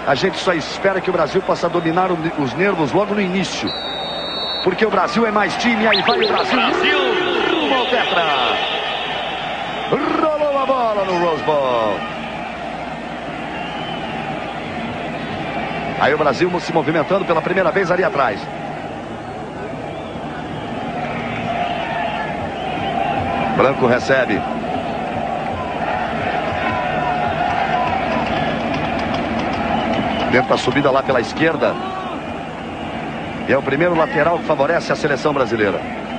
A gente só espera que o Brasil possa dominar os nervos logo no início. Porque o Brasil é mais time. Aí vai o Brasil. Rumo ao tetra. Rolou a bola no Rose Bowl. Aí o Brasil se movimentando pela primeira vez ali atrás. Branco recebe. Tenta a subida lá pela esquerda. E é o primeiro lateral que favorece a seleção brasileira.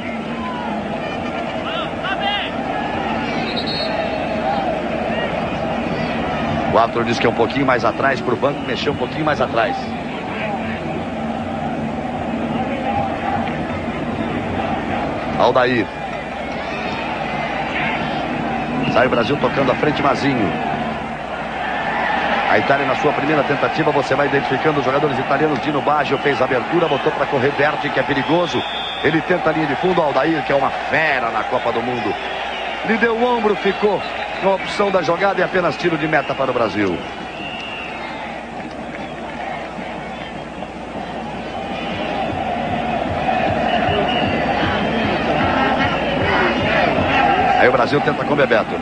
O árbitro diz que é um pouquinho mais atrás para o banco, mexer um pouquinho mais atrás. Aldair. Sai o Brasil tocando à frente, Mazinho. A Itália na sua primeira tentativa, você vai identificando os jogadores italianos. Dino Baggio fez a abertura, botou para correr Berti, que é perigoso. Ele tenta a linha de fundo, Aldair, que é uma fera na Copa do Mundo. Lhe deu o ombro, ficou com a opção da jogada e apenas tiro de meta para o Brasil. Aí o Brasil tenta com o Bebeto.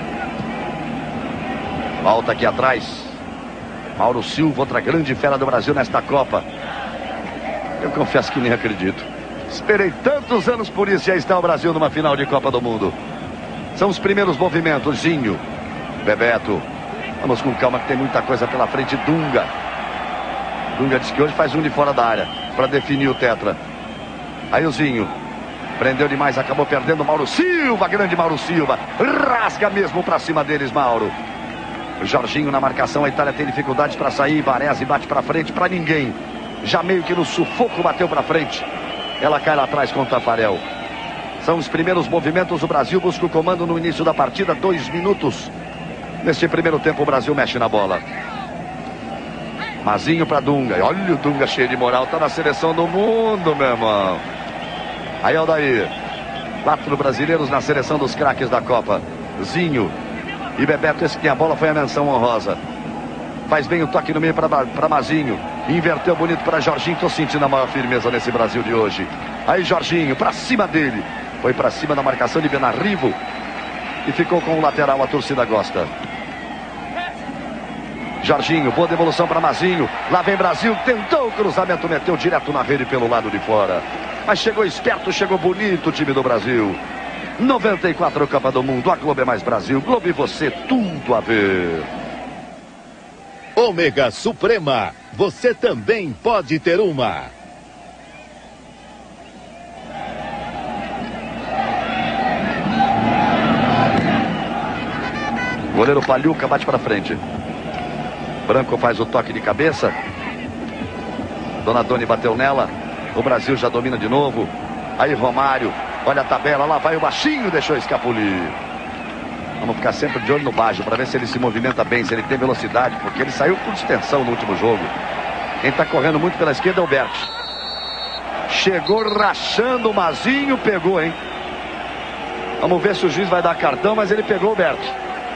Volta aqui atrás. Mauro Silva, outra grande fera do Brasil nesta Copa. Eu confesso que nem acredito. Esperei tantos anos por isso e aí está o Brasil numa final de Copa do Mundo. São os primeiros movimentos. Zinho, Bebeto. Vamos com calma que tem muita coisa pela frente. Dunga. Dunga diz que hoje faz um de fora da área para definir o tetra. Aí o Zinho. Prendeu demais, acabou perdendo. Mauro Silva, grande Mauro Silva. Rasga mesmo para cima deles, Mauro. O Jorginho na marcação, a Itália tem dificuldades para sair. Baresi bate para frente, para ninguém. Já meio que no sufoco bateu para frente. Ela cai lá atrás com o Tafarel. São os primeiros movimentos. O Brasil busca o comando no início da partida. 2 minutos. Neste primeiro tempo o Brasil mexe na bola. Mazinho para Dunga. E olha o Dunga cheio de moral. Tá na seleção do mundo, meu irmão. Aí Aldair. 4 brasileiros na seleção dos craques da Copa. Zinho. E Bebeto, esse que tem a bola, foi a menção honrosa. Faz bem o toque no meio para Mazinho. Inverteu bonito para Jorginho. Estou sentindo a maior firmeza nesse Brasil de hoje. Aí Jorginho, para cima dele. Foi para cima da marcação de Benarrivo. E ficou com o lateral, a torcida gosta. Jorginho, boa devolução para Mazinho. Lá vem Brasil, tentou o cruzamento, meteu direto na rede pelo lado de fora. Mas chegou esperto, chegou bonito o time do Brasil. 94 Copa do Mundo, a Globo é mais Brasil, Globo e você, tudo a ver. Ômega Suprema, você também pode ter uma. Goleiro Pagliuca bate para frente. Branco faz o toque de cabeça. Donadoni bateu nela. O Brasil já domina de novo. Aí Romário. Olha a tabela, lá vai o baixinho, deixou escapulir. Vamos ficar sempre de olho no Baggio para ver se ele se movimenta bem, se ele tem velocidade, porque ele saiu por extensão no último jogo. Quem está correndo muito pela esquerda é o Berti. Chegou rachando o Mazinho, pegou, hein? Vamos ver se o juiz vai dar cartão, mas ele pegou o Berti.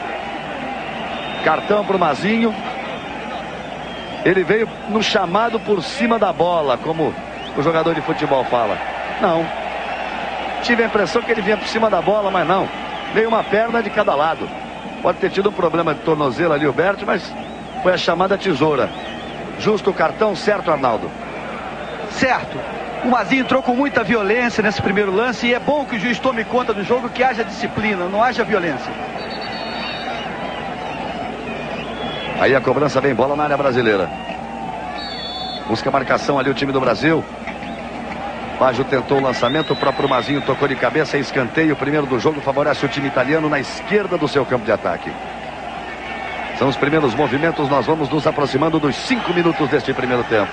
Cartão para o Mazinho. Ele veio no chamado por cima da bola, como o jogador de futebol fala. Não. Tive a impressão que ele vinha por cima da bola, mas não. Veio uma perna de cada lado. Pode ter tido um problema de tornozelo ali o Berti, mas foi a chamada tesoura. Justo o cartão, certo, Arnaldo? Certo. O Mazinho entrou com muita violência nesse primeiro lance e é bom que o juiz tome conta do jogo, que haja disciplina, não haja violência. Aí a cobrança vem, bola na área brasileira. Busca a marcação ali o time do Brasil. Baggio tentou o lançamento, o próprio Mazinho tocou de cabeça, escanteio, o primeiro do jogo, favorece o time italiano na esquerda do seu campo de ataque. São os primeiros movimentos, nós vamos nos aproximando dos 5 minutos deste primeiro tempo.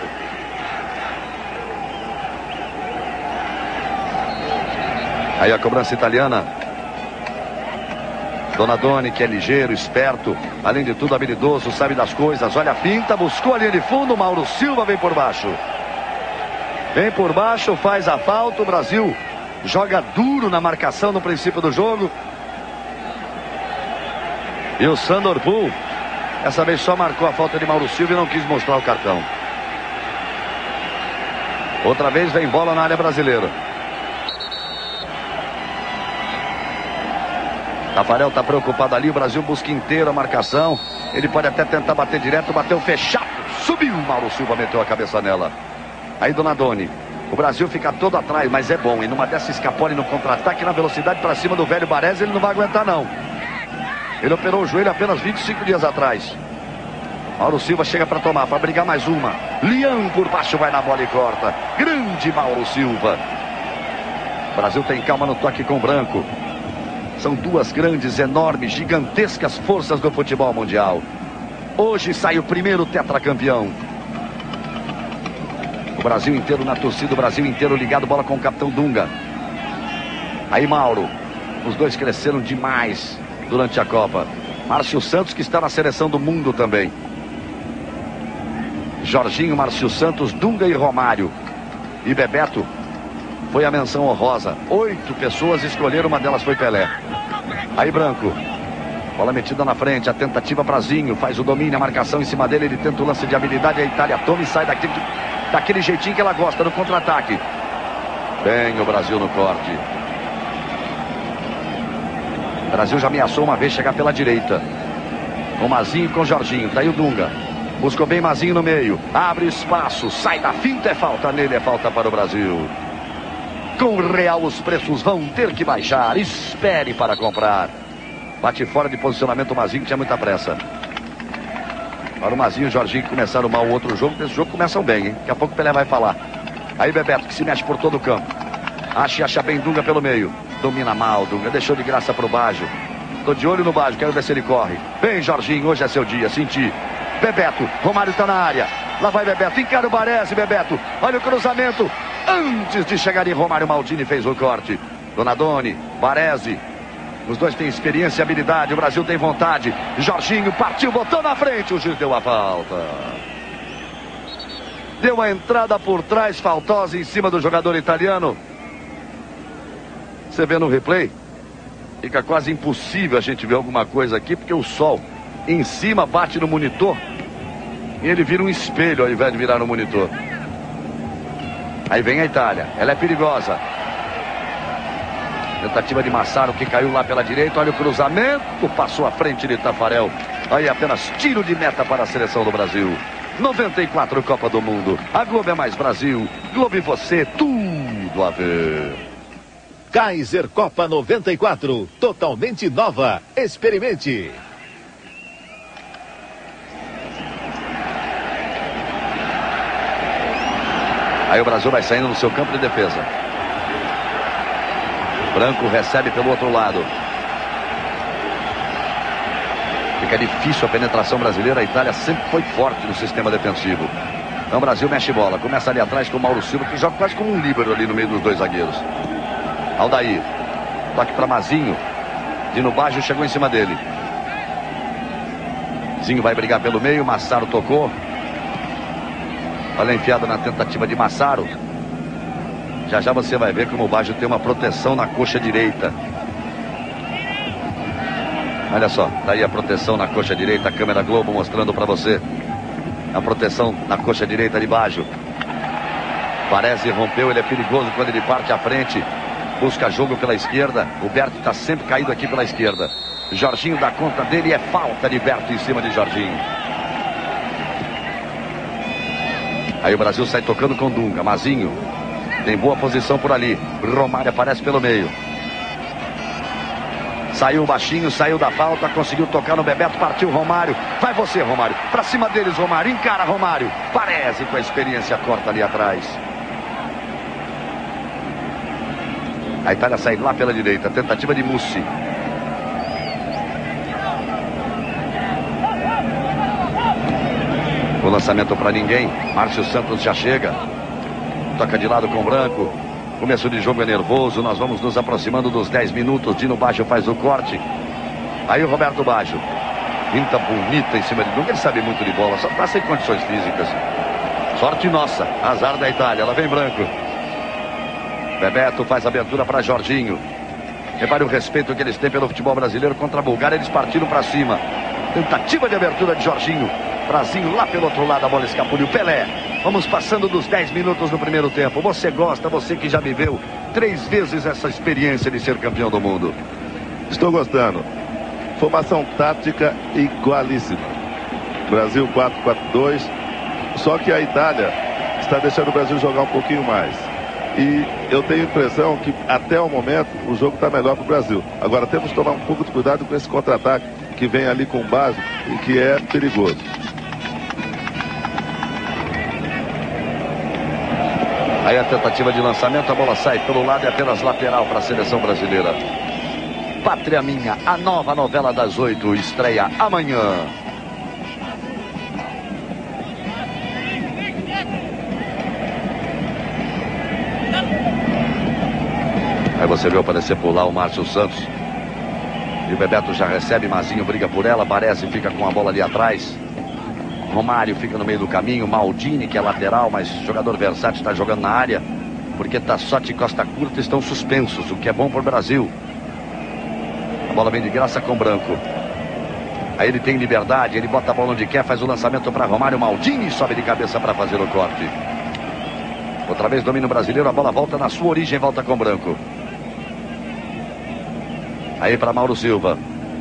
Aí a cobrança italiana. Donadoni, que é ligeiro, esperto, além de tudo habilidoso, sabe das coisas, olha a finta, buscou a linha de fundo, Mauro Silva vem por baixo. Vem por baixo, faz a falta, o Brasil joga duro na marcação no princípio do jogo. E o Sandor Bull Essa vez só marcou a falta de Mauro Silva e não quis mostrar o cartão. Outra vez vem bola na área brasileira. Tafarel está preocupado ali, o Brasil busca inteira a marcação. Ele pode até tentar bater direto, bateu fechado. Subiu, Mauro Silva meteu a cabeça nela. Aí Donadoni. O Brasil fica todo atrás, mas é bom. E numa dessa escapole no contra-ataque, na velocidade para cima do velho Baresi, ele não vai aguentar não. Ele operou o joelho apenas 25 dias atrás. Mauro Silva chega para tomar, para brigar mais uma. Lian por baixo vai na bola e corta. Grande Mauro Silva. O Brasil tem calma no toque com Branco. São duas grandes, enormes, gigantescas forças do futebol mundial. Hoje sai o primeiro tetracampeão. O Brasil inteiro na torcida, o Brasil inteiro ligado, bola com o capitão Dunga. Aí Mauro. Os dois cresceram demais durante a Copa. Márcio Santos, que está na seleção do mundo também. Jorginho, Márcio Santos, Dunga e Romário. E Bebeto foi a menção honrosa. 8 pessoas escolheram, uma delas foi Pelé. Aí Branco. Bola metida na frente, a tentativa para Zinho. Faz o domínio, a marcação em cima dele. Ele tenta o lance de habilidade. A Itália toma e sai daquele jeitinho que ela gosta, no contra-ataque. Bem o Brasil no corte. O Brasil já ameaçou uma vez chegar pela direita. Com Mazinho e com Jorginho. Tá aí o Dunga. Buscou bem Mazinho no meio. Abre espaço. Sai da finta. É falta nele. É falta para o Brasil. Com o Real os preços vão ter que baixar. Espere para comprar. Bate fora de posicionamento o Mazinho, que tinha muita pressa. Para o Mazinho e o Jorginho que começaram mal o outro jogo. Esse jogo começam bem, hein? Daqui a pouco o Pelé vai falar. Aí Bebeto, que se mexe por todo o campo. Acha bem Dunga pelo meio. Domina mal Dunga. Deixou de graça para o Baggio. Tô de olho no Baggio, quero ver se ele corre. Bem, Jorginho, hoje é seu dia, senti. Bebeto, Romário tá na área. Lá vai Bebeto, encara o Baresi, Bebeto. Olha o cruzamento. Antes de chegar em Romário, Maldini fez o corte. Donadoni, Baresi. Os dois têm experiência e habilidade. O Brasil tem vontade. Jorginho partiu, botou na frente. O juiz deu a falta. Deu a entrada por trás, faltosa em cima do jogador italiano. Você vê no replay, fica quase impossível a gente ver alguma coisa aqui, porque o sol em cima bate no monitor e ele vira um espelho ao invés de virar no monitor. Aí vem a Itália, ela é perigosa. Tentativa de Massaro, que caiu lá pela direita. Olha o cruzamento, passou à frente de Tafarel. Aí apenas tiro de meta para a seleção do Brasil. 94 Copa do Mundo. A Globo é mais Brasil. Globo e você, tudo a ver. Kaiser Copa 94, totalmente nova. Experimente. Aí o Brasil vai saindo no seu campo de defesa. Branco recebe pelo outro lado. Fica difícil a penetração brasileira. A Itália sempre foi forte no sistema defensivo. Então o Brasil mexe bola. Começa ali atrás com o Mauro Silva, que joga quase como um líbero ali no meio dos dois zagueiros. Aldair. Toque para Mazinho. Dino Baggio chegou em cima dele. Zinho vai brigar pelo meio. Massaro tocou. Olha a enfiada na tentativa de Massaro. Já já você vai ver como o Baggio tem uma proteção na coxa direita. Olha só, tá aí a proteção na coxa direita. A câmera Globo mostrando para você a proteção na coxa direita de Baggio. Baresi rompeu, ele é perigoso quando ele parte à frente. Busca jogo pela esquerda. O Berto está sempre caído aqui pela esquerda. Jorginho dá conta dele e é falta de Berto em cima de Jorginho. Aí o Brasil sai tocando com Dunga. Mazinho tem boa posição por ali. Romário aparece pelo meio. Saiu baixinho, saiu da falta, conseguiu tocar no Bebeto, partiu Romário. Vai você, Romário. Pra cima deles, Romário. Encara Romário. Parece com a experiência, corta ali atrás. A Itália sai lá pela direita. Tentativa de Mussi. O lançamento para ninguém. Márcio Santos já chega. Toca de lado com Branco. Começo de jogo é nervoso. Nós vamos nos aproximando dos 10 minutos. Dino Baggio faz o corte. Aí o Roberto Baggio. Pinta bonita em cima de Dunga. Ele sabe muito de bola. Só está sem condições físicas. Sorte nossa. Azar da Itália. Lá vem Branco. Bebeto faz abertura para Jorginho. Repare o respeito que eles têm pelo futebol brasileiro contra a Bulgária. Eles partiram para cima. Tentativa de abertura de Jorginho. Brasil lá pelo outro lado, a bola escapuliu. Pelé. Vamos passando dos 10 minutos no primeiro tempo. Você gosta, você que já viveu 3 vezes essa experiência de ser campeão do mundo. Estou gostando. Formação tática igualíssima. Brasil 4-4-2. Só que a Itália está deixando o Brasil jogar um pouquinho mais. E eu tenho a impressão que até o momento o jogo está melhor para o Brasil. Agora temos que tomar um pouco de cuidado com esse contra-ataque que vem ali com base e que é perigoso. Aí a tentativa de lançamento, a bola sai pelo lado e apenas lateral para a seleção brasileira. Pátria Minha, a nova novela das 8, estreia amanhã. Aí você viu aparecer por lá o Márcio Santos. E o Bebeto já recebe, Mazinho briga por ela, Baresi fica com a bola ali atrás. Romário fica no meio do caminho, Maldini, que é lateral, mas jogador versátil, está jogando na área, porque Tassotti e Costa Curta estão suspensos, o que é bom para o Brasil. A bola vem de graça com Branco. Aí ele tem liberdade, ele bota a bola onde quer, faz o lançamento para Romário, Maldini sobe de cabeça para fazer o corte. Outra vez domínio brasileiro, a bola volta na sua origem, volta com Branco. Aí para Mauro Silva.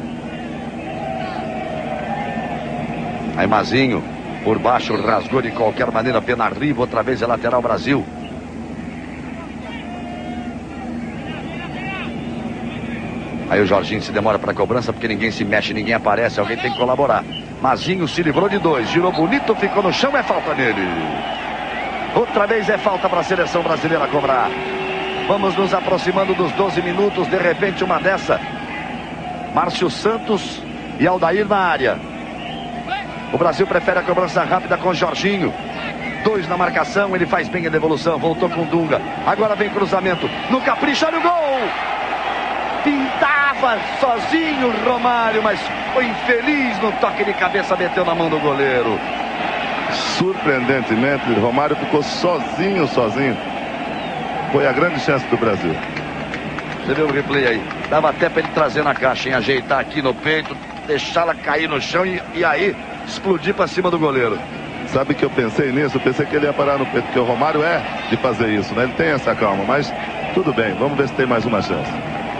Aí Mazinho, por baixo, rasgou de qualquer maneira, pena arriba, outra vez é lateral Brasil. Aí o Jorginho se demora para a cobrança, porque ninguém se mexe, ninguém aparece, alguém tem que colaborar. Mazinho se livrou de 2, girou bonito, ficou no chão, é falta nele. Outra vez é falta para a seleção brasileira cobrar. Vamos nos aproximando dos 12 minutos, de repente uma dessa. Márcio Santos e Aldair na área. O Brasil prefere a cobrança rápida com Jorginho. 2 na marcação, ele faz bem a devolução, voltou com Dunga. Agora vem cruzamento, no capricho, olha o gol! Pintava sozinho Romário, mas foi infeliz no toque de cabeça, meteu na mão do goleiro. Surpreendentemente, Romário ficou sozinho. Foi a grande chance do Brasil. Você viu o replay aí? Dava até para ele trazer na caixa, ajeitar aqui no peito, deixá-la cair no chão e aí explodir para cima do goleiro. Sabe que eu pensei nisso? Eu pensei que ele ia parar no peito, porque o Romário é de fazer isso, né? Ele tem essa calma, mas tudo bem, vamos ver se tem mais uma chance.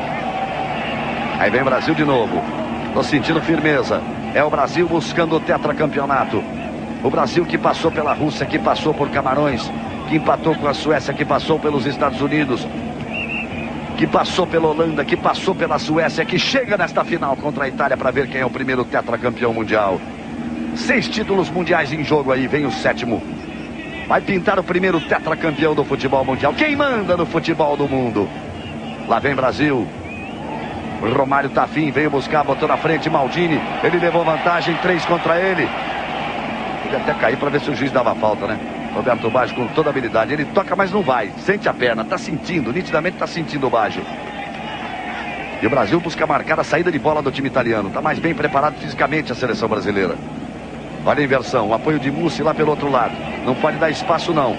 Aí vem o Brasil de novo. Tô sentindo firmeza. É o Brasil buscando o tetracampeonato. O Brasil que passou pela Rússia, que passou por Camarões, que empatou com a Suécia, que passou pelos Estados Unidos, que passou pela Holanda, que passou pela Suécia, que chega nesta final contra a Itália para ver quem é o primeiro tetracampeão mundial. 6 títulos mundiais em jogo aí, vem o 7º. Vai pintar o primeiro tetracampeão do futebol mundial. Quem manda no futebol do mundo? Lá vem Brasil. Romário tá afim, veio buscar, botou na frente Maldini. Ele levou vantagem, 3 contra ele. Ele até cair para ver se o juiz dava falta, né? Roberto Baggio com toda a habilidade. Ele toca, mas não vai. Sente a perna, tá sentindo, nitidamente tá sentindo o Baggio. E o Brasil busca marcar a saída de bola do time italiano. Tá mais bem preparado fisicamente a seleção brasileira. Olha a inversão, o apoio de Mussi lá pelo outro lado. Não pode dar espaço, não.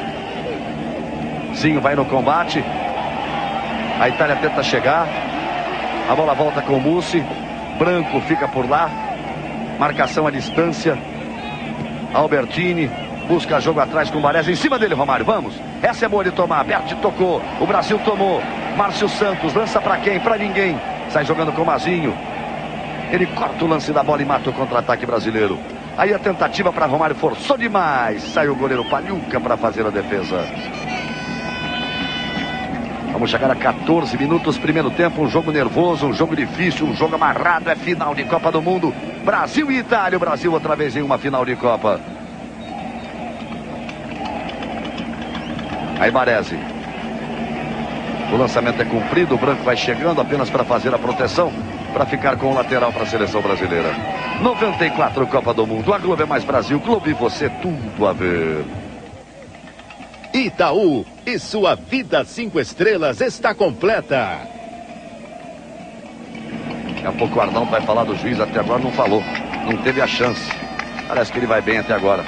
Zinho vai no combate. A Itália tenta chegar. A bola volta com o Mussi. Branco fica por lá. Marcação à distância. Albertini busca jogo atrás com o Baresi. Em cima dele, Romário, vamos. Essa é boa de tomar. Berti tocou. O Brasil tomou. Márcio Santos lança para quem? Para ninguém. Sai jogando com o Mazinho. Ele corta o lance da bola e mata o contra-ataque brasileiro. Aí a tentativa para Romário forçou demais. Sai o goleiro Pagliuca para fazer a defesa. Vamos chegar a 14 minutos, primeiro tempo, um jogo nervoso, um jogo difícil, um jogo amarrado, é final de Copa do Mundo. Brasil e Itália, o Brasil outra vez em uma final de Copa. Aí Baresi. O lançamento é cumprido, o Branco vai chegando apenas para fazer a proteção, para ficar com o lateral para a seleção brasileira. 94 Copa do Mundo, a Globo é mais Brasil, Globo e você, tudo a ver. Itaú e sua vida 5 estrelas está completa. Daqui a pouco o Arnaldo vai falar do juiz, até agora não falou, não teve a chance. Parece que ele vai bem até agora.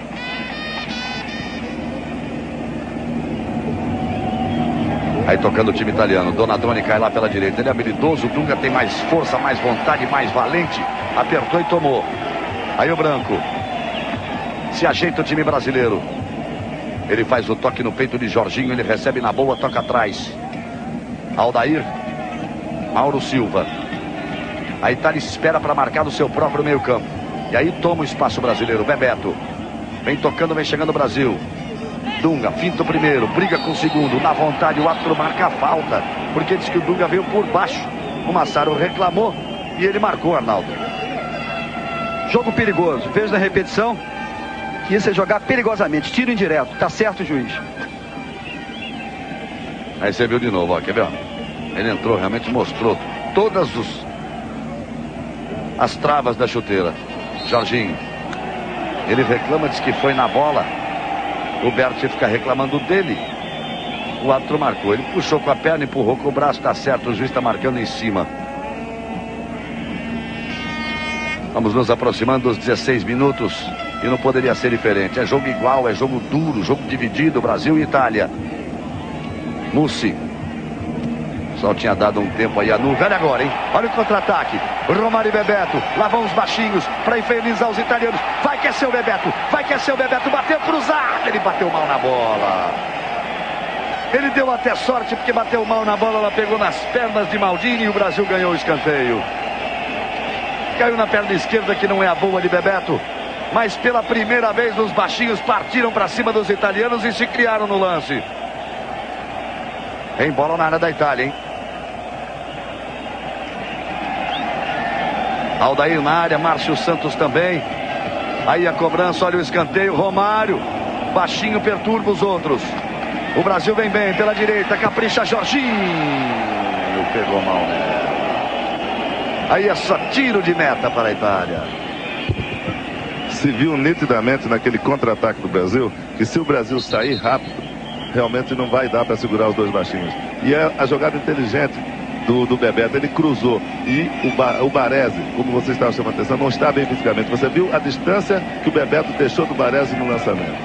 Aí tocando o time italiano, Donadoni cai lá pela direita, ele é habilidoso, o Dunga tem mais força, mais vontade, mais valente. Apertou e tomou. Aí o Branco. Se ajeita o time brasileiro. Ele faz o toque no peito de Jorginho. Ele recebe na boa, toca atrás. Aldair. Mauro Silva. A Itália espera para marcar no seu próprio meio campo. E aí toma o espaço brasileiro. Bebeto. Vem tocando, vem chegando o Brasil. Dunga, finta o primeiro, briga com o segundo. Na vontade, o árbitro marca a falta. Porque diz que o Dunga veio por baixo. O Massaro reclamou e ele marcou, Arnaldo. Jogo perigoso. Veja na repetição que isso é jogar perigosamente. Tiro indireto. Tá certo o juiz. Aí você viu de novo, ó. Quer ver? Ó? Ele entrou, realmente mostrou todas as travas da chuteira. Jorginho. Ele reclama, diz que foi na bola. O Berti fica reclamando dele. O árbitro marcou. Ele puxou com a perna, empurrou com o braço. Tá certo, o juiz está marcando em cima. Vamos nos aproximando dos 16 minutos. E não poderia ser diferente. É jogo igual, é jogo duro, jogo dividido. Brasil e Itália. Mussi. Só tinha dado um tempo aí a Nuga. Olha agora, hein? Olha o contra-ataque. Romário e Bebeto. Lá vão os baixinhos para infernizar os italianos. Vai que é seu Bebeto. Vai que é seu Bebeto. Bateu cruzado. Ele bateu mal na bola. Ele deu até sorte porque bateu mal na bola. Ela pegou nas pernas de Maldini e o Brasil ganhou o escanteio. Caiu na perna esquerda, que não é a boa de Bebeto. Mas pela primeira vez os baixinhos partiram para cima dos italianos e se criaram no lance. Em bola na área da Itália, hein? Aldair na área, Márcio Santos também. Aí a cobrança, olha o escanteio, Romário. Baixinho perturba os outros. O Brasil vem bem pela direita, capricha Jorginho. Pegou mal, né? Aí é só tiro de meta para a Itália. Se viu nitidamente naquele contra-ataque do Brasil, que se o Brasil sair rápido, realmente não vai dar para segurar os dois baixinhos. E é a jogada inteligente do Bebeto. Ele cruzou e o Baresi, como você estava chamando a atenção, não está bem fisicamente. Você viu a distância que o Bebeto deixou do Baresi no lançamento.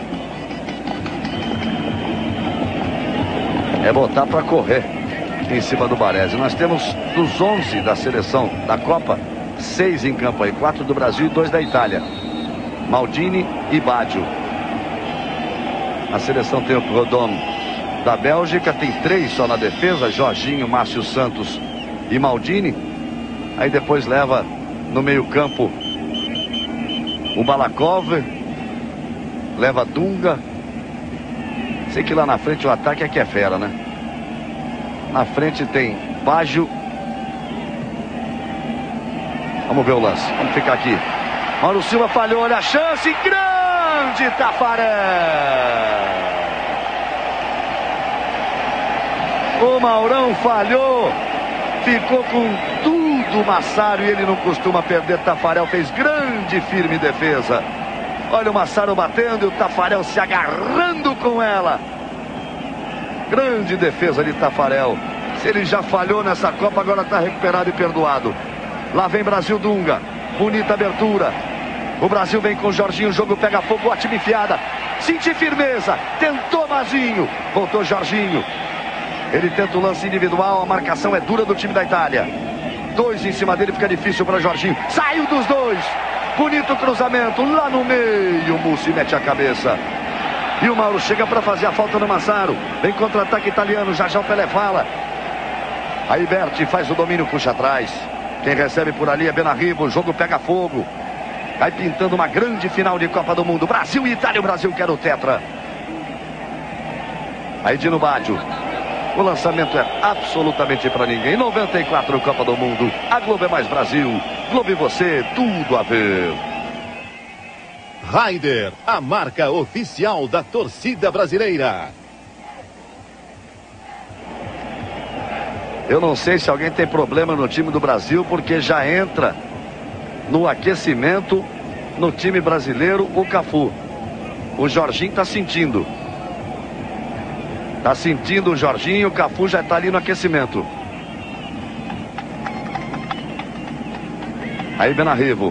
É botar para correr em cima do Baresi. Nós temos dos 11 da seleção da Copa, 6 em campo aí, 4 do Brasil e 2 da Itália. Maldini e Baggio. A seleção tem o Rodon da Bélgica, tem 3 só na defesa, Jorginho, Márcio Santos e Maldini. Aí depois leva no meio campo o Balakov, leva Dunga. Sei que lá na frente o ataque é que é fera, né? Na frente tem Baggio. Vamos ver o lance, vamos ficar aqui. Mauro Silva falhou, olha a chance, grande Tafarel. O Maurão falhou, ficou com tudo o Massaro e ele não costuma perder. Tafarel fez grande, firme defesa. Olha o Massaro batendo e o Tafarel se agarrando com ela. Grande defesa de Tafarel. Se ele já falhou nessa Copa, agora está recuperado e perdoado. Lá vem Brasil, Dunga. Bonita abertura. O Brasil vem com o Jorginho, o jogo pega fogo, ótima enfiada. Senti firmeza, tentou Mazinho. Voltou Jorginho. Ele tenta o lance individual, a marcação é dura do time da Itália. 2 em cima dele, fica difícil para Jorginho. Saiu dos 2. Bonito cruzamento, lá no meio. O Mussi mete a cabeça. E o Mauro chega para fazer a falta no Massaro. Vem contra-ataque italiano, já o Pelé fala. Aí Berti faz o domínio, puxa atrás. Quem recebe por ali é Benarribo, o jogo pega fogo. Vai pintando uma grande final de Copa do Mundo. Brasil e Itália, o Brasil quer o tetra. Aí Dino Baggio. O lançamento é absolutamente para ninguém. 94 Copa do Mundo. A Globo é mais Brasil. Globo e você, tudo a ver. Ryder, a marca oficial da torcida brasileira. Eu não sei se alguém tem problema no time do Brasil, porque já entra no aquecimento no time brasileiro o Cafu. O Jorginho está sentindo. Está sentindo o Jorginho, o Cafu já está ali no aquecimento. Aí Benarribo.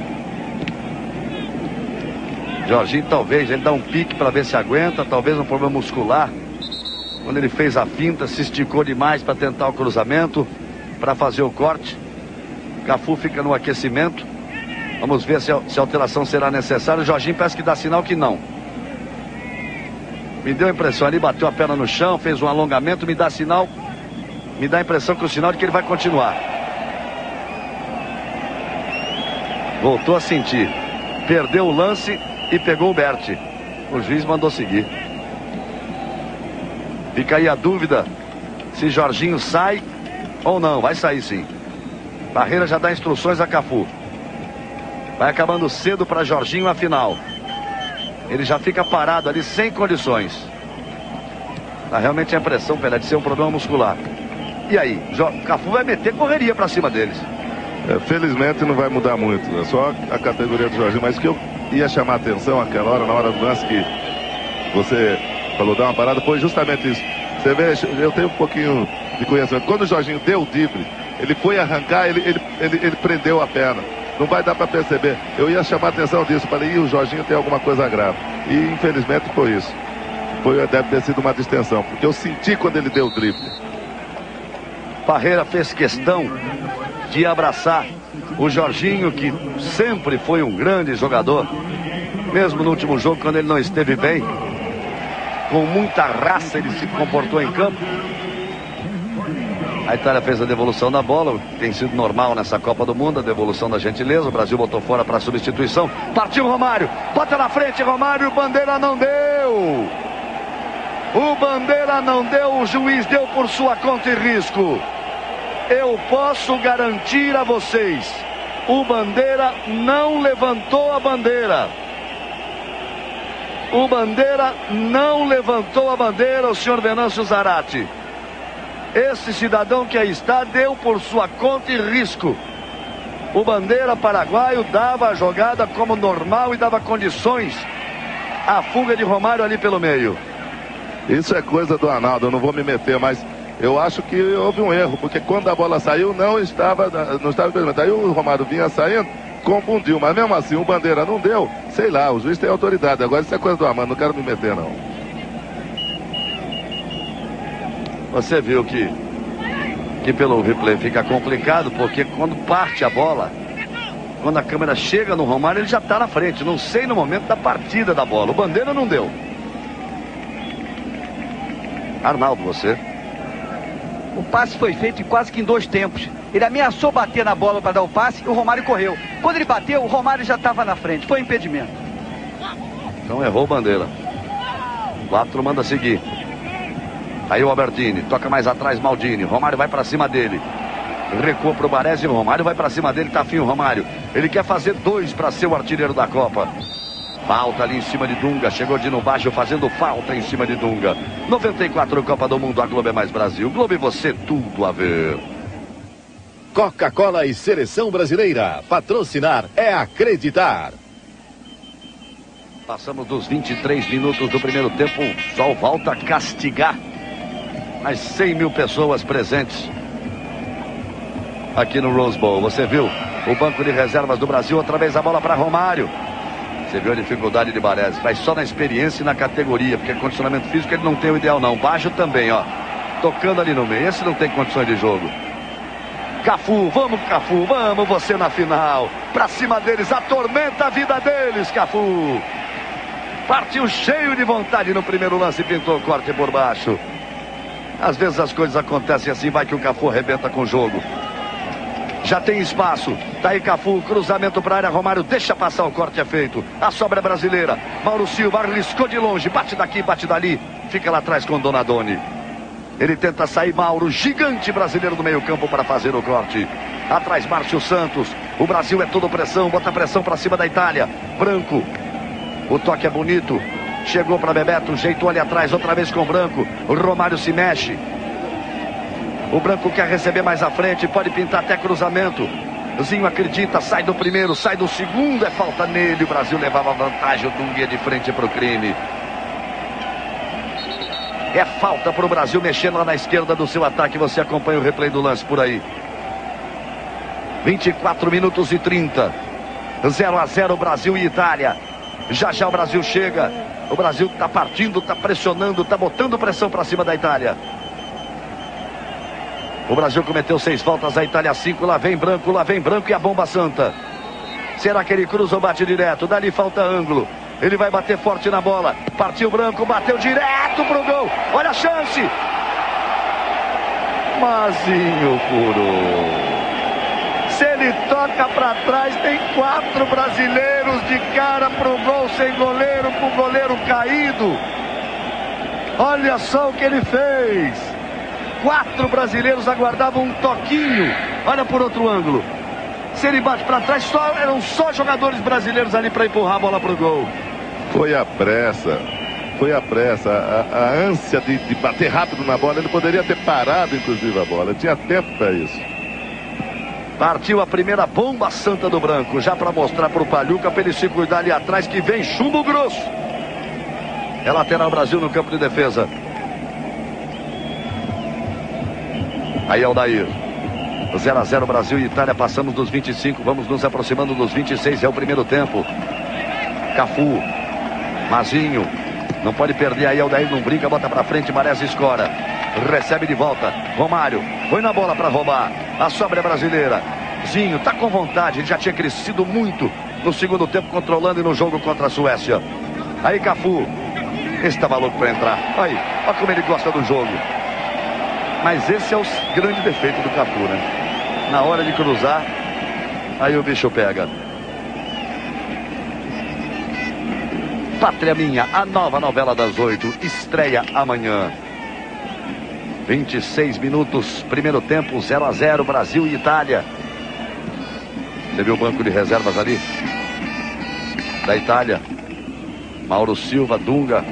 Jorginho talvez, ele dá um pique para ver se aguenta, talvez um problema muscular. Quando ele fez a finta, se esticou demais para tentar o cruzamento, para fazer o corte. Cafu fica no aquecimento. Vamos ver se a alteração será necessária. O Jorginho parece que dá sinal que não. Me deu a impressão ali, bateu a perna no chão, fez um alongamento, me dá sinal. Me dá a impressão que o sinal de que ele vai continuar. Voltou a sentir. Perdeu o lance e pegou o Berti. O juiz mandou seguir. Fica aí a dúvida se Jorginho sai ou não. Vai sair sim. Parreira já dá instruções a Cafu. Vai acabando cedo para Jorginho a final. Ele já fica parado ali sem condições. Dá realmente a impressão, Pelé, de ser um problema muscular. E aí? Cafu vai meter correria para cima deles. Felizmente não vai mudar muito. É só a categoria do Jorginho. Mas que eu ia chamar a atenção aquela hora, na hora do lance que você falou dar uma parada, foi justamente isso. Você vê, eu tenho um pouquinho de conhecimento. Quando o Jorginho deu o drible, ele foi arrancar, ele prendeu a perna. Não vai dar para perceber. Eu ia chamar a atenção disso. Falei, o Jorginho tem alguma coisa grave. E infelizmente foi isso. Deve ter sido uma distensão. Porque eu senti quando ele deu o drible. Parreira fez questão de abraçar o Jorginho, que sempre foi um grande jogador. Mesmo no último jogo, quando ele não esteve bem. Com muita raça ele se comportou em campo. A Itália fez a devolução da bola, tem sido normal nessa Copa do Mundo, a devolução da gentileza. O Brasil botou fora para substituição. Partiu Romário, bota na frente Romário, o Bandeira não deu. O Bandeira não deu, o juiz deu por sua conta e risco. Eu posso garantir a vocês, o Bandeira não levantou a bandeira. O Bandeira não levantou a bandeira, o senhor Venâncio Zarate. Esse cidadão que aí está deu por sua conta e risco. O Bandeira paraguaio dava a jogada como normal e dava condições à fuga de Romário ali pelo meio. Isso é coisa do Arnaldo, eu não vou me meter, mas eu acho que houve um erro, porque quando a bola saiu não estava impedido. Aí o Romário vinha saindo, confundiu, mas mesmo assim o Bandeira não deu. Sei lá, o juiz tem autoridade. Agora isso é coisa do Armando, não quero me meter não. Você viu que pelo replay fica complicado, porque quando parte a bola, quando a câmera chega no Romário, ele já está na frente. Não sei no momento da partida da bola. O Bandeira não deu. Arnaldo, você? O passe foi feito quase que em 2 tempos. Ele ameaçou bater na bola para dar o passe e o Romário correu. Quando ele bateu, o Romário já estava na frente. Foi impedimento. Então errou o Bandeira. O árbitro manda seguir. Aí o Albertini, toca mais atrás Maldini. Romário vai para cima dele. Recua pro Baresi, o Romário vai para cima dele, tá fim o Romário. Ele quer fazer 2 para ser o artilheiro da Copa. Falta ali em cima de Dunga, chegou de no baixo fazendo falta em cima de Dunga. 94 Copa do Mundo, a Globo é mais Brasil. Globo e você, tudo a ver. Coca-Cola e Seleção Brasileira. Patrocinar é acreditar. Passamos dos 23 minutos do primeiro tempo. O sol volta a castigar as 100 mil pessoas presentes aqui no Rose Bowl. Você viu o banco de reservas do Brasil, outra vez a bola para Romário. Você viu a dificuldade de Baresi, vai só na experiência e na categoria, porque condicionamento físico ele não tem o ideal não. Baixo também, ó, tocando ali no meio, esse não tem condições de jogo. Cafu, vamos Cafu, vamos você na final, pra cima deles, atormenta a vida deles, Cafu. Partiu cheio de vontade no primeiro lance e pintou o corte por baixo. Às vezes as coisas acontecem assim, vai que o Cafu arrebenta com o jogo. Já tem espaço, tá aí Cafu, cruzamento para a área, Romário deixa passar, o corte é feito. A sobra é brasileira, Mauro Silva arriscou de longe, bate daqui, bate dali, fica lá atrás com Donadoni. Ele tenta sair, Mauro, gigante brasileiro do meio campo para fazer o corte. Atrás Márcio Santos, o Brasil é todo pressão, bota pressão para cima da Itália. Branco, o toque é bonito, chegou para Bebeto, jeitou ali atrás, outra vez com Branco. O Romário se mexe. O Branco quer receber mais à frente, pode pintar até cruzamento. Zinho acredita, sai do primeiro, sai do segundo, é falta nele. O Brasil levava vantagem, o Dunga ia de frente para o crime. É falta para o Brasil mexendo lá na esquerda do seu ataque. Você acompanha o replay do lance por aí. 24 minutos e 30. 0-0 Brasil e Itália. Já já o Brasil chega. O Brasil está partindo, está pressionando, está botando pressão para cima da Itália. O Brasil cometeu 6 faltas, a Itália 5. Lá vem Branco e a bomba santa. Será que ele cruza ou bate direto? Dali falta ângulo. Ele vai bater forte na bola. Partiu Branco, bateu direto pro gol. Olha a chance. Mazinho furou. Se ele toca para trás, tem 4 brasileiros de cara pro gol, sem goleiro, com o goleiro caído. Olha só o que ele fez. 4 brasileiros aguardavam um toquinho. Olha por outro ângulo. Se ele bate para trás, eram só jogadores brasileiros ali para empurrar a bola pro gol. Foi a pressa. Foi a pressa, a ânsia de bater rápido na bola. Ele poderia ter parado, inclusive, a bola. Tinha tempo para isso. Partiu a primeira bomba santa do Branco, já para mostrar para o Paluca, para ele se cuidar ali atrás, que vem chumbo grosso. É lateral Brasil no campo de defesa. Aí é o Dair. 0 a 0 Brasil e Itália, passamos dos 25, vamos nos aproximando dos 26, é o primeiro tempo. Cafu, Mazinho, não pode perder, aí é o Dair, não brinca, bota pra frente, Marés escora. Recebe de volta, Romário, foi na bola pra roubar, a sobra é brasileira. Zinho, tá com vontade, ele já tinha crescido muito no segundo tempo, controlando e no jogo contra a Suécia. Aí Cafu, esse tá maluco pra entrar, aí, olha como ele gosta do jogo. Mas esse é o grande defeito do Cafu, né? Na hora de cruzar, aí o bicho pega. Pátria Minha, a nova novela das 8, estreia amanhã. 26 minutos, primeiro tempo, 0 a 0, Brasil e Itália. Você viu o banco de reservas ali? Da Itália. Mauro Silva, Dunga.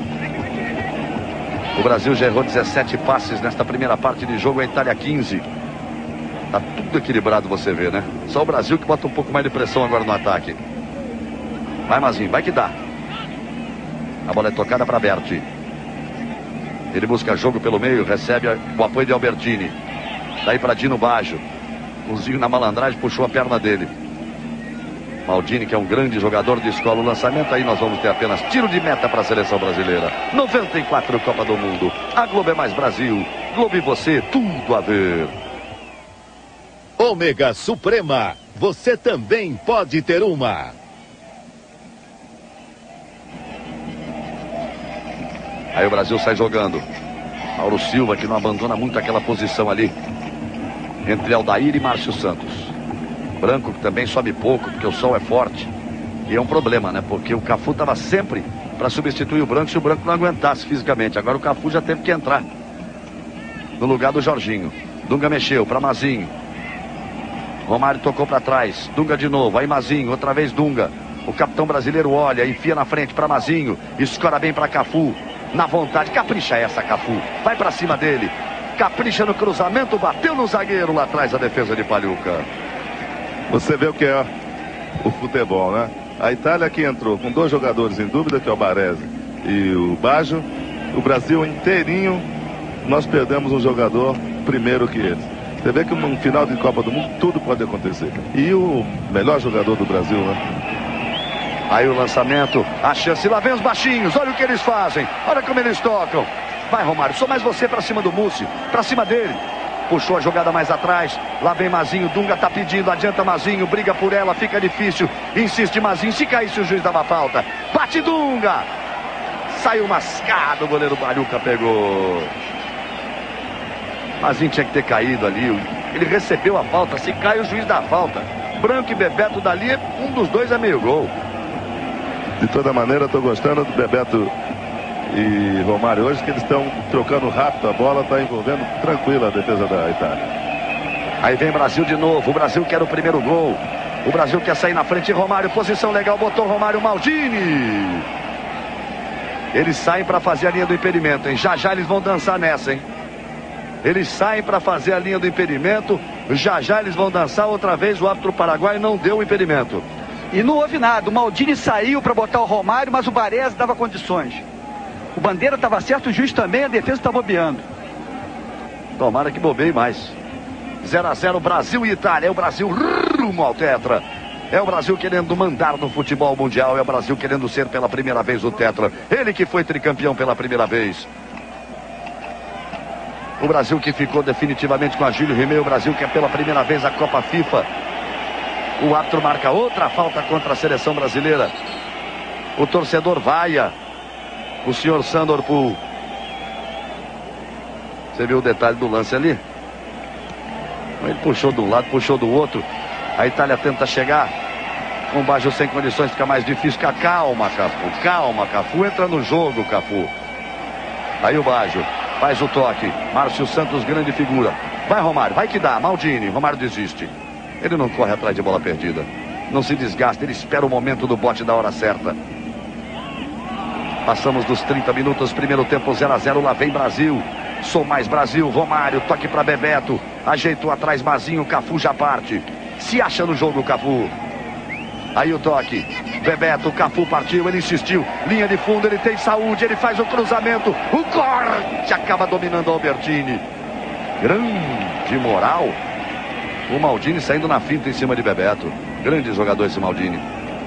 O Brasil já errou 17 passes nesta primeira parte de jogo, a Itália 15. Tá tudo equilibrado, você vê, né? Só o Brasil que bota um pouco mais de pressão agora no ataque. Vai, Mazinho, vai que dá. A bola é tocada para Berti. Ele busca jogo pelo meio, recebe o apoio de Albertini. Daí para Dino Baggio. O Zinho na malandragem puxou a perna dele. Maldini, que é um grande jogador de escola, o lançamento, aí nós vamos ter apenas tiro de meta para a seleção brasileira. 94 Copa do Mundo. A Globo é mais Brasil. Globo e você, tudo a ver. Ômega Suprema, você também pode ter uma. Aí o Brasil sai jogando. Mauro Silva, que não abandona muito aquela posição ali entre Aldair e Márcio Santos. Branco, que também sobe pouco, porque o sol é forte. E é um problema, né? Porque o Cafu estava sempre para substituir o Branco se o Branco não aguentasse fisicamente. Agora o Cafu já teve que entrar no lugar do Jorginho. Dunga mexeu para Mazinho. Romário tocou para trás. Dunga de novo. Aí Mazinho, outra vez Dunga. O capitão brasileiro olha, enfia na frente para Mazinho. Escora bem para Cafu. Na vontade, capricha essa, Cafu. Vai para cima dele. Capricha no cruzamento, bateu no zagueiro lá atrás, a defesa de Paluca. Você vê o que é o futebol, né? A Itália que entrou com 2 jogadores em dúvida, que é o Baresi e o Baggio. O Brasil inteirinho, nós perdemos um jogador primeiro que eles. Você vê que no final de Copa do Mundo tudo pode acontecer. E o melhor jogador do Brasil, né? Aí o lançamento, a chance, lá vem os baixinhos, olha o que eles fazem, olha como eles tocam. Vai, Romário, só mais você pra cima do Mussi, pra cima dele. Puxou a jogada mais atrás, lá vem Mazinho, Dunga tá pedindo, adianta Mazinho, briga por ela, fica difícil, insiste Mazinho, se caísse o juiz dava falta. Bate Dunga, saiu mascado, o goleiro Paluca pegou. Mazinho tinha que ter caído ali, ele recebeu a falta, se cai o juiz dá falta. Branco e Bebeto dali, um dos dois é meio gol. De toda maneira, estou gostando do Bebeto e Romário hoje, que eles estão trocando rápido a bola, está envolvendo tranquila a defesa da Itália. Aí vem Brasil de novo, o Brasil quer o primeiro gol. O Brasil quer sair na frente, Romário, posição legal, botou Romário, Maldini. Eles saem para fazer a linha do impedimento, hein? Já já eles vão dançar nessa, hein? Eles saem para fazer a linha do impedimento, já já eles vão dançar outra vez, o árbitro paraguaio não deu o impedimento. E não houve nada, o Maldini saiu para botar o Romário, mas o Baresi dava condições. O Bandeira estava certo, o juiz também, a defesa está bobeando. Tomara que bobeie mais. 0 a 0 Brasil e Itália, é o Brasil rumo ao tetra. É o Brasil querendo mandar no futebol mundial, é o Brasil querendo ser pela primeira vez o tetra. Ele que foi tricampeão pela primeira vez. O Brasil que ficou definitivamente com a Júlio Rimet. O Brasil que é pela primeira vez a Copa FIFA. O árbitro marca outra falta contra a seleção brasileira. O torcedor vaia o senhor Sandor Pool. Você viu o detalhe do lance ali? Ele puxou de um lado, puxou do outro. A Itália tenta chegar. Com o Baggio sem condições fica mais difícil. Calma, Cafu. Calma, Cafu. Entra no jogo, Cafu. Aí o Baggio faz o toque. Márcio Santos, grande figura. Vai, Romário. Vai que dá. Maldini. Romário desiste. Ele não corre atrás de bola perdida. Não se desgasta. Ele espera o momento do bote da hora certa. Passamos dos 30 minutos. Primeiro tempo 0-0. Lá vem Brasil. Sou mais Brasil. Romário. Toque para Bebeto. Ajeitou atrás Mazinho. Cafu já parte. Se acha no jogo, Cafu. Aí o toque. Bebeto. Cafu partiu. Ele insistiu. Linha de fundo. Ele tem saúde. Ele faz o cruzamento. O corte. Acaba dominando o Albertini. Grande moral. O Maldini saindo na finta em cima de Bebeto. Grande jogador esse Maldini.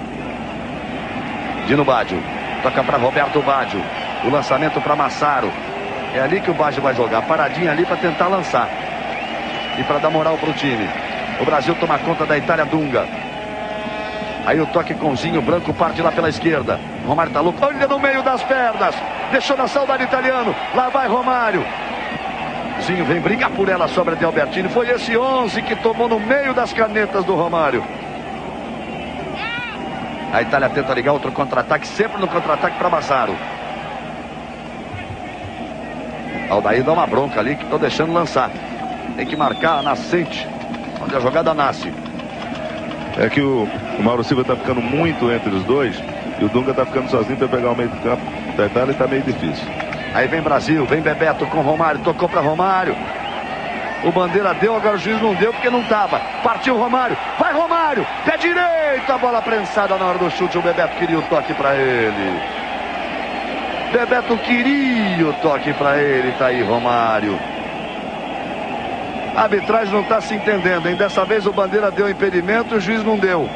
Dino Baggio. Toca para Roberto Baggio. O lançamento para Massaro. É ali que o Baggio vai jogar. Paradinha ali para tentar lançar. E para dar moral para o time. O Brasil toma conta da Itália. Dunga. Aí o toque com Zinho. Branco parte lá pela esquerda. Romário tá louco. Olha no meio das pernas. Deixou na saudade italiano. Lá vai Romário. Zinho vem brigar por ela, sobra de Albertini. Foi esse 11 que tomou no meio das canetas do Romário. A Itália tenta ligar outro contra-ataque, sempre no contra-ataque para Massaro. Aldair dá uma bronca ali que estão deixando lançar. Tem que marcar a nascente, onde a jogada nasce. É que o Mauro Silva está ficando muito entre os dois e o Dunga está ficando sozinho para pegar o meio do campo da Itália e está meio difícil. Aí vem Brasil, vem Bebeto com Romário, tocou para Romário. O Bandeira deu, agora o juiz não deu porque não tava. Partiu o Romário, vai Romário, pé direito, a bola prensada na hora do chute. O Bebeto queria o toque para ele. Bebeto queria o toque para ele, tá aí Romário. A arbitragem não está se entendendo, hein? Dessa vez o Bandeira deu impedimento e o juiz não deu.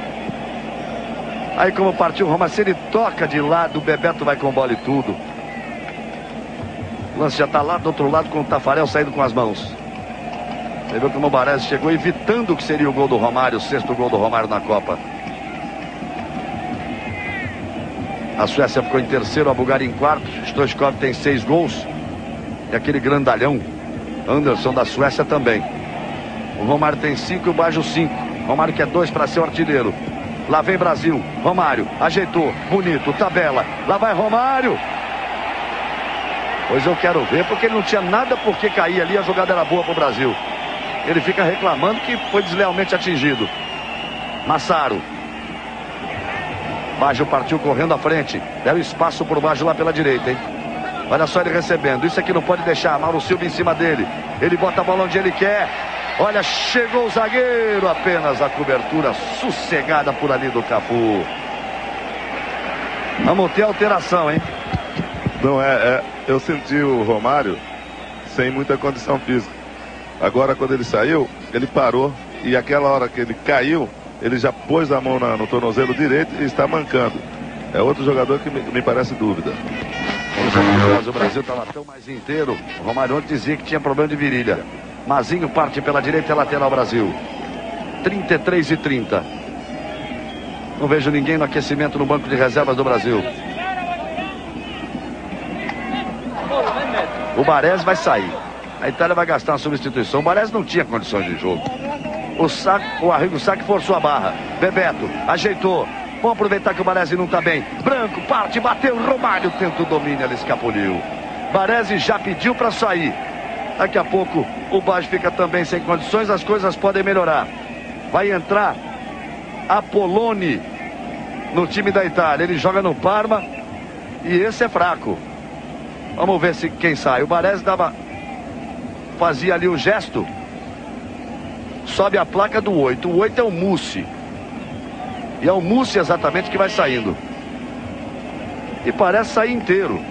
Aí como partiu o Romário, se ele toca de lado, o Bebeto vai com bola e tudo. O lance já está lá do outro lado com o Tafarel saindo com as mãos. Você viu como o Baresi chegou evitando o que seria o gol do Romário, o sexto gol do Romário na Copa. A Suécia ficou em terceiro, a Bulgária em quarto. Stoichkov tem 6 gols. E aquele grandalhão, Anderson da Suécia também. O Romário tem 5 e o Baggio 5. Romário quer 2 para ser o artilheiro. Lá vem Brasil. Romário ajeitou, bonito, tabela. Lá vai Romário. Pois eu quero ver, porque ele não tinha nada por que cair ali, a jogada era boa para o Brasil. Ele fica reclamando que foi deslealmente atingido. Massaro. Baggio partiu correndo à frente. Deu espaço para o Baggio lá pela direita, hein? Olha só ele recebendo. Isso aqui não pode deixar. Mauro Silva em cima dele. Ele bota a bola onde ele quer. Olha, chegou o zagueiro. Apenas a cobertura sossegada por ali do Cafu. Vamos ter alteração, hein? Não, eu senti o Romário sem muita condição física. Agora, quando ele saiu, ele parou. E aquela hora que ele caiu, ele já pôs a mão no tornozelo direito e está mancando. É outro jogador que me parece dúvida. O Brasil estava tão mais inteiro. O Romário ontem dizia que tinha problema de virilha. Mazinho parte pela direita e lateral Brasil. 33-30. Não vejo ninguém no aquecimento no banco de reservas do Brasil. O Baresi vai sair. A Itália vai gastar uma substituição. O Baresi não tinha condições de jogo. O Arrigo Sacchi forçou a barra. Bebeto ajeitou. Vamos aproveitar que o Baresi não está bem. Branco parte, bateu. Romário tenta o domínio, ele escapuliu. Baresi já pediu para sair. Daqui a pouco o Baggio fica também sem condições. As coisas podem melhorar. Vai entrar Apoloni no time da Itália. Ele joga no Parma e esse é fraco. Vamos ver se quem sai. O Baresi fazia ali o gesto. Sobe a placa do 8. O 8 é o Mussi. E é o Mussi exatamente que vai saindo. E parece sair inteiro.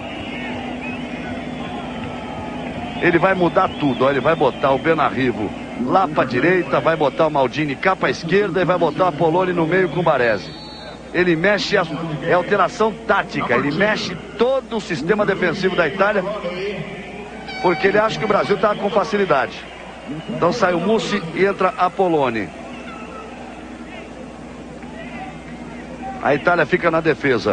Ele vai mudar tudo. Ó, ele vai botar o Benarrivo lá para a direita, vai botar o Maldini cá para a esquerda e vai botar o Apoloni no meio com o Baresi. Ele mexe, é alteração tática. Ele mexe todo o sistema defensivo da Itália porque ele acha que o Brasil está com facilidade. Então sai o Mussi e entra a Poloni. A Itália fica na defesa.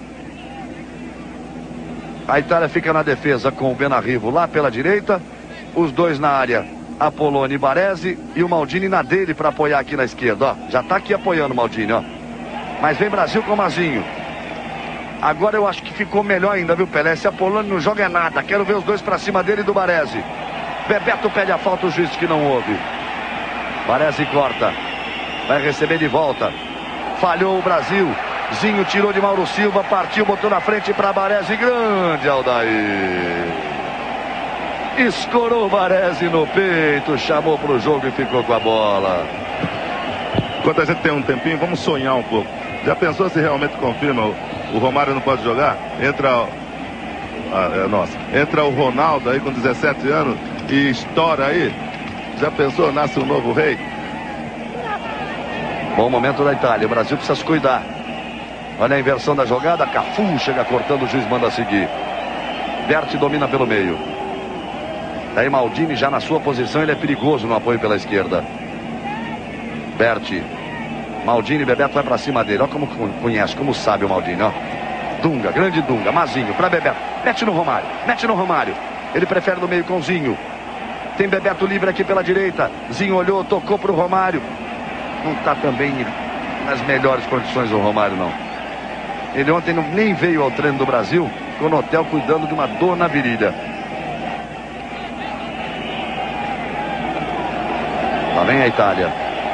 A Itália fica na defesa com o Benarrivo lá pela direita. Os dois na área, a Poloni e Baresi, e o Maldini na dele para apoiar aqui na esquerda. Ó, já está aqui apoiando o Maldini, ó. Mas vem Brasil com o Mazinho. Agora eu acho que ficou melhor ainda, viu, Pelé? Se a Poloni não joga é nada. Quero ver os dois para cima dele e do Baresi. Bebeto pede a falta, o juiz que não houve. Baresi corta. Vai receber de volta. Falhou o Brasil. Zinho tirou de Mauro Silva, partiu, botou na frente para Baresi. Grande Aldair. Escorou Baresi no peito, chamou pro jogo e ficou com a bola. Enquanto a gente tem um tempinho, vamos sonhar um pouco. Já pensou se realmente confirma o Romário não pode jogar? Entra o Ronaldo aí com 17 anos e estoura aí. Já pensou, nasce um novo rei? Bom momento da Itália, o Brasil precisa se cuidar. Olha a inversão da jogada, Cafu chega cortando, o juiz manda seguir. Berti domina pelo meio. Daí Maldini já na sua posição, ele é perigoso no apoio pela esquerda. Berti. Maldini, Bebeto vai pra cima dele. Olha como conhece, como sabe o Maldini, ó. Dunga, grande Dunga, Mazinho pra Bebeto. Mete no Romário, mete no Romário. Ele prefere no meio com Zinho. Tem Bebeto livre aqui pela direita. Zinho olhou, tocou pro Romário. Não tá também nas melhores condições o Romário, não. Ele ontem nem veio ao treino do Brasil, ficou no hotel cuidando de uma dor na virilha. Lá vem a Itália.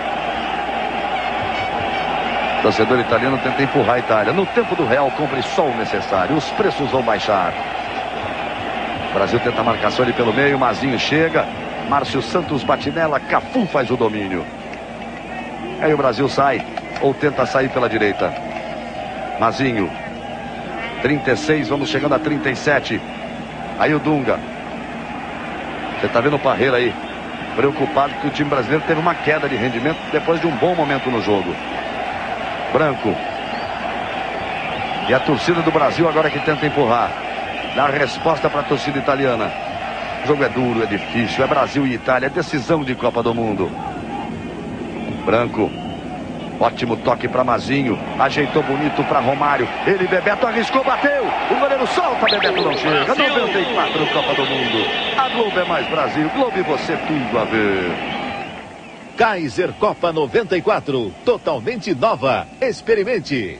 O torcedor italiano tenta empurrar a Itália. No tempo do real, compre só o necessário. Os preços vão baixar. O Brasil tenta a marcação ali pelo meio. Mazinho chega. Márcio Santos bate nela. Cafu faz o domínio. Aí o Brasil sai, ou tenta sair pela direita. Mazinho. 36, vamos chegando a 37. Aí o Dunga. Você tá vendo o Parreira aí, preocupado que o time brasileiro teve uma queda de rendimento depois de um bom momento no jogo. Branco. E a torcida do Brasil agora que tenta empurrar. Dá resposta para a torcida italiana. O jogo é duro, é difícil, é Brasil e Itália, é decisão de Copa do Mundo. Branco. Ótimo toque para Mazinho. Ajeitou bonito para Romário. Ele, Bebeto, arriscou, bateu. O goleiro solta, Bebeto não chega. 94 Copa do Mundo. A Globo é mais Brasil. Globo e você, tudo a ver. Kaiser Copa 94. Totalmente nova. Experimente.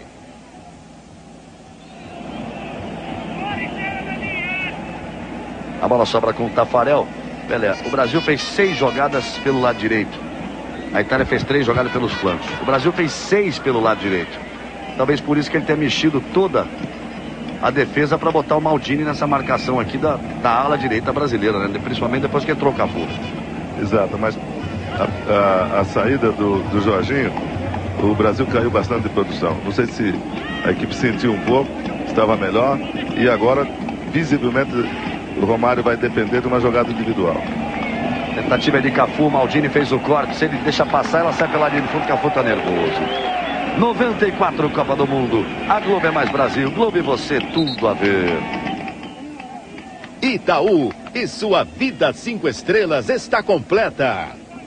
A bola sobra com o Tafarel. Pelé. O Brasil fez 6 jogadas pelo lado direito. A Itália fez 3 jogadas pelos flancos. O Brasil fez 6 pelo lado direito. Talvez por isso que ele tenha mexido toda a defesa para botar o Maldini nessa marcação aqui da ala direita brasileira, né? Principalmente depois que entrou o Cafu. Exato, mas a saída do Jorginho, o Brasil caiu bastante de produção. Não sei se a equipe sentiu um pouco, estava melhor, e agora, visivelmente, o Romário vai depender de uma jogada individual. Tentativa de Cafu, Maldini fez o corte. Se ele deixa passar, ela sai pela linha de fundo. Cafu tá nervoso. 94 Copa do Mundo. A Globo é mais Brasil. Globo e você, tudo a ver. Itaú e sua vida 5 estrelas está completa.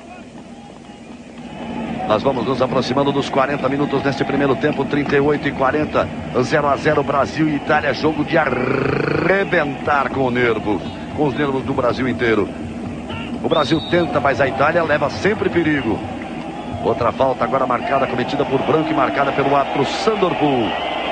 Nós vamos nos aproximando dos 40 minutos neste primeiro tempo. 38 e 40. 0-0 Brasil e Itália. Jogo de arrebentar com o nervo. Com os nervos do Brasil inteiro. O Brasil tenta, mas a Itália leva sempre perigo. Outra falta agora marcada, cometida por Branco e marcada pelo árbitro Sandor Pool.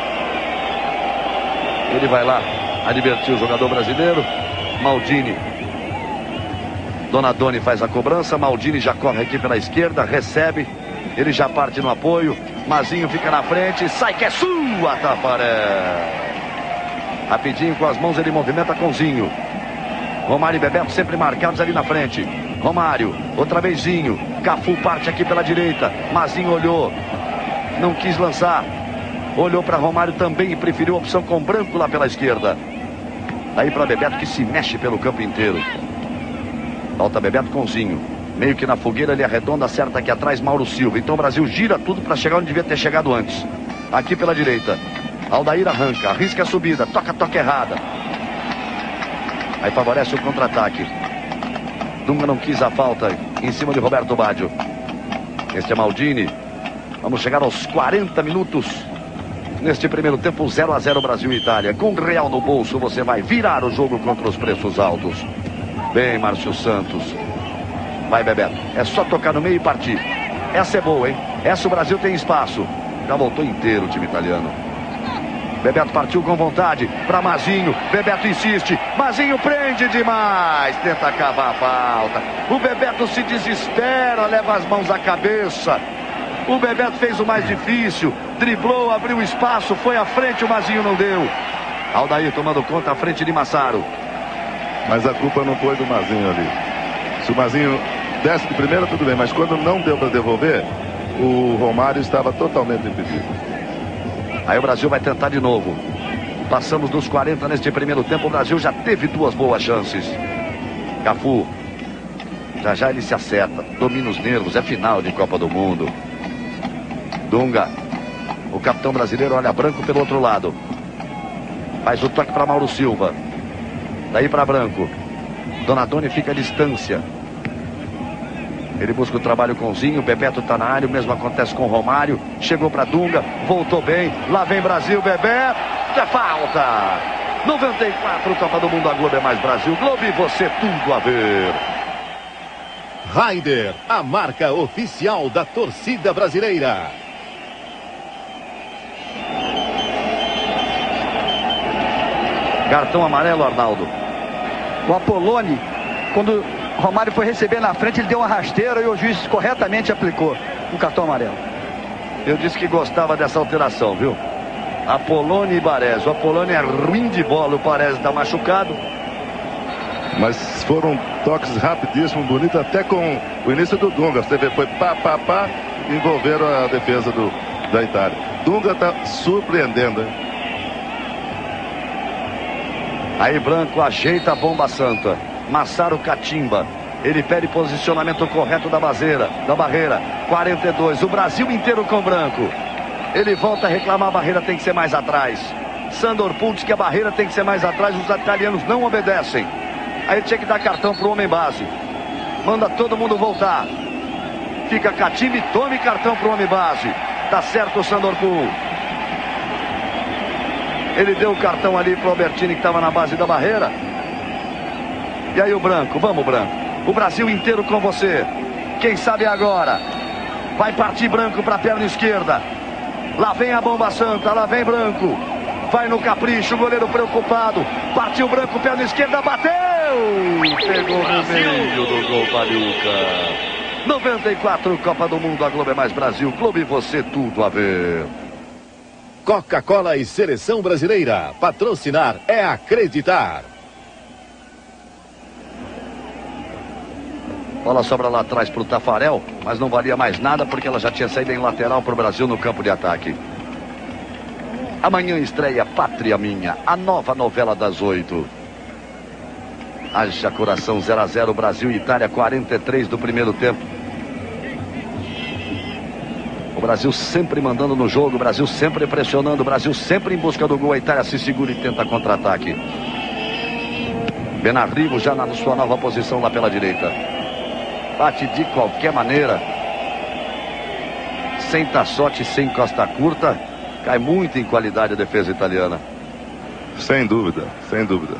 Ele vai lá advertir o jogador brasileiro. Maldini. Donadoni faz a cobrança. Maldini já corre aqui pela esquerda, recebe. Ele já parte no apoio. Mazinho fica na frente. Sai que é sua, Tafarel. Rapidinho com as mãos ele movimenta com Zinho. Romário e Bebeto sempre marcados ali na frente. Romário, outra vez Zinho. Cafu parte aqui pela direita. Mazinho olhou. Não quis lançar. Olhou para Romário também e preferiu a opção com Branco lá pela esquerda. Daí para Bebeto que se mexe pelo campo inteiro. Volta Bebeto com Zinho. Meio que na fogueira ele arredonda, acerta aqui atrás Mauro Silva. Então o Brasil gira tudo para chegar onde devia ter chegado antes. Aqui pela direita. Aldair arranca, arrisca a subida. Toca errada. Aí favorece o contra-ataque. Dunga não quis a falta em cima de Roberto Baggio. Este é Maldini. Vamos chegar aos 40 minutos. Neste primeiro tempo, 0 a 0 Brasil e Itália. Com R$1 no bolso, você vai virar o jogo contra os preços altos. Bem, Márcio Santos. Vai, Bebeto. É só tocar no meio e partir. Essa é boa, hein? Essa o Brasil tem espaço. Já voltou inteiro o time italiano. Bebeto partiu com vontade para Mazinho. Bebeto insiste. Mazinho prende demais. Tenta acabar a falta. O Bebeto se desespera, leva as mãos à cabeça. O Bebeto fez o mais difícil. Driblou, abriu espaço, foi à frente, o Mazinho não deu. Aldair tomando conta à frente de Massaro. Mas a culpa não foi do Mazinho ali. Se o Mazinho desse de primeira, tudo bem. Mas quando não deu para devolver, o Romário estava totalmente impedido. Aí o Brasil vai tentar de novo. Passamos dos 40 neste primeiro tempo. O Brasil já teve 2 boas chances. Cafu. Já ele se acerta. Domina os nervos. É final de Copa do Mundo. Dunga. O capitão brasileiro olha Branco pelo outro lado. Faz o toque para Mauro Silva. Daí para Branco. Donadoni fica à distância. Ele busca o trabalho com o Zinho. Bebeto está na área. O mesmo acontece com o Romário. Chegou para Dunga. Voltou bem. Lá vem Brasil. Bebeto. É falta. 94. Copa do Mundo. A Globo é mais Brasil. Globo e você tudo a ver. Ryder, a marca oficial da torcida brasileira. Cartão amarelo, Arnaldo. O Apoloni, quando Romário foi receber na frente, ele deu uma rasteira e o juiz corretamente aplicou um cartão amarelo. Eu disse que gostava dessa alteração, viu? Apoloni e Baresi. O Apoloni é ruim de bola, o Baresi está machucado. Mas foram toques rapidíssimos, bonitos, até com o início do Dunga. Você vê, foi pá, envolveram a defesa da Itália. Dunga está surpreendendo, hein? Aí Branco ajeita a bomba santa. Massaro catimba. Ele pede posicionamento correto da barreira. 42. O Brasil inteiro com Branco. Ele volta a reclamar, a barreira tem que ser mais atrás. Sandor Puig que a barreira tem que ser mais atrás. Os italianos não obedecem. Aí tinha que dar cartão pro homem base. Manda todo mundo voltar. Fica catimba e tome cartão pro homem base. Tá certo o Sandor Puig. Ele deu o cartão ali pro Albertini que estava na base da barreira. E aí o Branco, vamos Branco. O Brasil inteiro com você. Quem sabe agora. Vai partir Branco para a perna esquerda. Lá vem a bomba santa, lá vem Branco. Vai no capricho, o goleiro preocupado. Partiu Branco, perna esquerda, bateu. Pegou no meio do gol, Paluca. 94, Copa do Mundo, a Globo é mais Brasil. Globo e você tudo a ver. Coca-Cola e Seleção Brasileira. Patrocinar é acreditar. Bola sobra lá atrás para o Tafarel, mas não valia mais nada porque ela já tinha saído em lateral para o Brasil no campo de ataque. Amanhã estreia Pátria Minha, a nova novela das 8. Haja coração, 0 a 0 Brasil e Itália, 43 do primeiro tempo. O Brasil sempre mandando no jogo, o Brasil sempre pressionando, o Brasil sempre em busca do gol. A Itália se segura e tenta contra-ataque. Benarrigo já na sua nova posição lá pela direita. Bate de qualquer maneira. Sem Tassotti, sem Costa Curta. Cai muito em qualidade a defesa italiana. Sem dúvida, sem dúvida.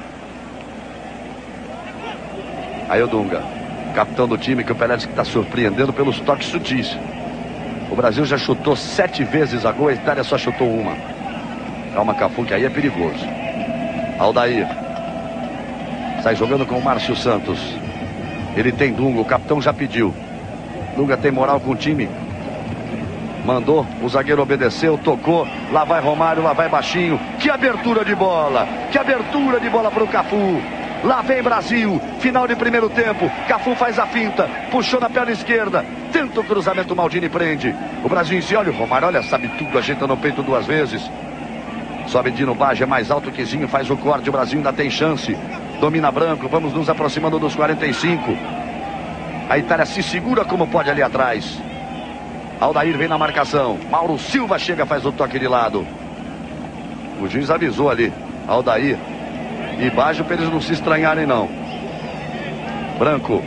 Aí o Dunga, capitão do time, que o Pelé está surpreendendo pelos toques sutis. O Brasil já chutou 7 vezes a gol, a Itália só chutou uma. Calma, Cafu, que aí é perigoso. Aldair. Sai jogando com o Márcio Santos. Ele tem Dunga, o capitão já pediu. Dunga tem moral com o time. Mandou, o zagueiro obedeceu, tocou. Lá vai Romário, lá vai Baixinho. Que abertura de bola! Que abertura de bola para o Cafu. Lá vem Brasil, final de primeiro tempo. Cafu faz a finta, puxou na perna esquerda. Tenta o cruzamento, Maldini prende. O Brasil em si, olha o Romário, olha, sabe tudo, ajeita no peito 2 vezes. Sobe Dino Baggio, é mais alto que Zinho, faz o corte, o Brasil ainda tem chance. Domina Branco, vamos nos aproximando dos 45. A Itália se segura como pode ali atrás. Aldair vem na marcação. Mauro Silva chega, faz o toque de lado. O juiz avisou ali. Aldair. e baixo para eles não se estranharem não. Branco.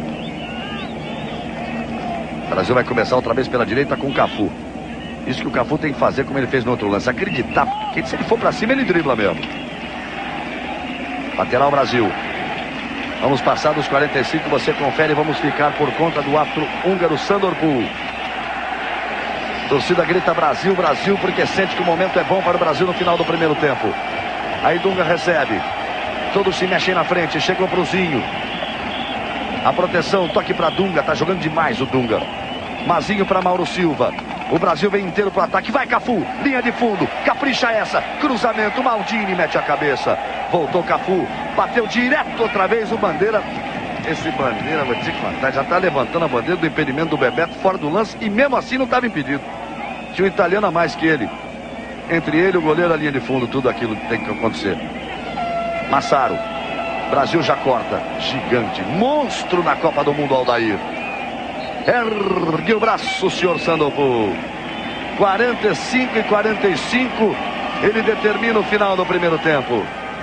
O Brasil vai começar outra vez pela direita com o Cafu. Isso que o Cafu tem que fazer como ele fez no outro lance. Acreditar, porque se ele for para cima ele dribla mesmo. Lateral Brasil. Vamos passar dos 45, você confere, vamos ficar por conta do árbitro húngaro Sandorpul. Torcida grita Brasil, Brasil, porque sente que o momento é bom para o Brasil no final do primeiro tempo. Aí Dunga recebe. Todos se mexem na frente, chegou pro Zinho. A proteção, toque para Dunga, tá jogando demais o Dunga. Mazinho para Mauro Silva. O Brasil vem inteiro pro ataque, vai Cafu, linha de fundo, capricha essa, cruzamento, Maldini mete a cabeça. Voltou Cafu, bateu direto outra vez o Bandeira. Esse Bandeira, vou dizer que já tá levantando a bandeira do impedimento do Bebeto fora do lance e mesmo assim não estava impedido. Tinha um italiano a mais que ele. Entre ele, o goleiro, a linha de fundo, tudo aquilo que tem que acontecer. Massaro. Brasil já corta. Gigante, monstro na Copa do Mundo, Aldair. Ergue o braço, senhor Sandorpul. 45 e 45. Ele determina o final do primeiro tempo.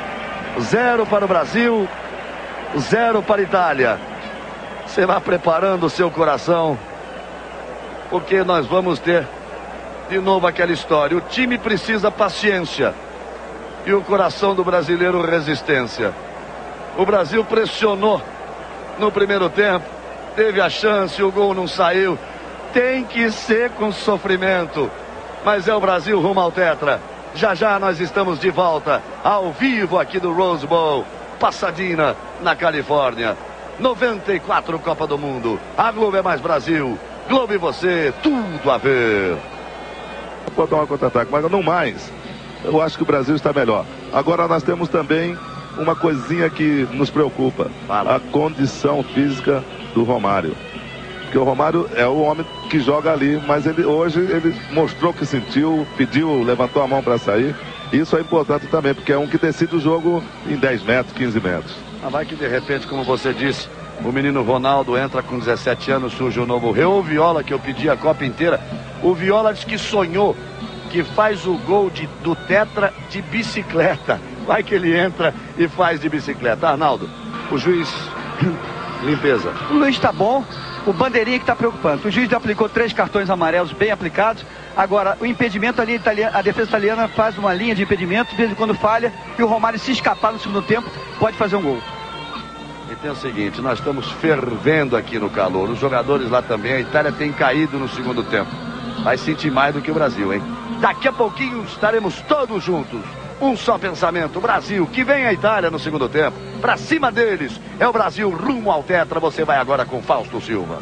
0 para o Brasil, 0 para a Itália. Você vai preparando o seu coração, porque nós vamos ter de novo aquela história. O time precisa paciência e o coração do brasileiro resistência. O Brasil pressionou no primeiro tempo, teve a chance, o gol não saiu. Tem que ser com sofrimento, mas é o Brasil rumo ao tetra. Já já nós estamos de volta, ao vivo aqui do Rose Bowl, Pasadena, na Califórnia. 94 Copa do Mundo. A Globo é mais Brasil. Globo e você, tudo a ver. Pode dar um contra-ataque, mas não mais. Eu acho que o Brasil está melhor. Agora nós temos também uma coisinha que nos preocupa. Fala. A condição física do Romário. Porque o Romário é o homem que joga ali, mas hoje ele mostrou que sentiu, pediu, levantou a mão para sair. Isso é importante também, porque é um que decide o jogo em 10 metros, 15 metros. Ah, vai que de repente, como você disse, o menino Ronaldo entra com 17 anos, surge o novo rei. O Viola, que eu pedi a Copa inteira. O Viola diz que sonhou, que faz o gol do tetra de bicicleta. Vai que ele entra e faz de bicicleta. Arnaldo, o juiz, limpeza. O Luiz tá bom, o bandeirinha que tá preocupando. O juiz aplicou 3 cartões amarelos bem aplicados. Agora, o impedimento ali, a defesa italiana faz uma linha de impedimento, de vez em quando falha, e o Romário, se escapar no segundo tempo, pode fazer um gol. E tem o seguinte, nós estamos fervendo aqui no calor. Os jogadores lá também, a Itália tem caído no segundo tempo. Vai sentir mais do que o Brasil, hein? Daqui a pouquinho estaremos todos juntos. Um só pensamento, Brasil, que vem a Itália no segundo tempo. Pra cima deles, é o Brasil rumo ao tetra. Você vai agora com Fausto Silva.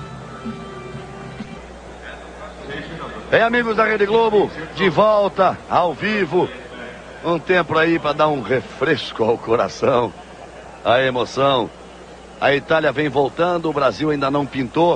Bem, amigos da Rede Globo, de volta, ao vivo. Um tempo aí para dar um refresco ao coração, a emoção. A Itália vem voltando, o Brasil ainda não pintou.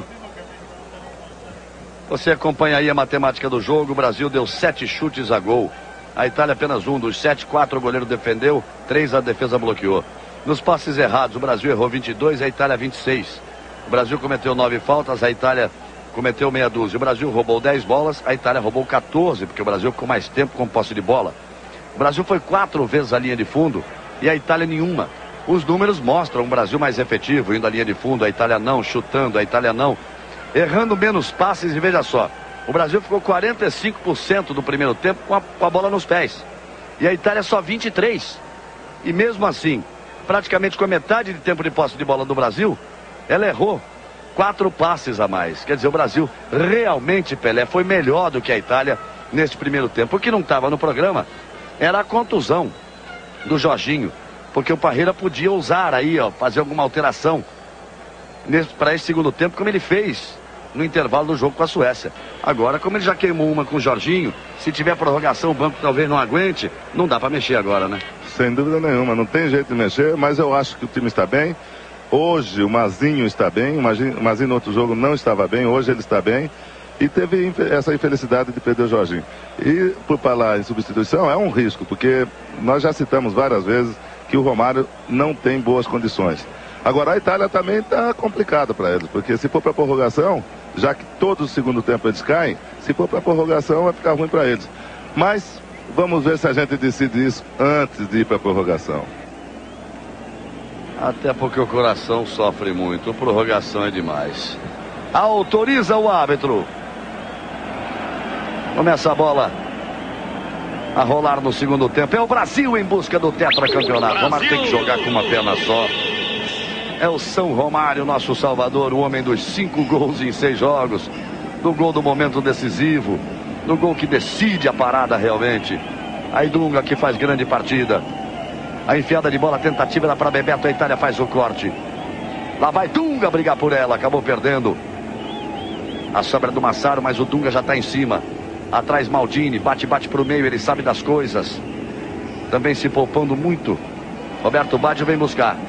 Você acompanha aí a matemática do jogo. O Brasil deu 7 chutes a gol. A Itália apenas um. Dos 7, 4 o goleiro defendeu, 3 a defesa bloqueou. Nos passes errados, o Brasil errou 22, a Itália 26. O Brasil cometeu 9 faltas, a Itália cometeu meia dúzia. O Brasil roubou 10 bolas, a Itália roubou 14, porque o Brasil ficou mais tempo com posse de bola. O Brasil foi 4 vezes à linha de fundo e a Itália nenhuma. Os números mostram o Brasil mais efetivo, indo à linha de fundo, a Itália não, chutando, a Itália não, errando menos passes. E veja só, o Brasil ficou 45% do primeiro tempo com a bola nos pés. E a Itália só 23%. E mesmo assim, praticamente com a metade de tempo de posse de bola do Brasil, ela errou 4 passes a mais. Quer dizer, o Brasil realmente, Pelé, foi melhor do que a Itália nesse primeiro tempo. O que não estava no programa era a contusão do Jorginho, porque o Parreira podia usar aí, ó, fazer alguma alteração para esse segundo tempo, como ele fez no intervalo do jogo com a Suécia. Agora, como ele já queimou uma com o Jorginho, se tiver prorrogação, o banco talvez não aguente, não dá para mexer agora, né? Sem dúvida nenhuma, não tem jeito de mexer, mas eu acho que o time está bem. Hoje o Mazinho está bem, o Mazinho no outro jogo não estava bem, hoje ele está bem. E teve essa infelicidade de perder o Jorginho. E por falar em substituição, é um risco, porque nós já citamos várias vezes que o Romário não tem boas condições. Agora a Itália também está complicada para eles, porque se for para prorrogação, já que todo o segundo tempo eles caem, se for para prorrogação vai ficar ruim para eles. Mas vamos ver se a gente decide isso antes de ir para prorrogação. Até porque o coração sofre muito. Prorrogação é demais. Autoriza o árbitro. Começa a bola a rolar no segundo tempo. É o Brasil em busca do tetracampeonato. Romário tem que jogar com uma perna só. É o São Romário, nosso salvador, o homem dos 5 gols em 6 jogos. Do gol do momento decisivo. Do gol que decide a parada realmente. Aí Dunga que faz grande partida. A enfiada de bola, a tentativa era para Bebeto, a Itália faz o corte. Lá vai Dunga brigar por ela, acabou perdendo. A sobra do Massaro, mas o Dunga já está em cima. Atrás Maldini, bate para o meio, ele sabe das coisas. Também se poupando muito. Roberto Baggio vem buscar.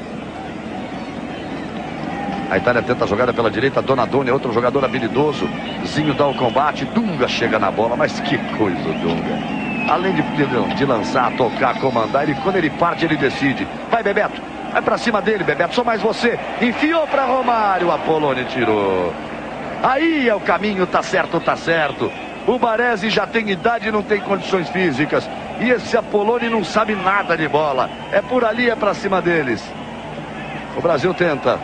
A Itália tenta a jogada pela direita, Donadoni é outro jogador habilidoso. Zinho dá o combate, Dunga chega na bola, mas que coisa o Dunga. Além de lançar, tocar, comandar, quando ele parte, ele decide. Vai, Bebeto. Vai pra cima dele, Bebeto. Só mais você. Enfiou pra Romário. A Poloni tirou. Aí é o caminho. Tá certo, tá certo. O Baresi já tem idade e não tem condições físicas. E esse Apoloni não sabe nada de bola. É por ali, é pra cima deles. O Brasil tenta.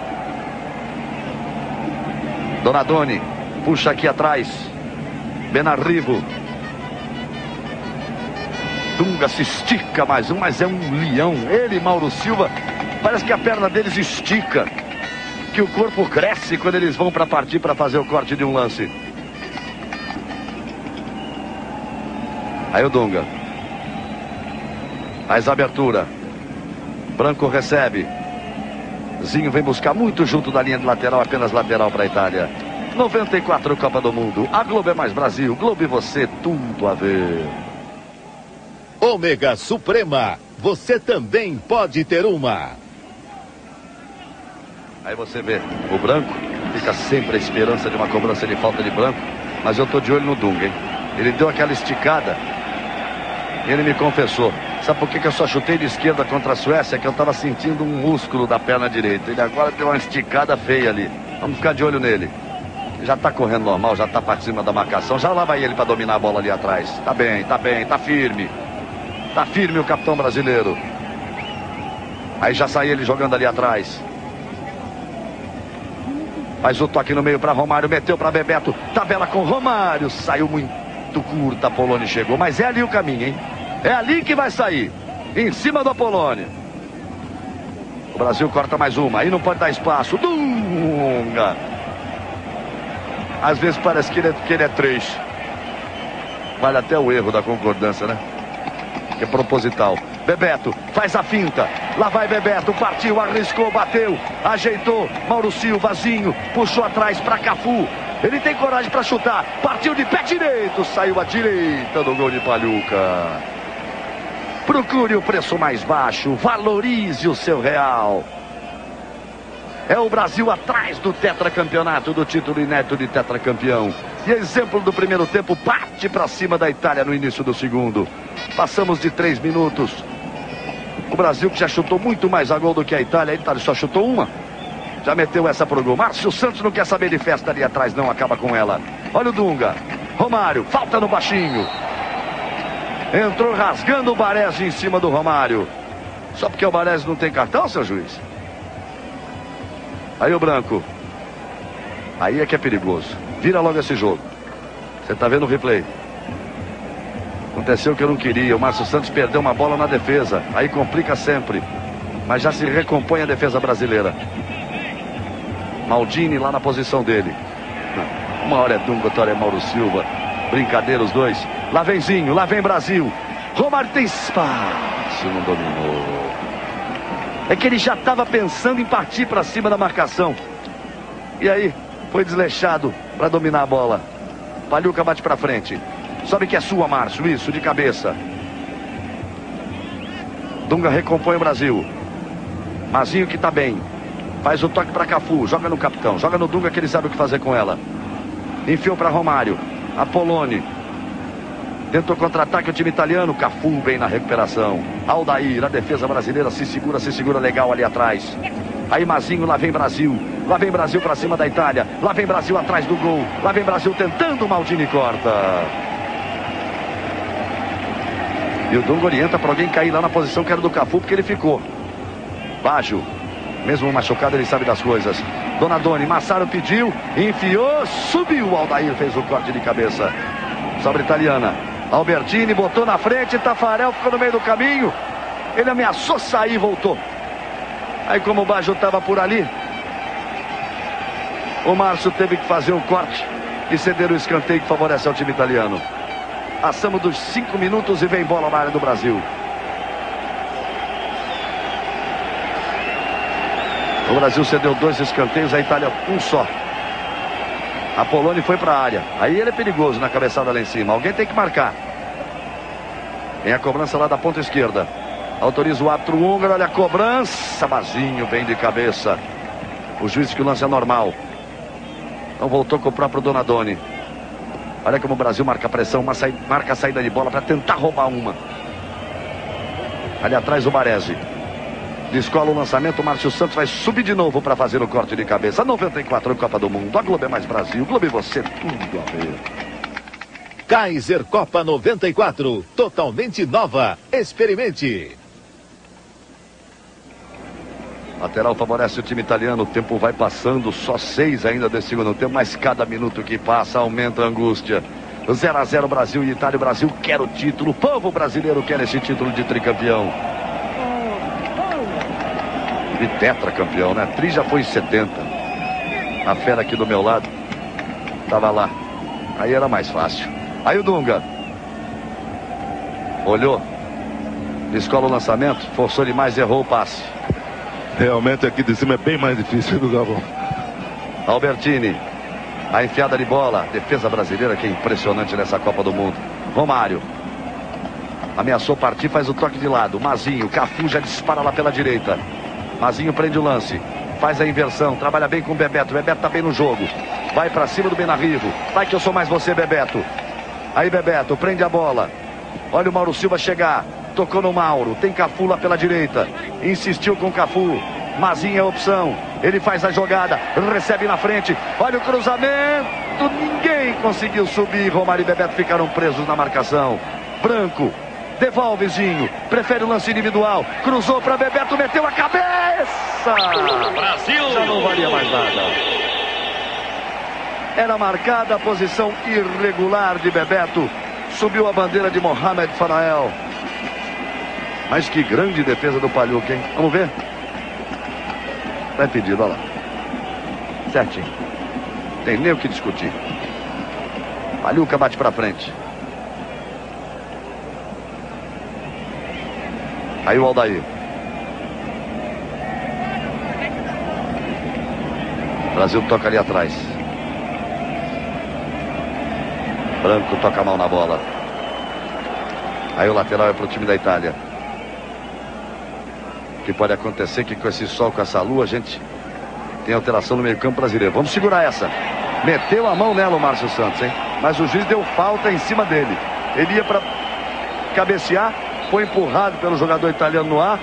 Donadoni. Puxa aqui atrás. Benarrivo. Dunga se estica mais um, mas é um leão. Ele e Mauro Silva, parece que a perna deles estica. Que o corpo cresce quando eles vão para partir para fazer o corte de um lance. Aí o Dunga. Faz a abertura. Branco recebe. Zinho vem buscar muito junto da linha de lateral, apenas lateral para a Itália. 94 Copa do Mundo. A Globo é mais Brasil. Globo e você, tudo a ver. Ômega Suprema, você também pode ter uma. Aí você vê o Branco, fica sempre a esperança de uma cobrança de falta de Branco, mas eu tô de olho no Dunga, hein? Ele deu aquela esticada, ele me confessou. Sabe por que eu só chutei de esquerda contra a Suécia? Que eu tava sentindo um músculo da perna direita. Ele agora deu uma esticada feia ali. Vamos ficar de olho nele. Já tá correndo normal, já tá para cima da marcação, já lá vai ele para dominar a bola ali atrás. Tá bem, tá firme. Tá firme o capitão brasileiro. Aí já sai ele jogando ali atrás. Faz o toque no meio para Romário. Meteu para Bebeto. Tabela com Romário. Saiu muito curta. A Poloni chegou. Mas é ali o caminho, hein? É ali que vai sair. Em cima do Poloni. O Brasil corta mais uma. Aí não pode dar espaço. Dunga. Às vezes parece que ele é 3. Vale até o erro da concordância, né? É proposital. Bebeto faz a finta. Lá vai Bebeto, partiu, arriscou, bateu, ajeitou. Mauro Silva, Zinho, puxou atrás para Cafu. Ele tem coragem para chutar. Partiu de pé direito, saiu à direita do gol de Paluca. Procure o preço mais baixo, valorize o seu real. É o Brasil atrás do tetracampeonato, do título inédito de tetracampeão. E exemplo do primeiro tempo, parte para cima da Itália no início do segundo. Passamos de 3 minutos. O Brasil que já chutou muito mais a gol do que a Itália. A Itália só chutou uma. Já meteu essa pro gol. Márcio Santos não quer saber de festa ali atrás, não, acaba com ela. Olha o Dunga. Romário, falta no baixinho. Entrou rasgando o Baresi em cima do Romário. Só porque o Baresi não tem cartão, seu juiz? Aí o Branco. Aí é que é perigoso. Vira logo esse jogo. Você tá vendo o replay. Aconteceu o que eu não queria. O Márcio Santos perdeu uma bola na defesa. Aí complica sempre. Mas já se recompõe a defesa brasileira. Maldini lá na posição dele. Uma hora é Dunga, outra hora é Mauro Silva. Brincadeira os dois. Lá vem Zinho, lá vem Brasil. Romário tem espaço, não dominou. É que ele já estava pensando em partir para cima da marcação. E aí, foi desleixado para dominar a bola. Paluca bate para frente. Sabe que é sua, Márcio, isso, de cabeça. Dunga recompõe o Brasil. Mazinho que tá bem. Faz o toque para Cafu, joga no capitão. Joga no Dunga que ele sabe o que fazer com ela. Enfiou para Romário. A Poloni. Tentou contra-ataque o time italiano. Cafu bem na recuperação. Aldair, a defesa brasileira se segura legal ali atrás. Aí Mazinho, lá vem Brasil. Lá vem Brasil pra cima da Itália. Lá vem Brasil atrás do gol. Lá vem Brasil tentando, Maldini corta. E o Dunga orienta pra alguém cair lá na posição que era do Cafu, porque ele ficou. Baggio, mesmo machucado, ele sabe das coisas. Donadoni, Massaro pediu, enfiou, subiu. Aldair fez o corte de cabeça. Sobra italiana. Albertini botou na frente, Tafarel ficou no meio do caminho. Ele ameaçou sair e voltou. Aí como o Baggio estava por ali, o Márcio teve que fazer o corte e ceder o escanteio que favorece ao time italiano. Passamos dos 5 minutos e vem bola na área do Brasil. O Brasil cedeu 2 escanteios, a Itália um só. A Polônia foi para a área. Aí ele é perigoso na cabeçada lá em cima. Alguém tem que marcar. Tem a cobrança lá da ponta esquerda. Autoriza o árbitro húngaro, olha a cobrança. Mazinho bem de cabeça. O juiz diz que o lance é normal. Então voltou com o próprio Donadoni. Olha como o Brasil marca pressão, marca a saída de bola para tentar roubar uma. Ali atrás o Baresi. Descola o lançamento, o Márcio Santos vai subir de novo para fazer o corte de cabeça. 94 Copa do Mundo. A Globo é mais Brasil. Globo e você, tudo a ver. Kaiser Copa 94. Totalmente nova. Experimente. Lateral favorece o time italiano. O tempo vai passando. Só 6 ainda desse segundo tempo. Mas cada minuto que passa aumenta a angústia. 0-0 Brasil e Itália. O Brasil quer o título. O povo brasileiro quer esse título de tricampeão. E tetracampeão, né? Tri já foi em 70. A fera aqui do meu lado tava lá. Aí era mais fácil. Aí o Dunga olhou, descola o lançamento, forçou demais, errou o passe. Realmente aqui de cima é bem mais difícil do Gabão. Albertini, a enfiada de bola. Defesa brasileira que é impressionante nessa Copa do Mundo. Romário ameaçou partir, faz o toque de lado. Mazinho, Cafu já dispara lá pela direita. Mazinho prende o lance, faz a inversão, trabalha bem com o Bebeto. Bebeto tá bem no jogo, vai pra cima do Benarrivo. Vai que eu sou mais você, Bebeto. Aí Bebeto prende a bola. Olha o Mauro Silva chegar, tocou no Mauro, tem Cafu lá pela direita, insistiu com Cafu. Mazinho é a opção, ele faz a jogada, recebe na frente, olha o cruzamento, ninguém conseguiu subir. Romário e Bebeto ficaram presos na marcação. Branco devolve, Zinho, prefere o lance individual, cruzou para Bebeto, meteu a cabeça. Brasil! Já não valia mais nada. Era marcada a posição irregular de Bebeto. Subiu a bandeira de Mohamed Fanael. Mas que grande defesa do Pagliuca, hein? Vamos ver? Tá impedido, olha lá. Certinho. Tem nem o que discutir. Pagliuca bate para frente. Aí o Aldair. O Brasil toca ali atrás. Branco toca mal na bola. Aí o lateral é para o time da Itália. O que pode acontecer que com esse sol, com essa lua, a gente tem alteração no meio-campo brasileiro. Vamos segurar essa. Meteu a mão nela o Márcio Santos, hein? Mas o juiz deu falta em cima dele. Ele ia para cabecear, foi empurrado pelo jogador italiano no ar.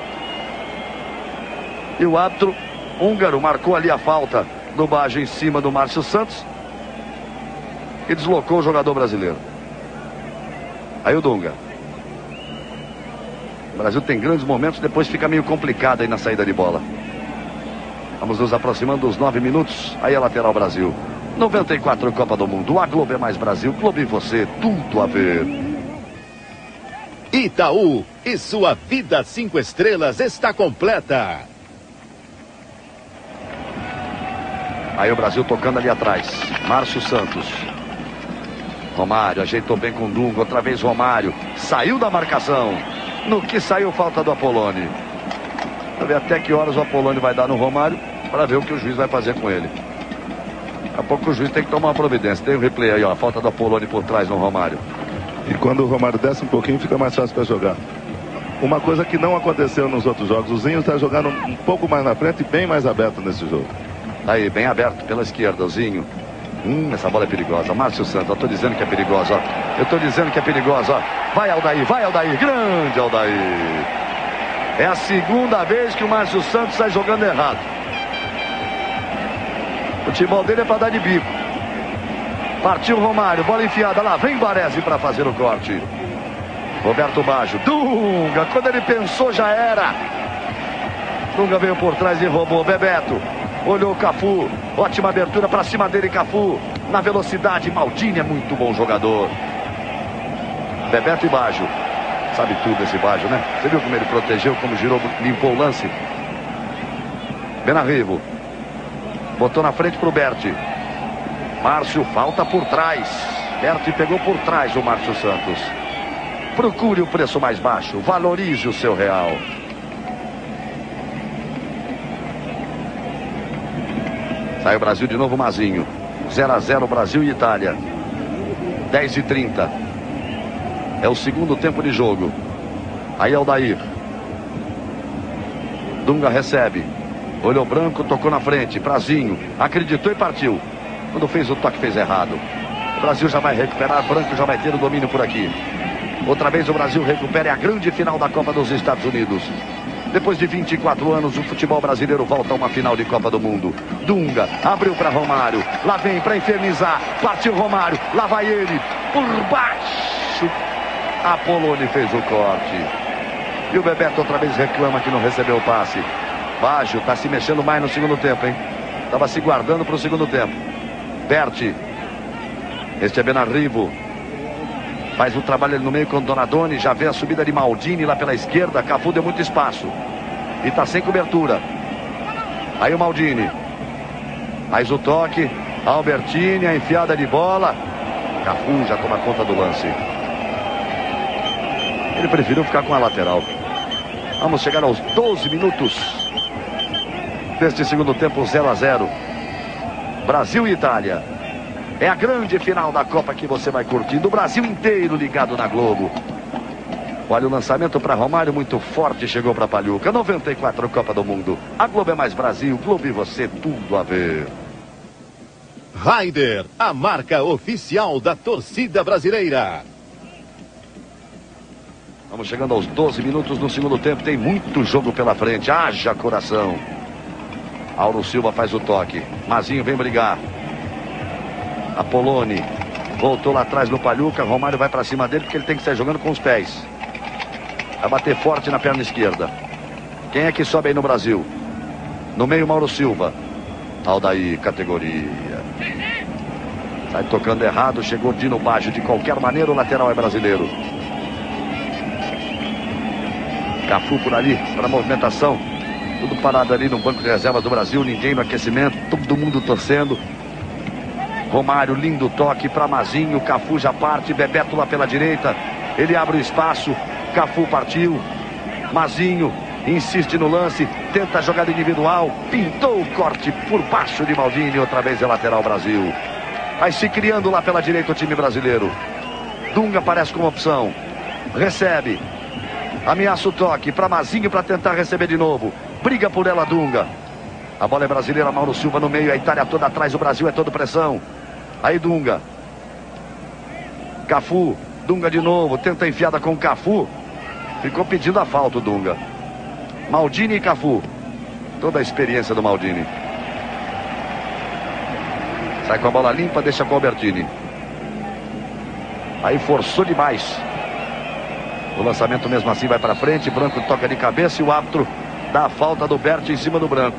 E o árbitro húngaro marcou ali a falta do Baggio em cima do Márcio Santos e deslocou o jogador brasileiro. Aí o Dunga. O Brasil tem grandes momentos, depois fica meio complicado aí na saída de bola. Vamos nos aproximando dos 9 minutos. Aí a lateral Brasil. 94 Copa do Mundo. A Globo é mais Brasil. Globo e você, tudo a ver. Itaú e sua vida 5 estrelas está completa. Aí o Brasil tocando ali atrás. Márcio Santos. Romário ajeitou bem com o Dunga. Outra vez Romário. Saiu da marcação. No que saiu falta do Apoloni. Vamos ver até que horas o Apoloni vai dar no Romário para ver o que o juiz vai fazer com ele. Daqui a pouco o juiz tem que tomar uma providência. Tem um replay aí, ó. A falta do Apoloni por trás no Romário. E quando o Romário desce um pouquinho, fica mais fácil para jogar. Uma coisa que não aconteceu nos outros jogos. O Zinho está jogando um pouco mais na frente e bem mais aberto nesse jogo. Aí, bem aberto pela esquerda, o Zinho. Essa bola é perigosa. Márcio Santos, eu tô dizendo que é perigosa, ó. Eu tô dizendo que é perigosa, ó. Vai, Aldair, grande Aldair. É a segunda vez que o Márcio Santos sai jogando errado. O futebol dele é para dar de bico. Partiu Romário, bola enfiada lá, vem Baresi para fazer o corte. Roberto Baggio, Dunga, quando ele pensou já era. Dunga veio por trás e roubou. Bebeto. Olhou o Cafu. Ótima abertura para cima dele, Cafu. Na velocidade, Maldini é muito bom jogador. Bebeto e Baggio. Sabe tudo esse Baggio, né? Você viu como ele protegeu, como girou, limpou o lance? Benarrivo. Botou na frente pro Berti. Márcio falta por trás. Berti pegou por trás o Márcio Santos. Procure o preço mais baixo. Valorize o seu real. Sai o Brasil de novo, Mazinho. 0 a 0 Brasil e Itália. 10h30. É o segundo tempo de jogo. Aí Aldair. Dunga recebe. Olhou branco, tocou na frente. Brazinho. Acreditou e partiu. Quando fez o toque, fez errado. O Brasil já vai recuperar. Branco já vai ter o domínio por aqui. Outra vez o Brasil recupera a grande final da Copa dos Estados Unidos. Depois de 24 anos, o futebol brasileiro volta a uma final de Copa do Mundo. Dunga abriu para Romário. Lá vem para infernizar. Partiu Romário. Lá vai ele. Por baixo. Apoloni fez o corte. E o Bebeto outra vez reclama que não recebeu o passe. Baggio está se mexendo mais no segundo tempo, hein? Estava se guardando para o segundo tempo. Berti. Este é Benarrivo. Faz o trabalho ali no meio com Donadoni. Já vê a subida de Maldini lá pela esquerda. Cafu deu muito espaço. E está sem cobertura. Aí o Maldini. Faz o toque. Albertini, a enfiada de bola. Cafu já toma conta do lance. Ele preferiu ficar com a lateral. Vamos chegar aos 12 minutos deste segundo tempo. 0 a 0. Brasil e Itália. É a grande final da Copa que você vai curtindo. O Brasil inteiro ligado na Globo. Olha o lançamento para Romário, muito forte, chegou para Pagliuca. 94 Copa do Mundo. A Globo é mais Brasil, Globo e você, tudo a ver. Ryder, a marca oficial da torcida brasileira. Vamos chegando aos 12 minutos do segundo tempo. Tem muito jogo pela frente. Haja coração. Auro Silva faz o toque. Mazinho vem brigar. Apoloni voltou lá atrás no Pagliuca. Romário vai para cima dele porque ele tem que sair jogando com os pés. Vai bater forte na perna esquerda. Quem é que sobe aí no Brasil? No meio, Mauro Silva. Aldair, categoria. Sai tocando errado. Chegou Dino Baggio. De qualquer maneira, o lateral é brasileiro. Cafu por ali para a movimentação. Tudo parado ali no banco de reservas do Brasil. Ninguém no aquecimento. Todo mundo torcendo. Romário, lindo toque para Mazinho. Cafu já parte. Bebeto lá pela direita. Ele abre o espaço. Cafu partiu. Mazinho insiste no lance. Tenta a jogada individual. Pintou o corte por baixo de Maldini. Outra vez é lateral Brasil. Vai se criando lá pela direita o time brasileiro. Dunga aparece como opção. Recebe. Ameaça o toque para Mazinho para tentar receber de novo. Briga por ela Dunga. A bola é brasileira, Mauro Silva no meio. A Itália toda atrás, o Brasil é todo pressão. Aí Dunga. Cafu. Dunga de novo. Tenta a enfiada com o Cafu. Ficou pedindo a falta o Dunga. Maldini e Cafu. Toda a experiência do Maldini. Sai com a bola limpa, deixa com o Albertini. Aí forçou demais. O lançamento mesmo assim vai para frente. Branco toca de cabeça e o árbitro dá a falta do Berti em cima do Branco.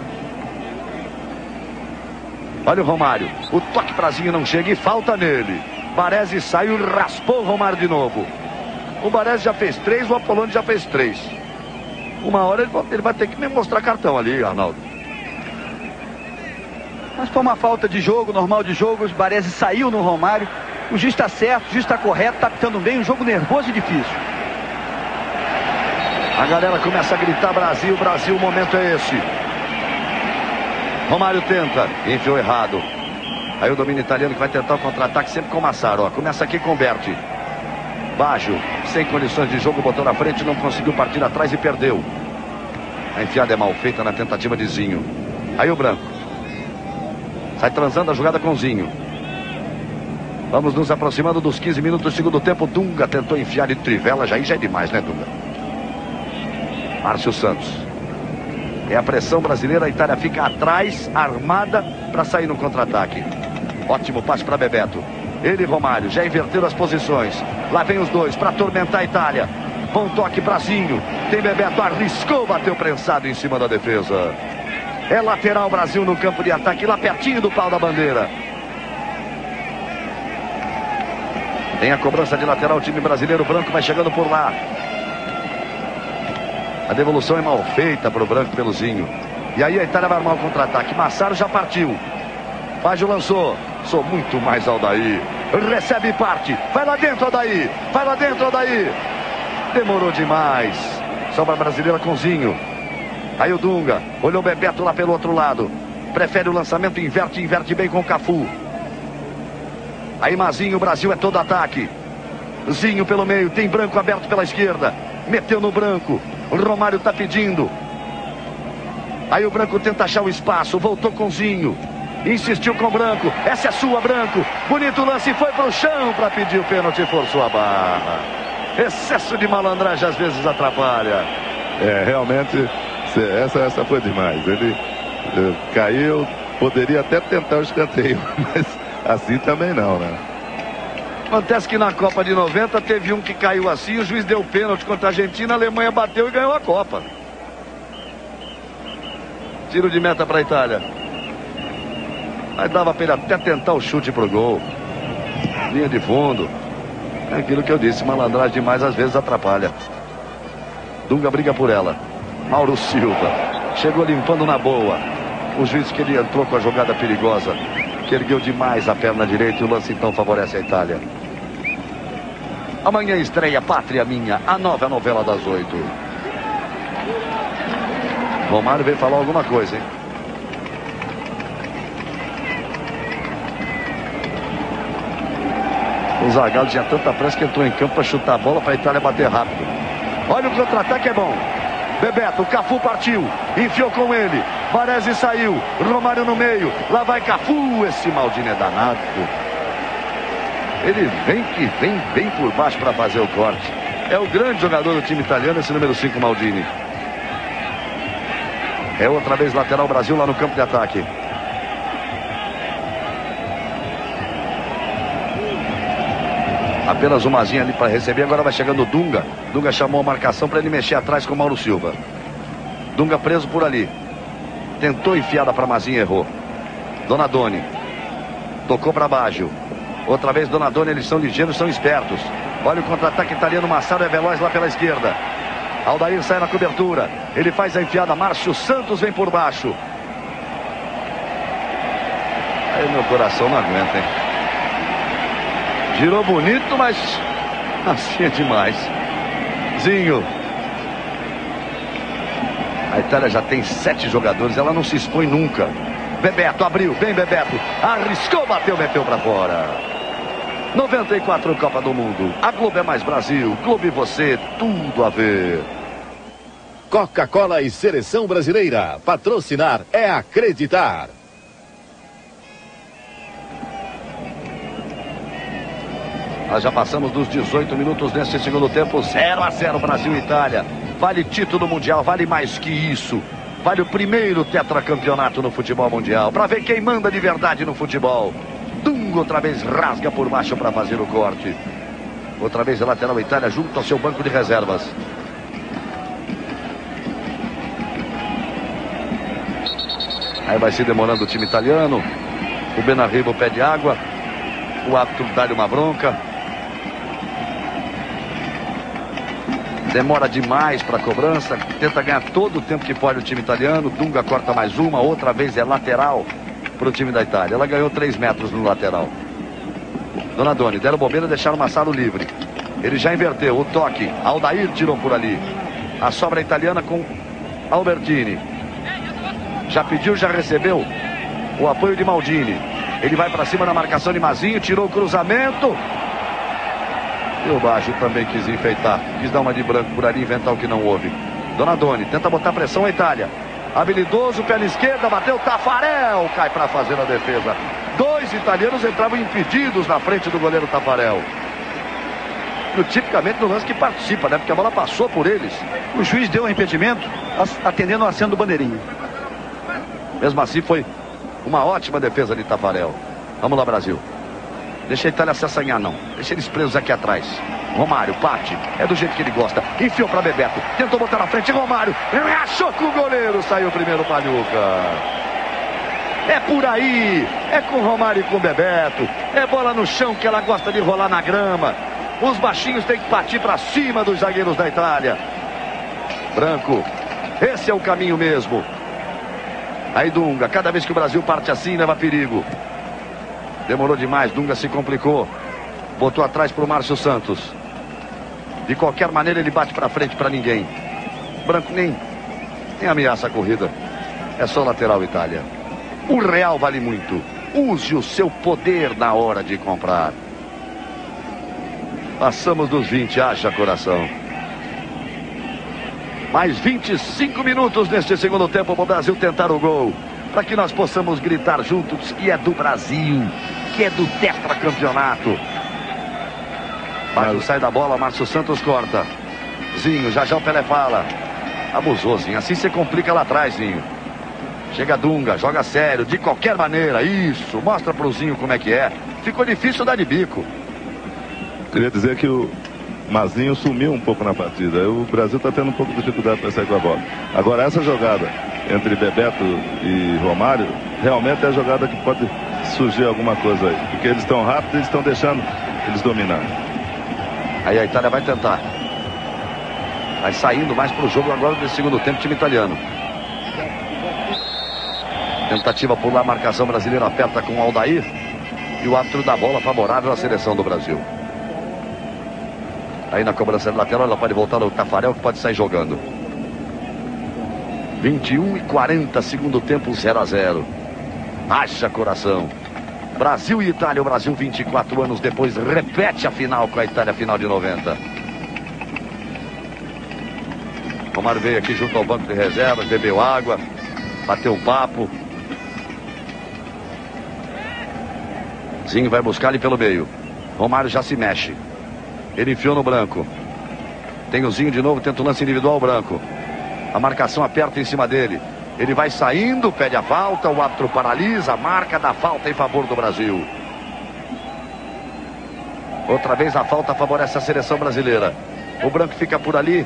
Olha o Romário. O toque Brasil não chega e falta nele. Baresi saiu e raspou o Romário de novo. O Baresi já fez 3, o Apoloni já fez 3. Uma hora ele vai ter que me mostrar cartão ali, Arnaldo. Mas foi uma falta de jogo, normal de jogo. O Baresi saiu no Romário. O juiz está certo, o juiz está correto, está pitando bem. Um jogo nervoso e difícil. A galera começa a gritar Brasil, Brasil, o momento é esse. Romário tenta, enfiou errado. Aí o domínio italiano que vai tentar o contra-ataque sempre com o Massaro, ó. Começa aqui com o Berti. Baggio, sem condições de jogo, botou na frente, não conseguiu partir atrás e perdeu. A enfiada é mal feita na tentativa de Zinho. Aí o Branco. Sai transando a jogada com Zinho. Vamos nos aproximando dos 15 minutos do segundo tempo. Dunga tentou enfiar de trivela, já é demais, né, Dunga? Márcio Santos. É a pressão brasileira, a Itália fica atrás, armada, para sair no contra-ataque. Ótimo passe para Bebeto. Ele e Romário já inverteram as posições. Lá vem os dois para atormentar a Itália. Bom toque, Brasinho. Tem Bebeto, arriscou, bateu prensado em cima da defesa. É lateral, Brasil no campo de ataque, lá pertinho do pau da bandeira. Tem a cobrança de lateral, o time brasileiro. Branco vai chegando por lá. A devolução é mal feita para o Branco pelo Zinho. E aí a Itália vai armar o contra-ataque. Massaro já partiu. Fágio lançou. Sou muito mais Aldair. Recebe e parte. Vai lá dentro, Aldair. Vai lá dentro, Aldair. Demorou demais. Sobra a brasileira com Zinho. Aí o Dunga. Olhou o Bebeto lá pelo outro lado. Prefere o lançamento, inverte bem com o Cafu. Aí Mazinho, o Brasil é todo ataque. Zinho pelo meio, tem Branco aberto pela esquerda. Meteu no Branco. O Romário tá pedindo. Aí o Branco tenta achar o espaço. Voltou com Zinho. Insistiu com o Branco. Essa é sua, Branco. Bonito lance, foi pro chão para pedir o pênalti e forçou a barra. Excesso de malandragem às vezes atrapalha. Realmente, essa foi demais. Ele caiu, poderia até tentar o escanteio, mas assim também não, né? Acontece que na Copa de 90 teve um que caiu assim, o juiz deu pênalti contra a Argentina, a Alemanha bateu e ganhou a Copa. Tiro de meta para a Itália. Mas dava para ele até tentar o chute pro gol. Linha de fundo. É aquilo que eu disse, malandragem demais às vezes atrapalha. Dunga briga por ela. Mauro Silva chegou limpando na boa. O juiz que ele entrou com a jogada perigosa, que ergueu demais a perna direita, e o lance então favorece a Itália. Amanhã estreia Pátria Minha, a nova novela das 8. Romário veio falar alguma coisa, hein? O Zagallo tinha tanta pressa que entrou em campo para chutar a bola para a Itália bater rápido. Olha o contra-ataque, é bom. Bebeto, Cafu partiu, enfiou com ele. Baresi saiu, Romário no meio. Lá vai Cafu, esse Maldini é danado. Ele vem bem por baixo para fazer o corte. É o grande jogador do time italiano, esse número 5, Maldini. É outra vez lateral Brasil lá no campo de ataque. Apenas uma zinha ali para receber. Agora vai chegando o Dunga. Dunga chamou a marcação para ele mexer atrás com o Mauro Silva. Dunga preso por ali. Tentou enfiada para Mazinha, errou. Donadoni. Tocou para Baggio. Outra vez Donadoni, eles são ligeiros, são espertos. Olha o contra-ataque italiano, Massaro é veloz lá pela esquerda. Aldair sai na cobertura. Ele faz a enfiada, Márcio Santos vem por baixo. Aí meu coração não aguenta, hein? Girou bonito, mas assim é demais. Zinho. A Itália já tem 7 jogadores, ela não se expõe nunca. Bebeto abriu, vem Bebeto. Arriscou, bateu, meteu pra fora. 94 Copa do Mundo. A Globo é mais Brasil. Globo e você, tudo a ver. Coca-Cola e Seleção Brasileira. Patrocinar é acreditar. Nós já passamos dos 18 minutos nesse segundo tempo. 0-0 Brasil e Itália. Vale título mundial, vale mais que isso. Vale o primeiro tetracampeonato no futebol mundial. Para ver quem manda de verdade no futebol. Dunga outra vez rasga por baixo para fazer o corte. Outra vez a lateral Itália junto ao seu banco de reservas. Aí vai se demorando o time italiano. O Benarribo pede água. O árbitro dá-lhe uma bronca. Demora demais para a cobrança. Tenta ganhar todo o tempo que pode o time italiano. Dunga corta mais uma. Outra vez é lateral para o time da Itália. Ela ganhou 3 metros no lateral. Donadoni, deram bobeira e deixaram o Massaro livre. Ele já inverteu o toque. Aldair tirou por ali. A sobra italiana com Albertini. Já pediu, já recebeu o apoio de Maldini. Ele vai para cima na marcação de Mazinho. Tirou o cruzamento. E o Baggio também quis enfeitar. Quis dar uma de branco por ali, inventar o que não houve. Donadoni tenta botar pressão a Itália. Habilidoso, pé na esquerda, bateu Tafarel. Cai para fazer a defesa. 2 italianos entravam impedidos na frente do goleiro Tafarel. Tipicamente no lance que participa, né? Porque a bola passou por eles. O juiz deu um impedimento, atendendo o aceno do bandeirinha. Mesmo assim foi uma ótima defesa de Tafarel. Vamos lá, Brasil. Deixa a Itália se assanhar, não. Deixa eles presos aqui atrás. Romário, bate, é do jeito que ele gosta. Enfiou para Bebeto, tentou botar na frente, Romário, achou com o goleiro, saiu primeiro Paluca. É por aí, é com Romário e com Bebeto. É bola no chão que ela gosta de rolar na grama. Os baixinhos têm que partir para cima dos zagueiros da Itália. Branco, esse é o caminho mesmo. Aí Dunga, cada vez que o Brasil parte assim, leva perigo. Demorou demais, Dunga se complicou. Botou atrás para o Márcio Santos. De qualquer maneira ele bate para frente para ninguém. Branco nem ameaça a corrida. É só lateral Itália. O real vale muito. Use o seu poder na hora de comprar. Passamos dos 20, haja coração. Mais 25 minutos neste segundo tempo para o Brasil tentar o gol. Para que nós possamos gritar juntos que é do Brasil, que é do tetracampeonato. Baixo sai da bola, Márcio Santos corta. Zinho, já o Pelé fala. Abusou, Zinho. Assim você complica lá atrás, Zinho. Chega Dunga, joga sério, de qualquer maneira. Isso, mostra pro Zinho como é que é. Ficou difícil dar de bico. Queria dizer que o Mazinho sumiu um pouco na partida. O Brasil está tendo um pouco de dificuldade para sair com a bola. Agora, essa jogada entre Bebeto e Romário, realmente é a jogada que pode surgir alguma coisa aí. Porque eles estão rápidos e eles estão deixando eles dominarem. Aí a Itália vai tentar. Vai saindo mais pro jogo agora do segundo tempo, time italiano. Tentativa por lá, marcação brasileira aperta com o Aldair. E o árbitro da bola favorável à seleção do Brasil. Aí na cobrança de lateral, ela pode voltar no Tafarel, que pode sair jogando. 21:40, segundo tempo, 0-0. Haja coração. Brasil e Itália, o Brasil 24 anos depois repete a final com a Itália, final de 90. Romário veio aqui junto ao banco de reservas, bebeu água, bateu um papo. Zinho vai buscar ali pelo meio. Romário já se mexe. Ele enfiou no Branco. Tem o Zinho de novo, tenta o lance individual, Branco. A marcação aperta em cima dele. Ele vai saindo, pede a falta, o árbitro paralisa, a marca da falta em favor do Brasil. Outra vez a falta favorece a seleção brasileira. O Branco fica por ali.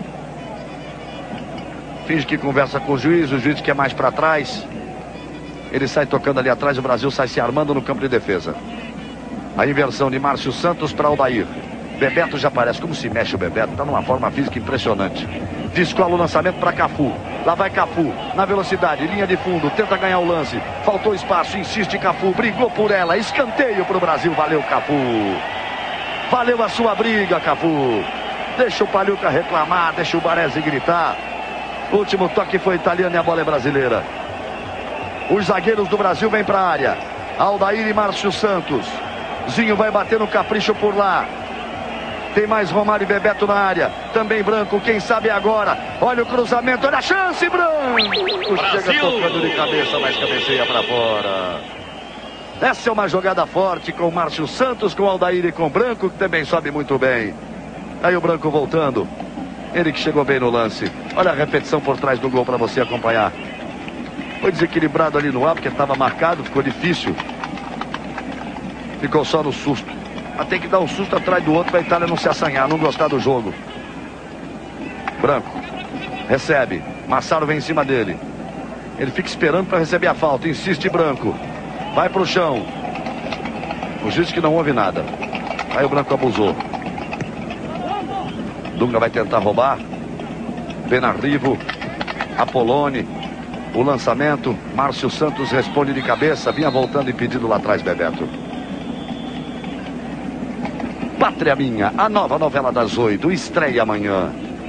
Finge que conversa com o juiz quer mais para trás. Ele sai tocando ali atrás, o Brasil sai se armando no campo de defesa. A inversão de Márcio Santos para Aldair. Bebeto já aparece, como se mexe o Bebeto, está numa forma física impressionante. Descola o lançamento para Cafu. Lá vai Cafu, na velocidade, linha de fundo, tenta ganhar o lance. Faltou espaço, insiste Cafu, brigou por ela, escanteio para o Brasil, valeu Cafu. Valeu a sua briga, Cafu. Deixa o Paluca reclamar, deixa o Baresi gritar. O último toque foi italiano e a bola é brasileira. Os zagueiros do Brasil vêm para a área. Aldair e Márcio Santos. Zinho vai bater no capricho por lá. Tem mais Romário e Bebeto na área. Também Branco, quem sabe agora. Olha o cruzamento, olha a chance, Branco. Chega tocando de cabeça, mas cabeceia para fora. Essa é uma jogada forte com o Márcio Santos, com o Aldair e com o Branco, que também sobe muito bem. Aí o Branco voltando. Ele que chegou bem no lance. Olha a repetição por trás do gol para você acompanhar. Foi desequilibrado ali no ar, porque estava marcado, ficou difícil. Ficou só no susto. Mas tem que dar um susto atrás do outro para a Itália não se assanhar, não gostar do jogo. Branco recebe. Massaro vem em cima dele. Ele fica esperando para receber a falta. Insiste Branco. Vai para o chão. O juiz que não ouve nada. Aí o Branco abusou. Dunga vai tentar roubar. Benarrivo. Apoloni. O lançamento. Márcio Santos responde de cabeça. Vinha voltando impedido lá atrás, Bebeto. Pátria Minha, a nova novela das 8, estreia amanhã.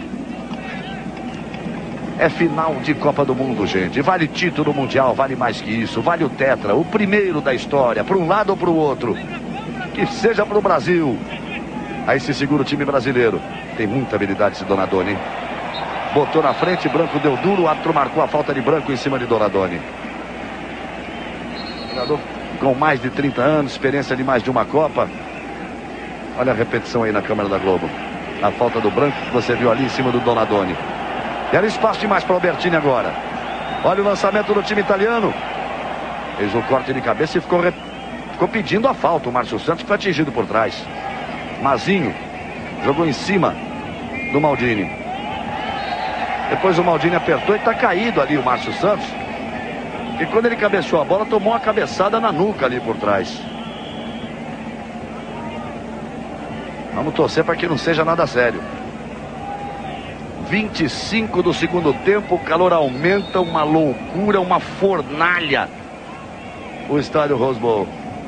É final de Copa do Mundo, gente. Vale título mundial, vale mais que isso. Vale o tetra, o primeiro da história, para um lado ou para o outro. Que seja para o Brasil. Aí se segura o time brasileiro. Tem muita habilidade esse Donadoni, hein? Botou na frente, Branco deu duro, o árbitro marcou a falta de Branco em cima de Donadoni. Jogador com mais de 30 anos, experiência de mais de uma Copa. Olha a repetição aí na câmera da Globo. A falta do Branco que você viu ali em cima do Donadoni. Era espaço demais para o Albertini agora. Olha o lançamento do time italiano. Fez o corte de cabeça e ficou pedindo a falta. O Márcio Santos foi atingido por trás. Mazinho Jogou em cima do Maldini. Depois o Maldini apertou e está caído ali o Márcio Santos. E quando ele cabeceou a bola, tomou uma cabeçada na nuca ali por trás. Vamos torcer para que não seja nada sério. 25 do segundo tempo, o calor aumenta, uma loucura, uma fornalha. O estádio Rose Bowl.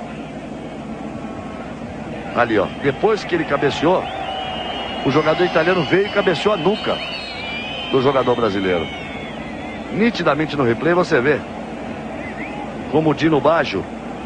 Ali, ó. Depois que ele cabeceou, o jogador italiano veio e cabeceou a nuca do jogador brasileiro. Nitidamente no replay você vê como o Dino Baggio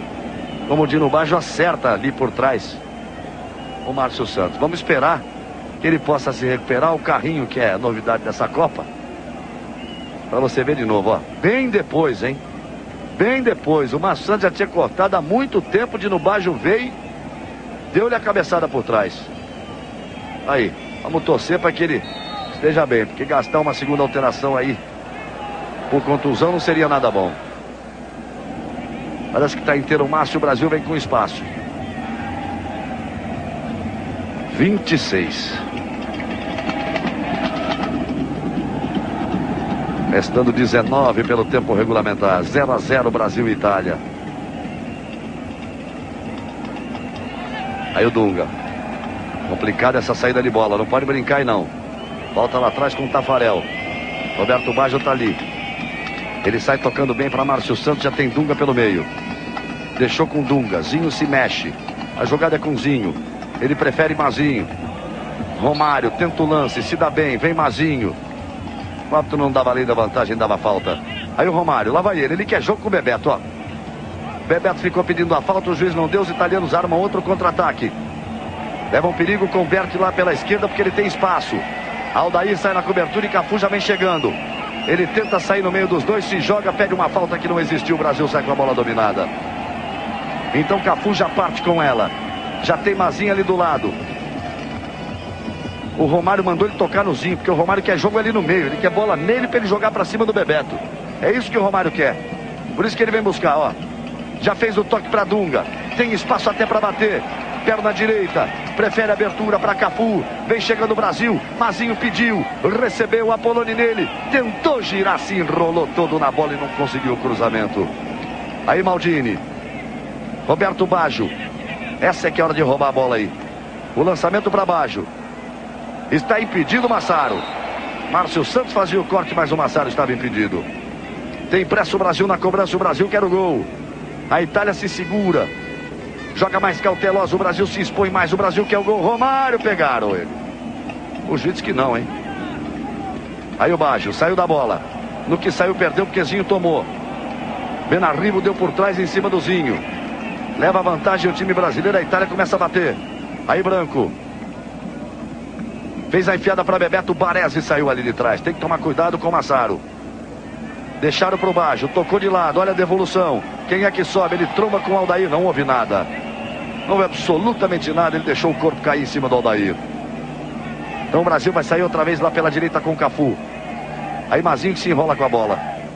acerta ali por trás o Márcio Santos. Vamos esperar que ele possa se recuperar. O carrinho, que é a novidade dessa Copa, para você ver de novo, ó. Bem depois, hein? Bem depois. O Márcio Santos já tinha cortado há muito tempo. Dino Baggio veio, deu-lhe a cabeçada por trás. Aí, vamos torcer para que ele esteja bem, porque gastar uma segunda alteração aí por contusão não seria nada bom. Parece que está inteiro o Márcio. O Brasil vem com espaço. 26. Restando 19 pelo tempo regulamentar. 0-0 Brasil e Itália. Aí o Dunga. Complicada essa saída de bola. Não pode brincar aí não. Volta lá atrás com o Tafarel. Roberto Baggio está ali. Ele sai tocando bem para Márcio Santos. Já tem Dunga pelo meio. Deixou com Dunga. Zinho se mexe. A jogada é com Zinho. Ele prefere Mazinho. Romário tenta o lance. Se dá bem. Vem Mazinho. O árbitro não dava além da vantagem, dava falta. Aí o Romário. Lá vai ele. Ele quer jogo com o Bebeto, ó. Bebeto ficou pedindo a falta. O juiz não deu. Os italianos armam outro contra-ataque. Levam perigo. Converte lá pela esquerda porque ele tem espaço. Aldair sai na cobertura e Cafu já vem chegando. Ele tenta sair no meio dos dois. Se joga. Pede uma falta que não existiu. O Brasil sai com a bola dominada. Então Cafu já parte com ela. Já tem Mazinho ali do lado. O Romário mandou ele tocar no Zinho, porque o Romário quer jogo ali no meio. Ele quer bola nele para ele jogar para cima do Bebeto. É isso que o Romário quer. Por isso que ele vem buscar, ó. Já fez o toque para Dunga. Tem espaço até para bater. Perna direita. Prefere abertura para Cafu. Vem chegando o Brasil. Mazinho pediu. Recebeu o Apoloni nele. Tentou girar, se enrolou todo na bola e não conseguiu o cruzamento. Aí Maldini. Roberto Baggio. Essa é que é a hora de roubar a bola aí. O lançamento para Baggio. Está impedido o Massaro. Márcio Santos fazia o corte, mas o Massaro estava impedido. Tem pressa o Brasil na cobrança. O Brasil quer o gol. A Itália se segura. Joga mais cauteloso. O Brasil se expõe mais. O Brasil quer o gol. Romário, pegaram ele. O juiz disse que não, hein? Aí o Baggio saiu da bola. No que saiu, perdeu porque Zinho tomou. Benarribo deu por trás em cima do Zinho. Leva vantagem o time brasileiro. A Itália começa a bater. Aí Branco. Fez a enfiada para Bebeto. Baresi saiu ali de trás. Tem que tomar cuidado com o Massaro. Deixaram para o Baggio. Tocou de lado. Olha a devolução. Quem é que sobe? Ele tromba com o Aldair. Não houve nada. Não houve absolutamente nada. Ele deixou o corpo cair em cima do Aldair. Então o Brasil vai sair outra vez lá pela direita com o Cafu. Aí Mazinho que se enrola com a bola.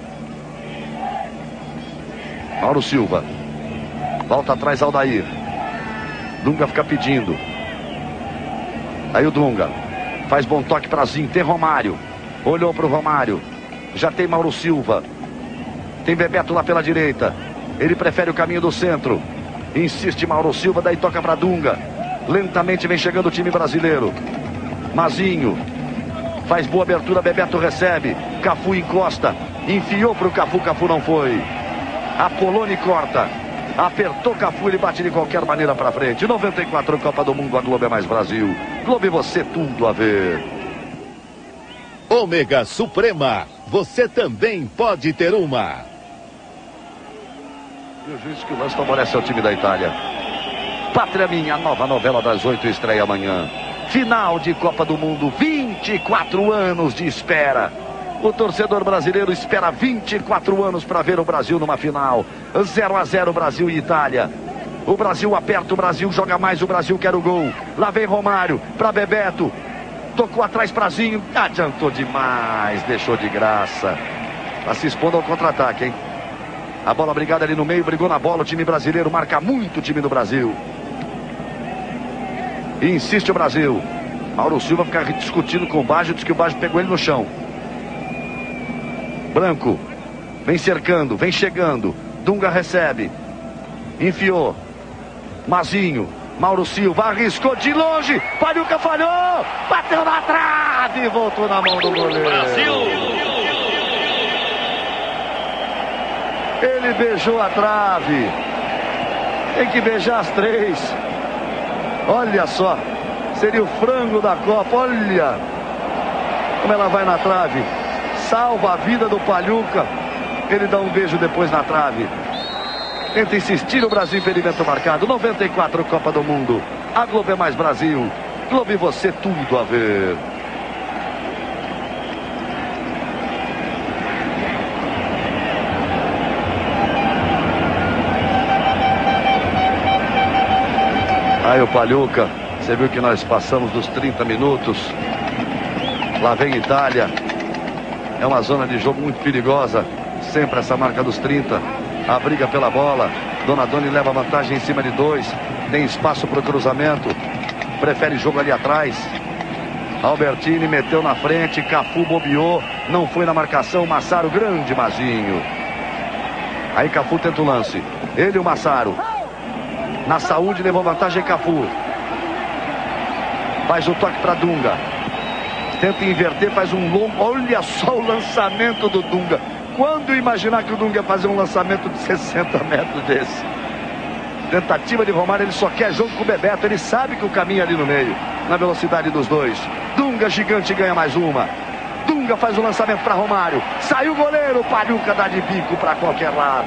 Mauro Silva. Volta atrás Aldair. Dunga fica pedindo. Aí o Dunga. Faz bom toque para Zinho. Tem Romário. Olhou para o Romário. Já tem Mauro Silva. Tem Bebeto lá pela direita. Ele prefere o caminho do centro. Insiste Mauro Silva. Daí toca para Dunga. Lentamente vem chegando o time brasileiro. Mazinho. Faz boa abertura. Bebeto recebe. Cafu encosta. Enfiou para o Cafu. Cafu não foi. Apoloni corta. Apertou Cafu, ele bate de qualquer maneira para frente. 94 Copa do Mundo, a Globo é mais Brasil. Globo e você, tudo a ver. Ômega Suprema, você também pode ter uma. E o juiz que o lance favorece ao time da Itália. Pátria Minha, nova novela das 8 estreia amanhã. Final de Copa do Mundo, 24 anos de espera. O torcedor brasileiro espera 24 anos para ver o Brasil numa final. 0-0 Brasil e Itália. O Brasil aperta, o Brasil joga mais, o Brasil quer o gol. Lá vem Romário para Bebeto. Tocou atrás para Zinho. Adiantou demais, deixou de graça. Está se expondo ao contra-ataque, hein? A bola brigada ali no meio, brigou na bola. O time brasileiro marca muito o time do Brasil. E insiste o Brasil. Mauro Silva fica discutindo com o Baggio, diz que o Baggio pegou ele no chão. Branco, vem cercando, vem chegando. Dunga recebe, enfiou. Mazinho, Mauro Silva arriscou de longe. Paliuca falhou, bateu na trave e voltou na mão do goleiro. Brasil! Ele beijou a trave. Tem que beijar as três. Olha só, seria o frango da Copa. Olha como ela vai na trave. Salva a vida do Paliuca. Ele dá um beijo depois na trave. Tenta insistir o Brasil, impedimento marcado. 94, Copa do Mundo. A Globo é mais Brasil. Globo e você, tudo a ver. Aí o Paliuca, você viu que nós passamos dos 30 minutos. Lá vem Itália. É uma zona de jogo muito perigosa. Sempre essa marca dos 30. A briga pela bola. Donadoni leva vantagem em cima de 2. Tem espaço para o cruzamento. Prefere jogo ali atrás. Albertini meteu na frente. Cafu bobeou. Não foi na marcação. Massaro, grande Mazinho. Aí Cafu tenta o lance. Ele e o Massaro. Na saúde levou vantagem Cafu. Faz o toque para Dunga. Tenta inverter, faz um longo. Olha só o lançamento do Dunga. Quando imaginar que o Dunga ia fazer um lançamento de 60 metros desse? Tentativa de Romário, ele só quer jogo com o Bebeto. Ele sabe que o caminho é ali no meio, na velocidade dos dois. Dunga gigante ganha mais uma. Dunga faz o lançamento para Romário. Saiu o goleiro, Paliuca dá de bico para qualquer lado.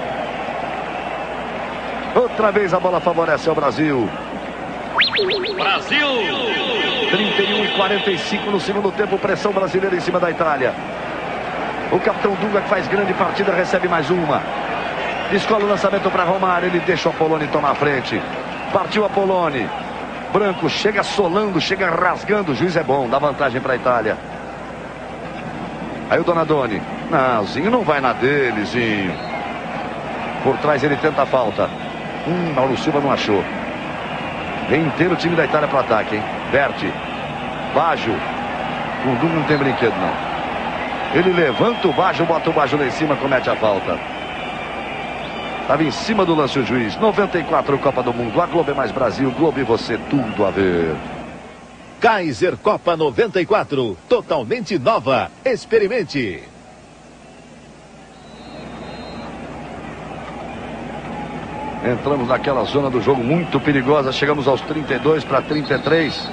Outra vez a bola favorece ao Brasil. Brasil! 31 e 45 no segundo tempo, pressão brasileira em cima da Itália. O capitão Dunga, que faz grande partida, recebe mais uma. Escola o lançamento para Romário, ele deixa o Apoloni tomar a frente. Partiu Apoloni. Branco chega solando, chega rasgando, o juiz é bom, dá vantagem para a Itália. Aí o Donadoni. Não, Zinho não vai na dele, Zinho. Por trás ele tenta a falta. Mauro Silva não achou. Vem inteiro o time da Itália para o ataque, hein? Berti. Baggio. O Dunga não tem brinquedo, não. Ele levanta o Baggio, bota o Baggio lá em cima, comete a falta. Estava em cima do lance o juiz. 94, Copa do Mundo. A Globo é mais Brasil. Globo e você, tudo a ver. Kaiser Copa 94. Totalmente nova. Experimente. Entramos naquela zona do jogo muito perigosa. Chegamos aos 32 para 33.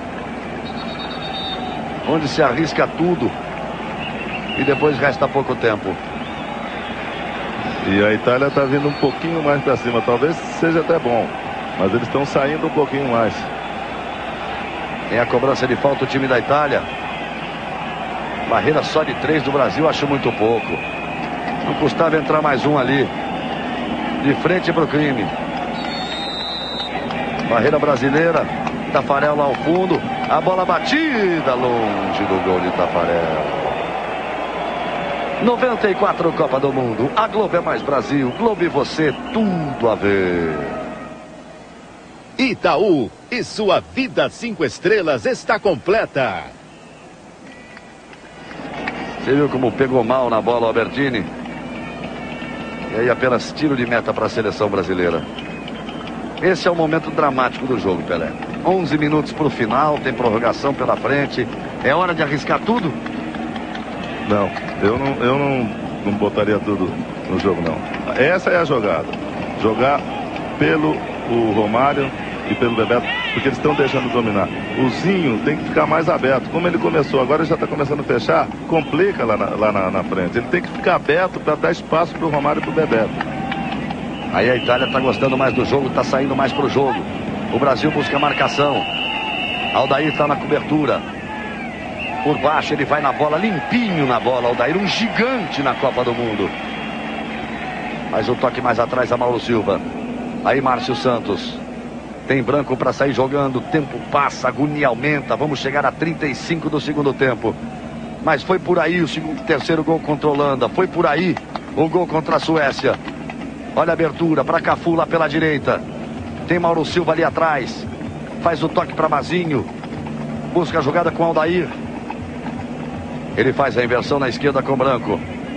Onde se arrisca tudo. E depois resta pouco tempo. E a Itália está vindo um pouquinho mais para cima. Talvez seja até bom. Mas eles estão saindo um pouquinho mais. Tem a cobrança de falta o time da Itália. Barreira só de 3 do Brasil, acho muito pouco. Não custava entrar mais um ali. De frente para o crime. Barreira brasileira. Tafarel lá ao fundo. A bola batida longe do gol de Tafarel. 94, Copa do Mundo. A Globo é mais Brasil. Globo e você, tudo a ver. Itaú e sua vida 5 estrelas está completa. Você viu como pegou mal na bola o Albertini? E aí apenas tiro de meta para a seleção brasileira. Esse é o momento dramático do jogo, Pelé. 11 minutos para o final, tem prorrogação pela frente. É hora de arriscar tudo? Não, eu não botaria tudo no jogo, não. Essa é a jogada. Jogar pelo o Romário e pelo Bebeto, porque eles estão deixando dominar. O Zinho tem que ficar mais aberto. Como ele começou, agora já está começando a fechar, complica lá na frente. Ele tem que ficar aberto para dar espaço para o Romário e para o Bebeto. Aí a Itália está gostando mais do jogo, está saindo mais para o jogo. O Brasil busca a marcação. Aldair está na cobertura. Por baixo ele vai na bola, limpinho na bola. Aldair, um gigante na Copa do Mundo. Mas o toque mais atrás a Mauro Silva. Aí Márcio Santos. Tem Branco para sair jogando. O tempo passa, a agonia aumenta. Vamos chegar a 35 do segundo tempo. Mas foi por aí o terceiro gol contra a Holanda. Foi por aí o gol contra a Suécia. Olha a abertura para Cafu lá pela direita. Tem Mauro Silva ali atrás. Faz o toque para Mazinho. Busca a jogada com Aldair. Ele faz a inversão na esquerda com Branco.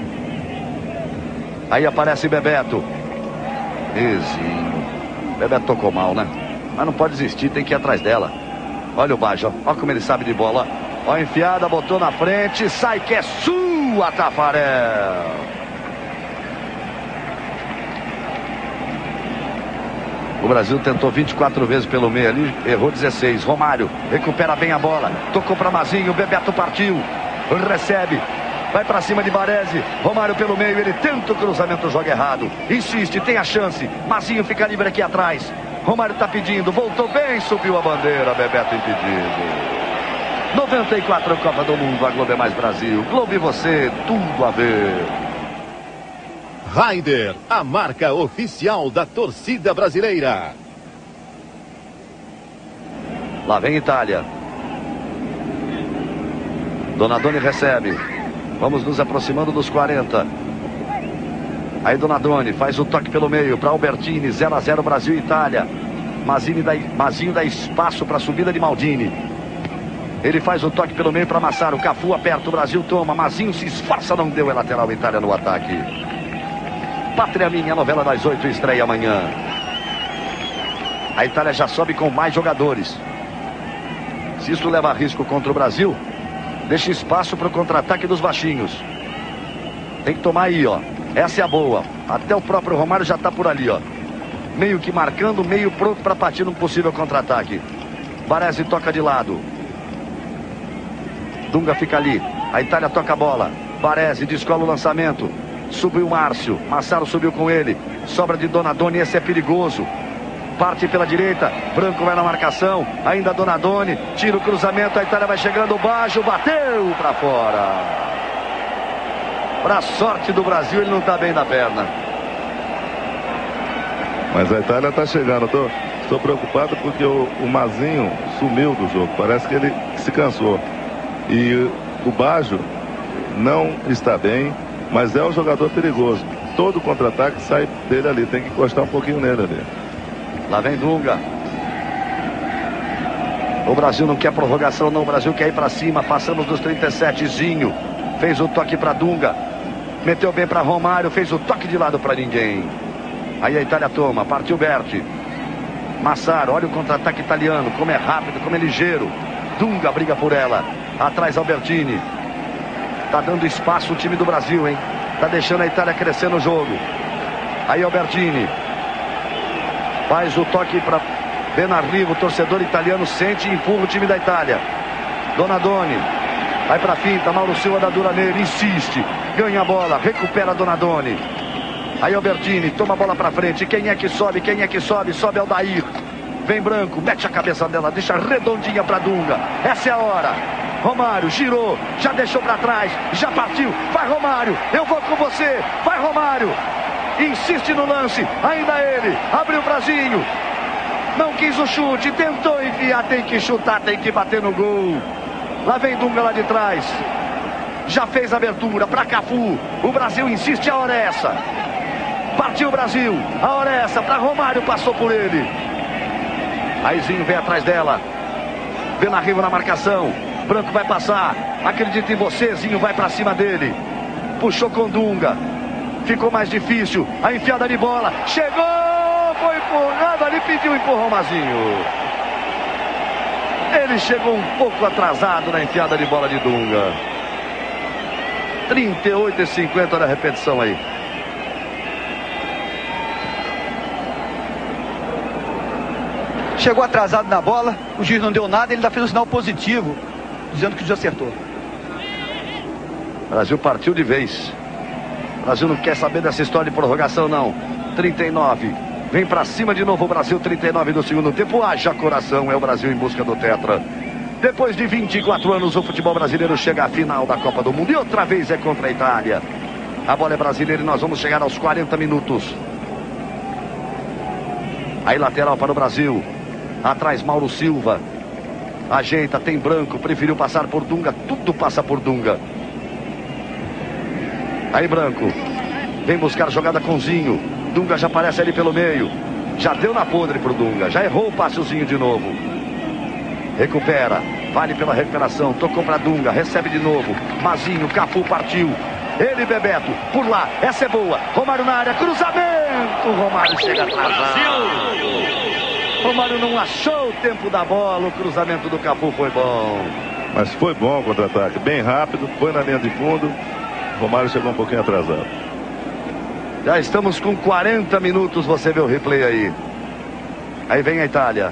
Aí aparece Bebeto. Ezinho. Bebeto tocou mal, né? Mas não pode desistir, tem que ir atrás dela. Olha o Baggio, olha como ele sabe de bola. Olha a enfiada, botou na frente, sai que é sua, Tafarel. O Brasil tentou 24 vezes pelo meio ali, errou 16. Romário recupera bem a bola, tocou para Mazinho, Bebeto partiu, recebe, vai para cima de Baresi. Romário pelo meio, ele tenta o cruzamento, joga errado, insiste, tem a chance. Mazinho fica livre aqui atrás. Romário está pedindo, voltou bem, subiu a bandeira, Bebeto impedido. 94 Copa do Mundo, a Globo é mais Brasil. Globo e você, tudo a ver. Ryder, a marca oficial da torcida brasileira. Lá vem Itália. Donadoni recebe. Vamos nos aproximando dos 40. Aí Donadoni faz o toque pelo meio para Albertini. 0 a 0 Brasil e Itália. Mazinho dá espaço para a subida de Maldini. Ele faz o toque pelo meio para Massaro. Cafu aperta, o Brasil toma. Mazinho se esforça, não deu. É lateral, Itália no ataque. Pátria Minha, a novela das 8 estreia amanhã. A Itália já sobe com mais jogadores. Se isso leva risco contra o Brasil, deixa espaço para o contra-ataque dos baixinhos. Tem que tomar aí, ó. Essa é a boa. Até o próprio Romário já está por ali, ó. Meio que marcando, meio pronto para partir num possível contra-ataque. Baresi toca de lado. Dunga fica ali. A Itália toca a bola. Baresi descola o lançamento. Subiu o Márcio. Massaro subiu com ele. Sobra de Donadoni. Esse é perigoso. Parte pela direita. Branco vai na marcação. Ainda Donadoni. Tira o cruzamento. A Itália vai chegando. O Baggio bateu para fora. Para sorte do Brasil, ele não está bem na perna. Mas a Itália está chegando. Estou preocupado porque o Mazinho sumiu do jogo. Parece que ele se cansou. E o Baggio não está bem, mas é um jogador perigoso. Todo contra-ataque sai dele ali. Tem que encostar um pouquinho nele ali. Lá vem Dunga. O Brasil não quer prorrogação, não. O Brasil quer ir para cima. Passamos dos 37. Zinho fez o toque para Dunga. Meteu bem para Romário. Fez o toque de lado para ninguém. Aí a Itália toma. Partiu Berti. Massaro. Olha o contra-ataque italiano. Como é rápido, como é ligeiro. Dunga briga por ela. Atrás Albertini. Tá dando espaço o time do Brasil, hein? Tá deixando a Itália crescer no jogo. Aí Albertini. Faz o toque para Benarrivo. O torcedor italiano sente e empurra o time da Itália. Donadoni. Vai para a finta. Mauro Silva dá dura nele. Insiste. Ganha a bola. Recupera Donadoni. Aí Albertini. Toma a bola para frente. Quem é que sobe? Quem é que sobe? Sobe Aldair. Vem Branco. Mete a cabeça dela. Deixa redondinha para Dunga. Essa é a hora. Romário girou. Já deixou para trás. Já partiu. Vai Romário. Eu vou com você. Vai Romário. Insiste no lance, ainda ele, abriu o bracinho, não quis o chute, tentou enfiar, tem que chutar, tem que bater no gol. Lá vem Dunga lá de trás, já fez a abertura para Cafu, o Brasil insiste, a hora é essa. Partiu o Brasil, a hora é essa, para Romário, passou por ele. Aí Zinho vem atrás dela, Benarrivo na marcação, Branco vai passar, acredita em você, Zinho vai para cima dele, puxou com Dunga. Ficou mais difícil, a enfiada de bola, chegou, foi empurrado ali, pediu empurrão Mazinho. Ele chegou um pouco atrasado na enfiada de bola de Dunga. 38:50 na repetição aí. Chegou atrasado na bola, o juiz não deu nada, ele ainda fez um sinal positivo, dizendo que o juiz acertou. O Brasil partiu de vez. O Brasil não quer saber dessa história de prorrogação, não. 39. Vem pra cima de novo o Brasil, 39 do segundo tempo. Haja coração, é o Brasil em busca do tetra. Depois de 24 anos, o futebol brasileiro chega à final da Copa do Mundo. E outra vez é contra a Itália. A bola é brasileira e nós vamos chegar aos 40 minutos. Aí lateral para o Brasil. Atrás Mauro Silva. Ajeita, tem Branco, preferiu passar por Dunga. Tudo passa por Dunga. Aí Branco, vem buscar jogada com Zinho. Dunga já aparece ali pelo meio. Já deu na podre pro Dunga, já errou o passezinho de novo. Recupera, Vale pela recuperação. Tocou para Dunga. Recebe de novo. Mazinho. Cafu partiu. Ele, Bebeto. Por lá. Essa é boa. Romário na área. Cruzamento. Romário chega atrasado. Romário não achou o tempo da bola. O cruzamento do Cafu foi bom. Mas foi bom o contra-ataque. Bem rápido. Foi na linha de fundo. Romário chegou um pouquinho atrasado. Já estamos com 40 minutos. Você vê o replay aí. Aí vem a Itália.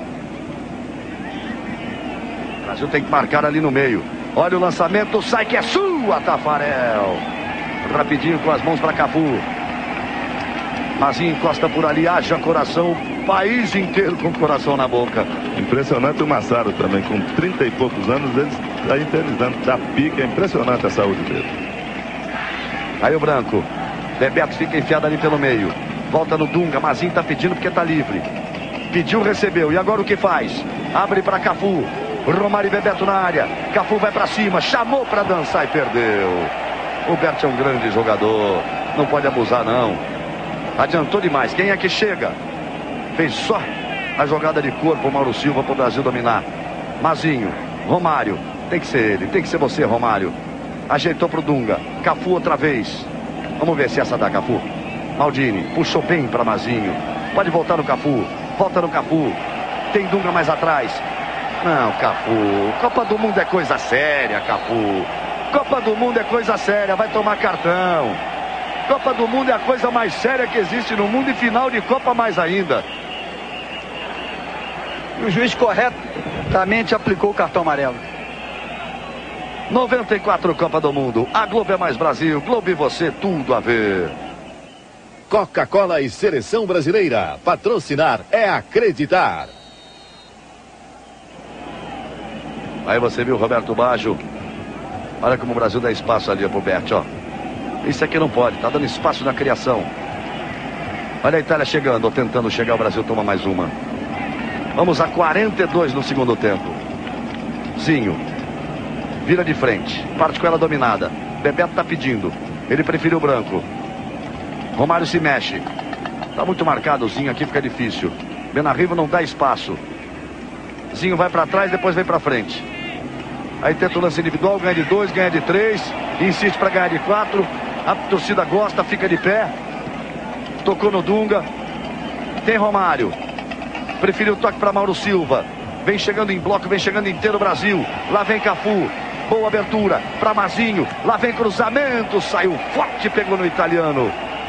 O Brasil tem que marcar ali no meio. Olha o lançamento, sai que é sua, Tafarel. Rapidinho com as mãos para Cafu. Mazinho encosta por ali, haja coração. O país inteiro com o coração na boca. Impressionante o Massaro também, com 30 e poucos anos, ele está internizando da pica. É impressionante a saúde dele. Aí o Branco. Bebeto fica enfiado ali pelo meio. Volta no Dunga, Mazinho está pedindo porque está livre. Pediu, recebeu. E agora o que faz? Abre para Cafu. Romário e Bebeto na área. Cafu vai para cima. Chamou para dançar e perdeu. O Bert é um grande jogador. Não pode abusar, não. Adiantou demais. Quem é que chega? Fez só a jogada de corpo. O Mauro Silva para o Brasil dominar. Mazinho. Romário. Tem que ser ele. Tem que ser você, Romário. Ajeitou para o Dunga. Cafu outra vez. Vamos ver se essa dá, Cafu. Maldini. Puxou bem para Mazinho. Pode voltar no Cafu. Volta no Cafu. Tem Dunga mais atrás. Não, Cafu. Copa do Mundo é coisa séria, Cafu. Copa do Mundo é coisa séria. Vai tomar cartão. Copa do Mundo é a coisa mais séria que existe no mundo. E final de Copa mais ainda. E o juiz corretamente aplicou o cartão amarelo. 94 Copa do Mundo. A Globo é mais Brasil. Globo e você, tudo a ver. Coca-Cola e Seleção Brasileira. Patrocinar é acreditar. Aí você viu o Roberto Baggio. Olha como o Brasil dá espaço ali pro Bert, ó. Isso aqui não pode, tá dando espaço na criação. Olha a Itália chegando, ou tentando chegar, o Brasil toma mais uma. Vamos a 42 no segundo tempo. Zinho. Vira de frente, parte com ela dominada. Bebeto tá pedindo. Ele preferiu o Branco. Romário se mexe. Tá muito marcado o Zinho aqui, fica difícil. Benarrivo não dá espaço. Zinho vai para trás, depois vem para frente. Aí tenta o lance individual, ganha de 2, ganha de 3. Insiste para ganhar de 4. A torcida gosta, fica de pé. Tocou no Dunga. Tem Romário. Preferiu o toque para Mauro Silva. Vem chegando em bloco, vem chegando inteiro o Brasil. Lá vem Cafu. Boa abertura para Mazinho. Lá vem cruzamento. Saiu forte, pegou no italiano.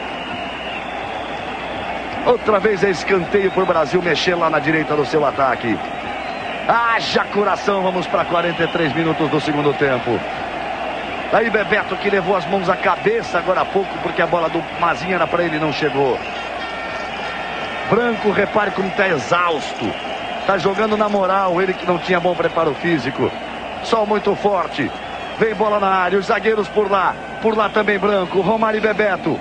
Outra vez é escanteio para o Brasil mexer lá na direita do seu ataque. Haja coração, vamos para 43 minutos do segundo tempo. Aí Bebeto que levou as mãos à cabeça agora há pouco, porque a bola do Mazinho era para ele e não chegou. Branco, repare como está exausto. Está jogando na moral, ele que não tinha bom preparo físico. Sol muito forte. Vem bola na área, os zagueiros por lá também Branco, Romário e Bebeto.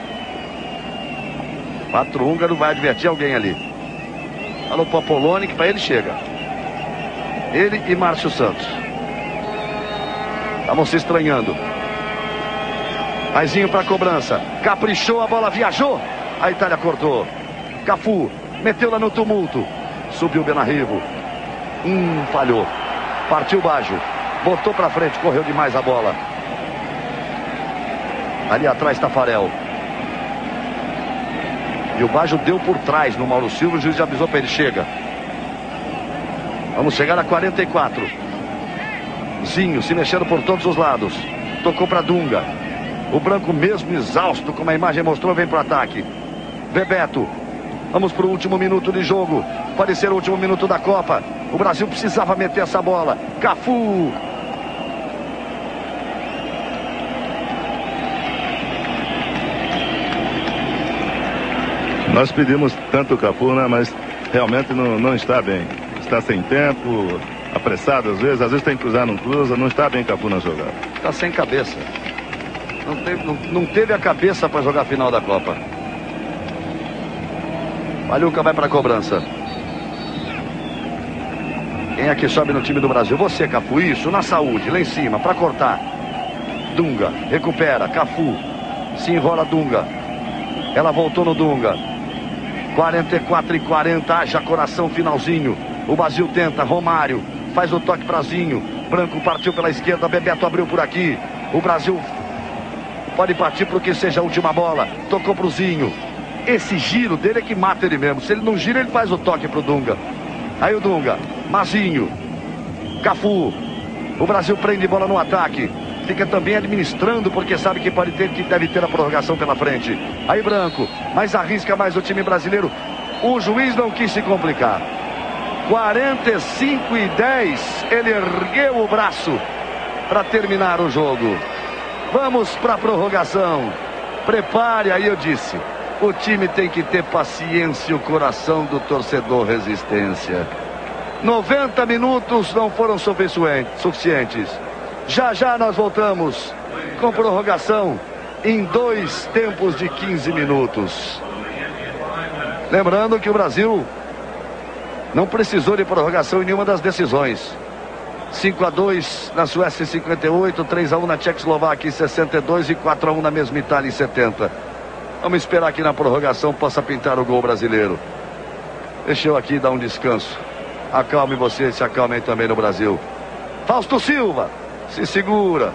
4 húngaro, vai advertir alguém ali. Falou para o Poloni que para ele chega. Ele e Márcio Santos. Estavam se estranhando. Maizinho para cobrança. Caprichou, a bola viajou. A Itália cortou. Cafu meteu lá no tumulto. Subiu Benarrivo. Falhou. Partiu Baggio. Botou para frente, correu demais a bola. Ali atrás Tafarel. E o Baggio deu por trás no Mauro Silva. O juiz já avisou para ele, chega. Vamos chegar a 44. Zinho se mexendo por todos os lados. Tocou para Dunga. O Branco mesmo exausto, como a imagem mostrou, vem para o ataque. Bebeto. Vamos para o último minuto de jogo. Pode ser o último minuto da Copa. O Brasil precisava meter essa bola. Cafu. Nós pedimos tanto o Cafu, né? Mas realmente não está bem. Está sem tempo, apressado às vezes tem que cruzar, não cruza, não está bem Cafu na jogada. Está sem cabeça. Não teve a cabeça para jogar a final da Copa. Maluca vai para a cobrança. Quem é que sobe no time do Brasil? Você, Cafu, isso, na saúde, lá em cima, para cortar. Dunga, recupera, Cafu. Se enrola Dunga. Ela voltou no Dunga. 44 e 40, haja coração, finalzinho. O Brasil tenta, Romário. faz o toque pra Zinho. Branco partiu pela esquerda, Bebeto abriu por aqui. O Brasil pode partir para o que seja a última bola. Tocou pro Zinho. Esse giro dele é que mata ele mesmo. Se ele não gira, ele faz o toque pro Dunga. Aí o Dunga, Mazinho, Cafu. O Brasil prende bola no ataque. Fica também administrando, porque sabe que deve ter a prorrogação pela frente. Aí Branco, mas arrisca mais o time brasileiro. O juiz não quis se complicar. 45-10, ele ergueu o braço para terminar o jogo. Vamos para a prorrogação. Prepare, aí eu disse, o time tem que ter paciência, o coração do torcedor resistência. 90 minutos não foram suficientes. Já já nós voltamos com prorrogação em 2 tempos de 15 minutos. Lembrando que o Brasil não precisou de prorrogação em nenhuma das decisões. 5-2 na Suécia em 58, 3-1 na Tchecoslováquia em 62 e 4-1 na mesma Itália em 70. Vamos esperar que na prorrogação possa pintar o gol brasileiro. Deixa eu aqui dar um descanso. Acalme você, se acalmem também no Brasil. Fausto Silva, se segura.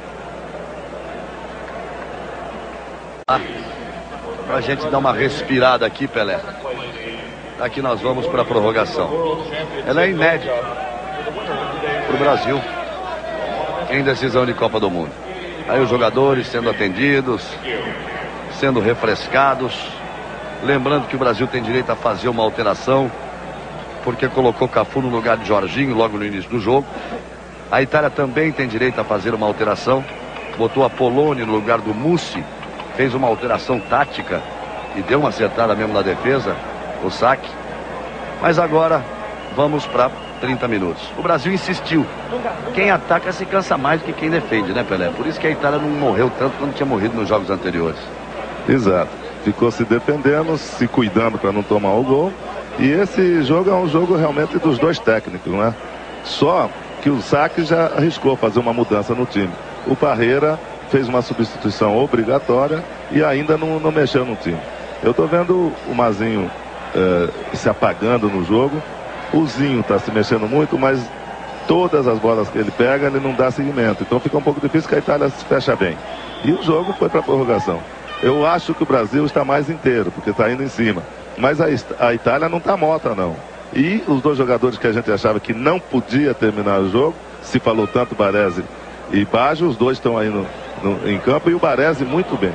Pra gente dar uma respirada aqui, Pelé. Aqui nós vamos para a prorrogação. Ela é inédita para o Brasil em decisão de Copa do Mundo. Aí os jogadores sendo atendidos, sendo refrescados. Lembrando que o Brasil tem direito a fazer uma alteração, porque colocou Cafu no lugar de Jorginho logo no início do jogo. A Itália também tem direito a fazer uma alteração. Botou a Polônia no lugar do Mussi. Fez uma alteração tática e deu uma acertada mesmo na defesa, o saque. Mas agora vamos para 30 minutos. O Brasil insistiu. Quem ataca se cansa mais do que quem defende, né, Pelé? Por isso que a Itália não morreu tanto quanto tinha morrido nos jogos anteriores. Exato. Ficou se defendendo, se cuidando para não tomar o gol. E esse jogo é um jogo realmente dos dois técnicos, né? Só que o Saque já arriscou fazer uma mudança no time. O Parreira fez uma substituição obrigatória e ainda não mexeu no time. Eu tô vendo o Mazinho se apagando no jogo. O Zinho tá se mexendo muito, mas todas as bolas que ele pega, ele não dá seguimento. Então fica um pouco difícil que a Itália se fecha bem. E o jogo foi para a prorrogação. Eu acho que o Brasil está mais inteiro, porque está indo em cima. Mas a Itália não está morta, não. E os dois jogadores que a gente achava que não podia terminar o jogo, se falou tanto Baresi e Baggio, os dois estão aí em campo, e o Baresi muito bem.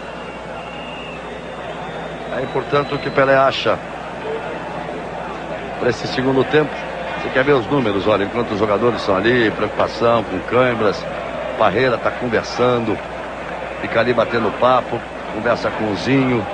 Aí, portanto, o que Pelé acha para esse segundo tempo? Você quer ver os números? Olha, enquanto os jogadores estão ali, preocupação com câimbras, Parreira está conversando, fica ali batendo papo, conversa com o Zinho.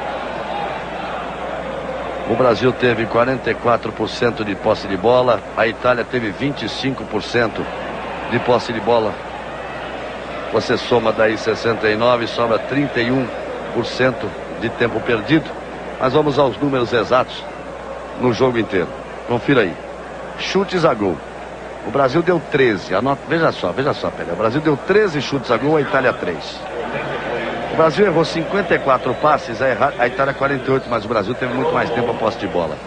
O Brasil teve 44% de posse de bola, a Itália teve 25% de posse de bola. Você soma daí 69, sobra 31% de tempo perdido. Mas vamos aos números exatos no jogo inteiro. Confira aí. Chutes a gol. O Brasil deu 13. Veja só, Pelé. O Brasil deu 13 chutes a gol, a Itália 3. O Brasil errou 54 passes, a Itália 48, mas o Brasil teve muito mais tempo a posse de bola.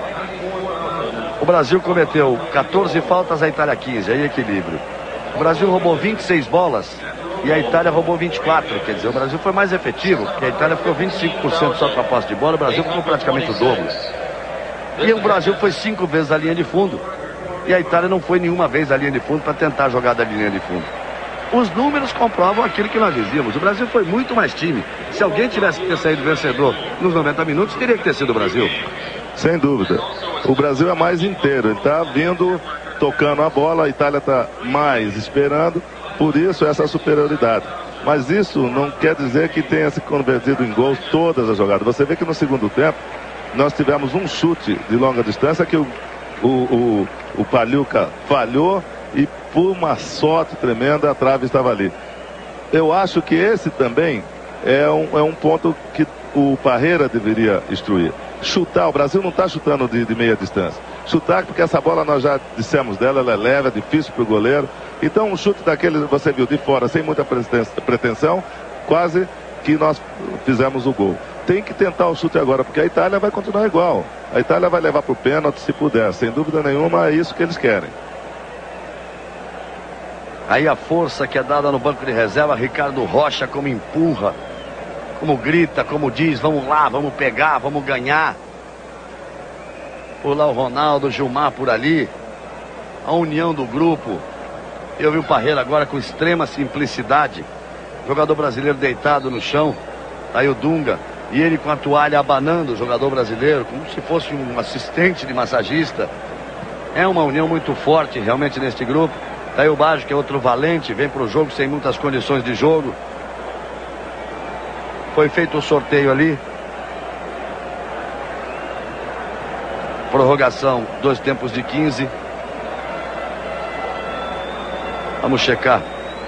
O Brasil cometeu 14 faltas, a Itália 15, aí equilíbrio. O Brasil roubou 26 bolas e a Itália roubou 24, quer dizer, o Brasil foi mais efetivo, porque a Itália ficou 25% só com a posse de bola, o Brasil ficou praticamente o dobro. E o Brasil foi 5 vezes à linha de fundo e a Itália não foi nenhuma vez à linha de fundo para tentar jogar da linha de fundo. Os números comprovam aquilo que nós dizíamos. O Brasil foi muito mais time. Se alguém tivesse que ter saído vencedor nos 90 minutos, teria que ter sido o Brasil. Sem dúvida. O Brasil é mais inteiro. Ele está vindo, tocando a bola. A Itália está mais esperando. Por isso, essa superioridade. Mas isso não quer dizer que tenha se convertido em gols todas as jogadas. Você vê que no segundo tempo, nós tivemos um chute de longa distância que o Pagliuca falhou. E por uma sorte tremenda, a trave estava ali. Eu acho que esse também é um ponto que o Parreira deveria instruir. Chutar, o Brasil não está chutando de meia distância. Chutar, porque essa bola nós já dissemos dela, ela é leve, é difícil para o goleiro. Então um chute daquele, você viu, de fora, sem muita pretensão, quase que nós fizemos o gol. Tem que tentar o chute agora, porque a Itália vai continuar igual. A Itália vai levar para o pênalti se puder, sem dúvida nenhuma, é isso que eles querem. Aí a força que é dada no banco de reserva, Ricardo Rocha, como empurra, como grita, como diz, vamos lá, vamos pegar, vamos ganhar. Por lá o Ronaldo, Gilmar por ali. A união do grupo. Eu vi o Parreira agora com extrema simplicidade. Jogador brasileiro deitado no chão. Aí o Dunga. E ele com a toalha abanando o jogador brasileiro, como se fosse um assistente de massagista. É uma união muito forte realmente neste grupo. Aí o Baggio, que é outro valente, vem para o jogo sem muitas condições de jogo. Foi feito o sorteio ali. Prorrogação, 2 tempos de 15. Vamos checar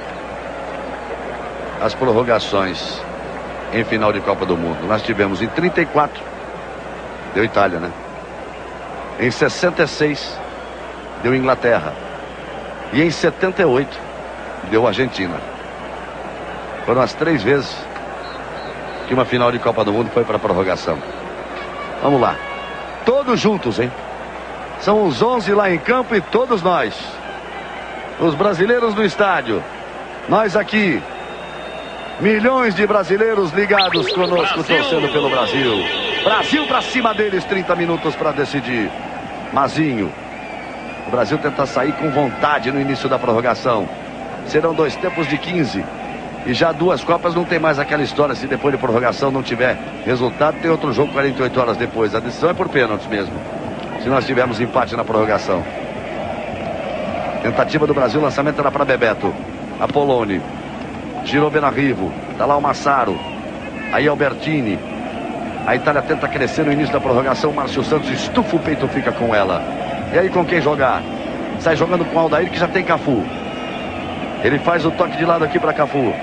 as prorrogações em final de Copa do Mundo. Nós tivemos em 34, deu Itália, né? Em 66, deu Inglaterra. E em 78, deu Argentina. Foram as 3 vezes que uma final de Copa do Mundo foi para a prorrogação. Vamos lá. Todos juntos, hein? São os 11 lá em campo e todos nós. Os brasileiros no estádio. Nós aqui. Milhões de brasileiros ligados conosco, torcendo pelo Brasil. Brasil pra cima deles, 30 minutos para decidir. Mazinho. O Brasil tenta sair com vontade no início da prorrogação. Serão 2 tempos de 15. E já 2 Copas não tem mais aquela história. Se depois de prorrogação não tiver resultado, tem outro jogo 48 horas depois. A decisão é por pênaltis mesmo. Se nós tivermos empate na prorrogação. Tentativa do Brasil, lançamento era para Bebeto. Apoloni. Girou Benarrivo. Tá lá o Massaro. Aí Albertini. A Itália tenta crescer no início da prorrogação. Márcio Santos estufa o peito, fica com ela. E aí com quem jogar? Sai jogando com o Aldair, que já tem Cafu. Ele faz o toque de lado aqui para Cafu.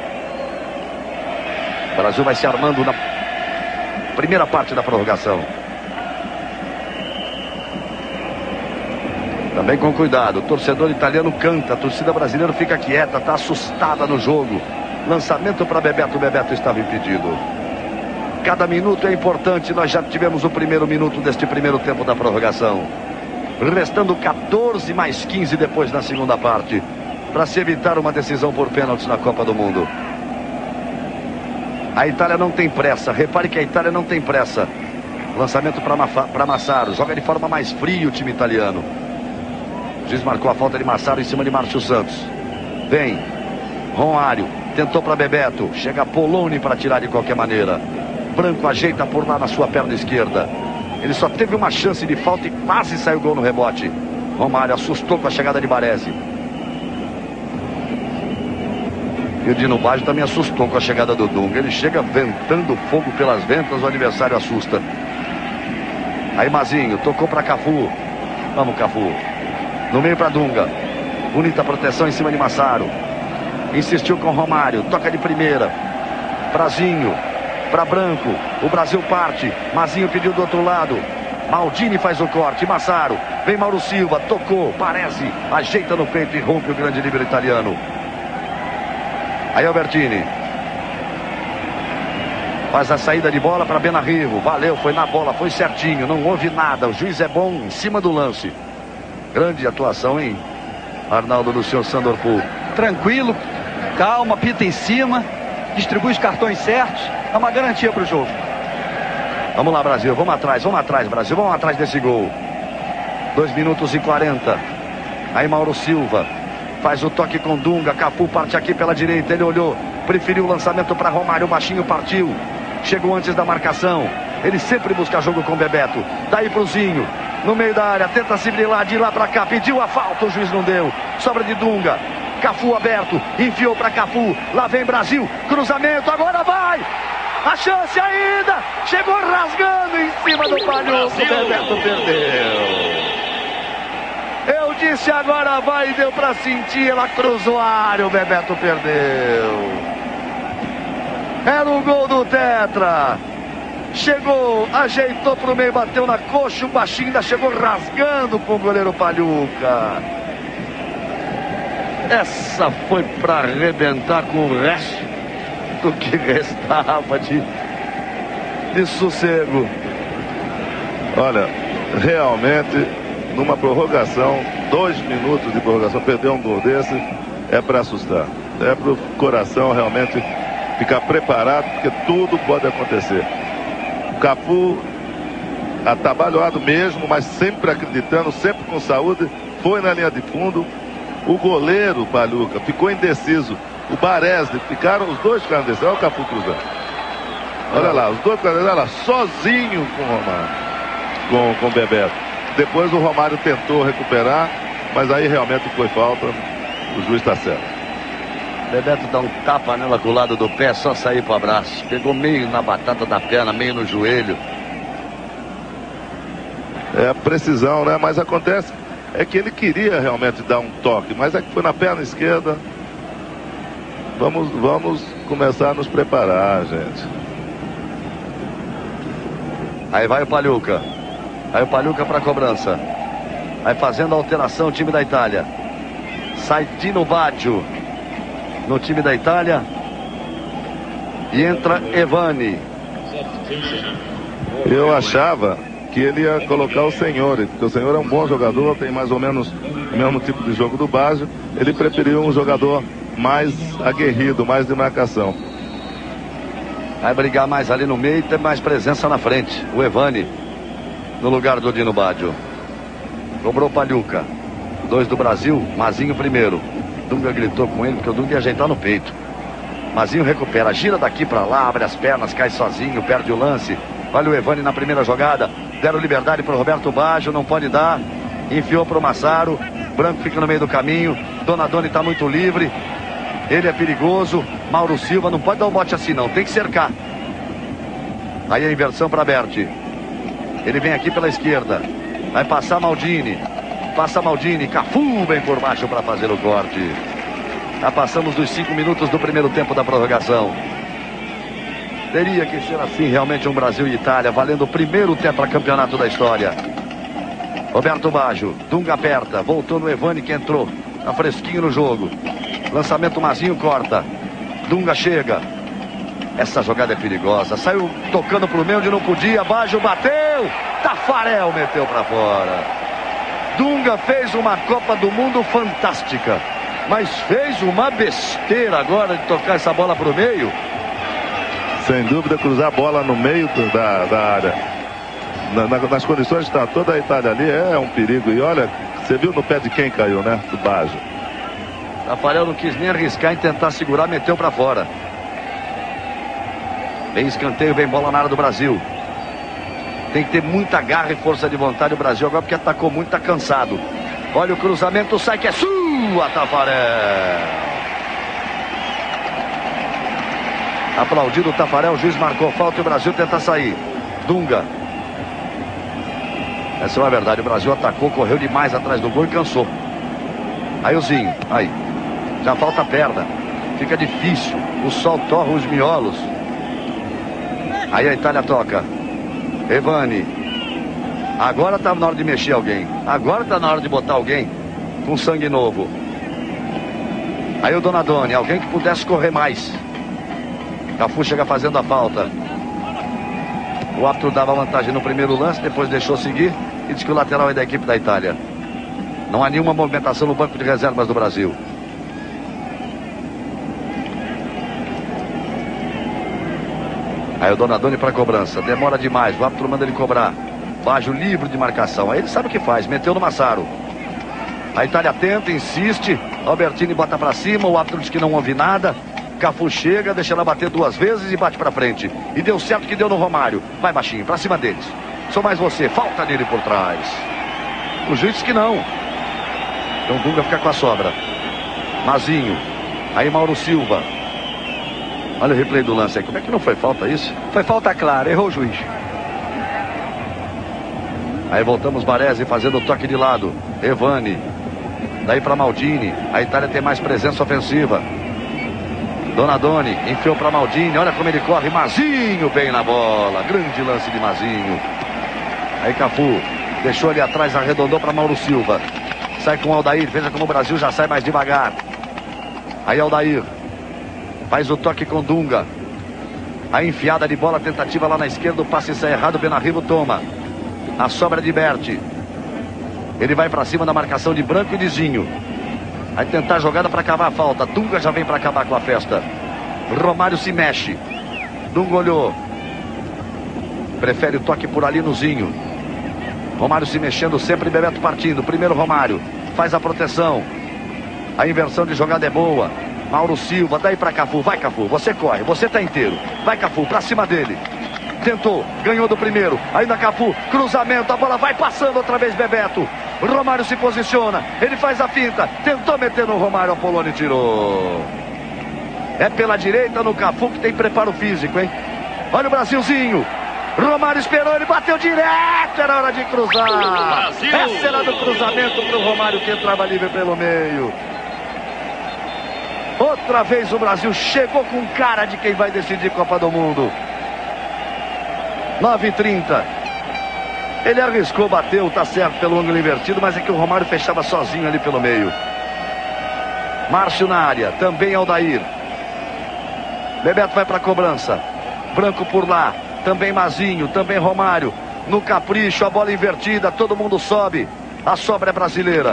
O Brasil vai se armando na primeira parte da prorrogação. Também com cuidado. O torcedor italiano canta. A torcida brasileira fica quieta. Está assustada no jogo. Lançamento para Bebeto. Bebeto estava impedido. Cada minuto é importante. Nós já tivemos o primeiro minuto deste primeiro tempo da prorrogação. Restando 14 mais 15 depois na segunda parte. Para se evitar uma decisão por pênaltis na Copa do Mundo. A Itália não tem pressa. Repare que a Itália não tem pressa. Lançamento para Massaro. Joga de forma mais fria o time italiano. O juiz marcou a falta de Massaro em cima de Márcio Santos. Vem. Romário. Tentou para Bebeto. Chega Poloni para tirar de qualquer maneira. Branco ajeita por lá na sua perna esquerda. Ele só teve uma chance de falta e quase saiu gol no rebote. Romário assustou com a chegada de Baresi. E o Dino Baggio também assustou com a chegada do Dunga. Ele chega ventando fogo pelas ventas, o adversário assusta. Aí Mazinho, tocou para Cafu. Vamos, Cafu. No meio para Dunga. Bonita proteção em cima de Massaro. Insistiu com Romário. Toca de primeira. Prazinho. Para Branco. O Brasil parte. Mazinho pediu do outro lado. Maldini faz o corte. Massaro. Vem Mauro Silva. Tocou. Parece. Ajeita no peito e rompe o grande líbero italiano. Aí Albertini. Faz a saída de bola para Benarrivo. Valeu, foi na bola, foi certinho. Não houve nada. O juiz é bom em cima do lance. Grande atuação, hein? Arnaldo do senhor Sandorfu. Tranquilo, calma, pita em cima. Distribui os cartões certos. É uma garantia para o jogo. Vamos lá, Brasil. Vamos atrás, Brasil. Vamos atrás desse gol. 2 minutos e 40. Aí Mauro Silva. Faz o toque com Dunga. Cafu parte aqui pela direita. Ele olhou. Preferiu o lançamento para Romário. O baixinho partiu. Chegou antes da marcação. Ele sempre busca jogo com Bebeto. Daí pro Zinho. No meio da área. Tenta se brilhar de lá para cá. Pediu a falta. O juiz não deu. Sobra de Dunga. Cafu aberto. Enfiou para Cafu. Lá vem Brasil. Cruzamento. Agora vai. A chance ainda. Chegou rasgando em cima do Palhoço. Bebeto perdeu. Eu disse agora vai, deu pra sentir, ela cruzou a área, o Bebeto perdeu. Era o gol do Tetra. Chegou, ajeitou pro meio, bateu na coxa, o baixinho ainda chegou rasgando com o goleiro Pagliuca. Essa foi pra arrebentar com o resto do que restava de sossego. Olha, realmente... Numa prorrogação, 2 minutos de prorrogação, perder um gol desse, é para assustar. É para o coração realmente ficar preparado, porque tudo pode acontecer. O Cafu, atabalhoado mesmo, mas sempre acreditando, sempre com saúde, foi na linha de fundo. O goleiro, Paluca, ficou indeciso. O Baresi, os dois ficaram indecisos. Olha o Cafu cruzando. Olha lá, os dois ficaram lá, sozinho com o Romário, com o Bebeto. Depois o Romário tentou recuperar, mas aí realmente foi falta. O juiz está certo. Bebeto dá um tapa nela com o lado do pé, só sair pro abraço. Pegou meio na batata da perna, meio no joelho. É a precisão, né? Mas acontece, é que ele queria realmente dar um toque, mas é que foi na perna esquerda. Vamos começar a nos preparar, gente. Aí vai o Paluca. Aí o Paluca para cobrança. Vai fazendo a alteração o time da Itália. Sai Dino Baggio no time da Itália. E entra Evani. Eu achava que ele ia colocar o Senhor, porque o Senhor é um bom jogador, tem mais ou menos o mesmo tipo de jogo do Baggio. Ele preferiu um jogador mais aguerrido, mais de marcação. Vai brigar mais ali no meio e ter mais presença na frente. O Evani no lugar do Dino Baggio. Cobrou Paluca. 2 do Brasil, Mazinho primeiro. Dunga gritou com ele porque o Dunga ia ajeitar no peito. Mazinho recupera, gira daqui pra lá, abre as pernas, cai sozinho, perde o lance. Olha o Evani na primeira jogada. Deram liberdade pro Roberto Baggio, não pode dar. Enfiou pro Massaro. Branco fica no meio do caminho. Donadoni tá muito livre. Ele é perigoso. Mauro Silva não pode dar um bote assim não, tem que cercar. Aí a inversão para Berti. Ele vem aqui pela esquerda. Vai passar Maldini. Passa Maldini. Cafu vem por baixo para fazer o corte. Já passamos dos 5 minutos do primeiro tempo da prorrogação. Teria que ser assim realmente um Brasil e Itália, valendo o primeiro tetracampeonato da história. Roberto Baggio. Dunga aperta. Voltou no Evani que entrou. Tá fresquinho no jogo. Lançamento, Mazinho corta. Dunga chega. Essa jogada é perigosa. Saiu tocando pro meio onde não podia. Baggio bateu. Taffarel meteu pra fora. Dunga fez uma Copa do Mundo fantástica, mas fez uma besteira agora de tocar essa bola pro meio. Sem dúvida, cruzar a bola no meio da área. Nas condições que está toda a Itália ali, é um perigo. E olha, você viu no pé de quem caiu, né? Do Baggio. Taffarel não quis nem arriscar em tentar segurar, meteu pra fora. Vem escanteio, vem bola na área do Brasil. Tem que ter muita garra e força de vontade o Brasil agora, porque atacou muito, tá cansado. Olha o cruzamento, sai que é sua, Taffarel. Aplaudido o Taffarel, o juiz marcou falta e o Brasil tenta sair. Dunga. Essa é uma verdade, o Brasil atacou, correu demais atrás do gol e cansou. Aí o Zinho, aí. Já falta perna. Fica difícil. O sol torra os miolos. Aí a Itália toca. Evani. Agora tá na hora de mexer alguém. Agora tá na hora de botar alguém com sangue novo. Aí o Donadoni. Alguém que pudesse correr mais. Cafu chega fazendo a falta. O árbitro dava vantagem no primeiro lance, depois deixou seguir e diz que o lateral é da equipe da Itália. Não há nenhuma movimentação no banco de reservas do Brasil. Aí o Donadoni para cobrança. Demora demais. O árbitro manda ele cobrar. Baggio livre de marcação. Aí ele sabe o que faz. Meteu no Massaro. A Itália tenta, insiste. Albertini bota para cima. O árbitro diz que não ouve nada. Cafu chega, deixa ela bater 2 vezes e bate para frente. E deu certo que deu no Romário. Vai baixinho, para cima deles. Sou mais você. Falta nele por trás. O juiz diz que não. Então o Dunga fica com a sobra. Mazinho. Aí Mauro Silva. Olha o replay do lance aí. Como é que não foi falta isso? Foi falta clara, errou o juiz. Aí voltamos Baresi fazendo o toque de lado. Evani. Daí para Maldini. A Itália tem mais presença ofensiva. Donadoni enfiou para Maldini. Olha como ele corre. Mazinho bem na bola. Grande lance de Mazinho. Aí Cafu deixou ali atrás, arredondou para Mauro Silva. Sai com o Aldair. Veja como o Brasil já sai mais devagar. Aí Aldair. Faz o toque com Dunga. A enfiada de bola, tentativa lá na esquerda. O passe sai errado. Benarribo toma. A sobra de Berti. Ele vai para cima da marcação de Branco e de Zinho. Vai tentar a jogada para acabar a falta. Dunga já vem para acabar com a festa. Romário se mexe. Dunga olhou. Prefere o toque por ali no Zinho. Romário se mexendo sempre, Bebeto partindo. Primeiro Romário. Faz a proteção. A inversão de jogada é boa. Mauro Silva, daí para Cafu. Vai, Cafu, você corre, você tá inteiro. Vai, Cafu, pra cima dele. Tentou, ganhou do primeiro. Ainda Cafu, cruzamento, a bola vai passando outra vez Bebeto. Romário se posiciona, ele faz a finta. Tentou meter no Romário, Apolônio tirou. É pela direita no Cafu que tem preparo físico, hein? Olha o Brasilzinho. Romário esperou, ele bateu direto, era hora de cruzar. Brasil. Essa era do cruzamento pro Romário que entrava livre pelo meio. Outra vez o Brasil chegou com cara de quem vai decidir Copa do Mundo. 9h30. Ele arriscou, bateu, tá certo pelo ângulo invertido, mas é que o Romário fechava sozinho ali pelo meio. Márcio na área, também Aldair. Bebeto vai para a cobrança. Branco por lá, também Mazinho, também Romário. No capricho, a bola invertida, todo mundo sobe. A sobra é brasileira.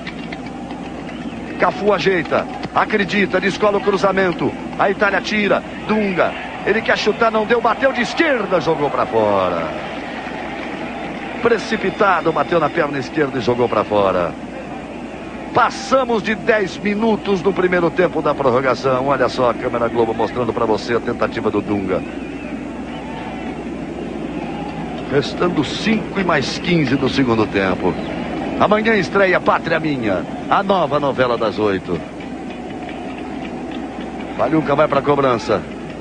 Cafu ajeita, acredita, descola o cruzamento. A Itália tira, Dunga. Ele quer chutar, não deu, bateu de esquerda, jogou para fora. Precipitado, bateu na perna esquerda e jogou para fora. Passamos de 10 minutos no primeiro tempo da prorrogação. Olha só a câmera Globo mostrando para você a tentativa do Dunga. Restando 5 e mais 15 do segundo tempo. Amanhã estreia Pátria Minha, a nova novela das 8. Paluca vai para a cobrança.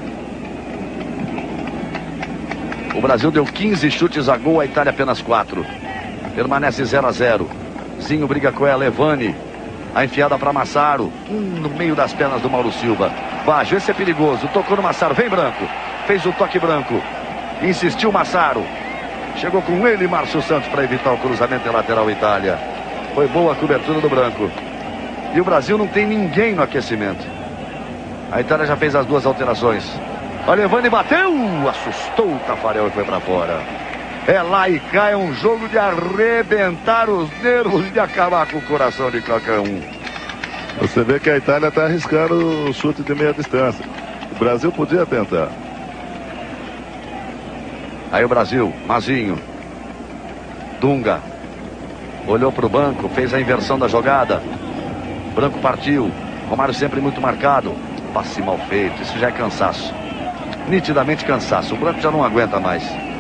O Brasil deu 15 chutes a gol, a Itália apenas 4. Permanece 0-0. Zinho briga com ela, Evani. A enfiada para Massaro. No meio das pernas do Mauro Silva. Baixo, esse é perigoso. Tocou no Massaro, vem Branco. Fez o toque Branco. Insistiu Massaro. Chegou com ele Márcio Santos para evitar o cruzamento em lateral Itália. Foi boa a cobertura do Branco. E o Brasil não tem ninguém no aquecimento. A Itália já fez as 2 alterações. Olha, Evani bateu, assustou o Tafarel e foi para fora. É lá e cá, é um jogo de arrebentar os nervos e de acabar com o coração de qualquer um. Você vê que a Itália está arriscando o chute de meia distância. O Brasil podia tentar. Aí o Brasil, Mazinho. Dunga. Olhou para o banco, fez a inversão da jogada. Branco partiu. Romário sempre muito marcado. Passe mal feito, isso já é cansaço. Nitidamente cansaço, o Branco já não aguenta mais.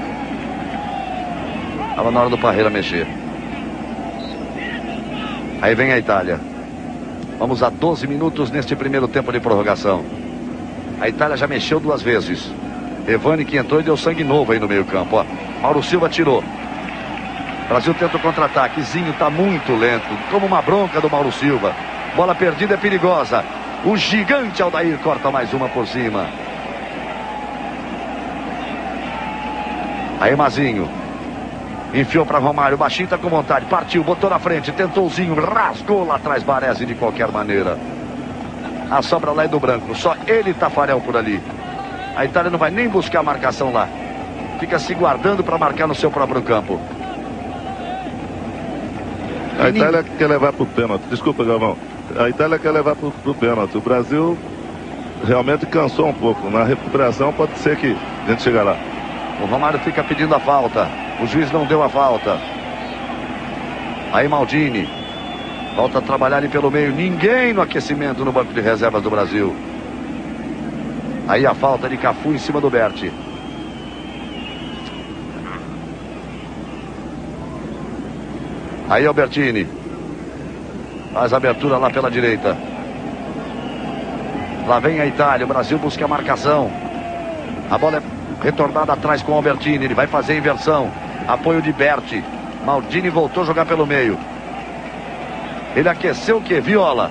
Estava na hora do Parreira mexer. Aí vem a Itália. Vamos a 12 minutos neste primeiro tempo de prorrogação. A Itália já mexeu 2 vezes. Evani que entrou e deu sangue novo aí no meio campo, ó. Mauro Silva tirou. Brasil tenta o contra-ataque. Zinho tá muito lento, toma uma bronca do Mauro Silva. Bola perdida é perigosa. O gigante Aldair corta mais uma por cima. Aí Mazinho. Enfiou para Romário, baixinho tá com vontade. Partiu, botou na frente, tentou o Zinho. Rasgou lá atrás Baresi de qualquer maneira. A sobra lá é do Branco. Só ele e Tafarel por ali. A Itália não vai nem buscar a marcação lá. Fica se guardando para marcar no seu próprio campo. A Itália quer levar para o pênalti. Desculpa, Galvão. A Itália quer levar para o pênalti. O Brasil realmente cansou um pouco. Na recuperação pode ser que a gente chegue lá. O Romário fica pedindo a falta. O juiz não deu a falta. Aí Maldini. Volta a trabalhar ali pelo meio. Ninguém no aquecimento no banco de reservas do Brasil. Aí a falta de Cafu em cima do Berti. Aí Albertini. Faz a abertura lá pela direita. Lá vem a Itália. O Brasil busca a marcação. A bola é retornada atrás com o Albertini. Ele vai fazer a inversão. Apoio de Berti. Maldini voltou a jogar pelo meio. Ele aqueceu o quê? Viola.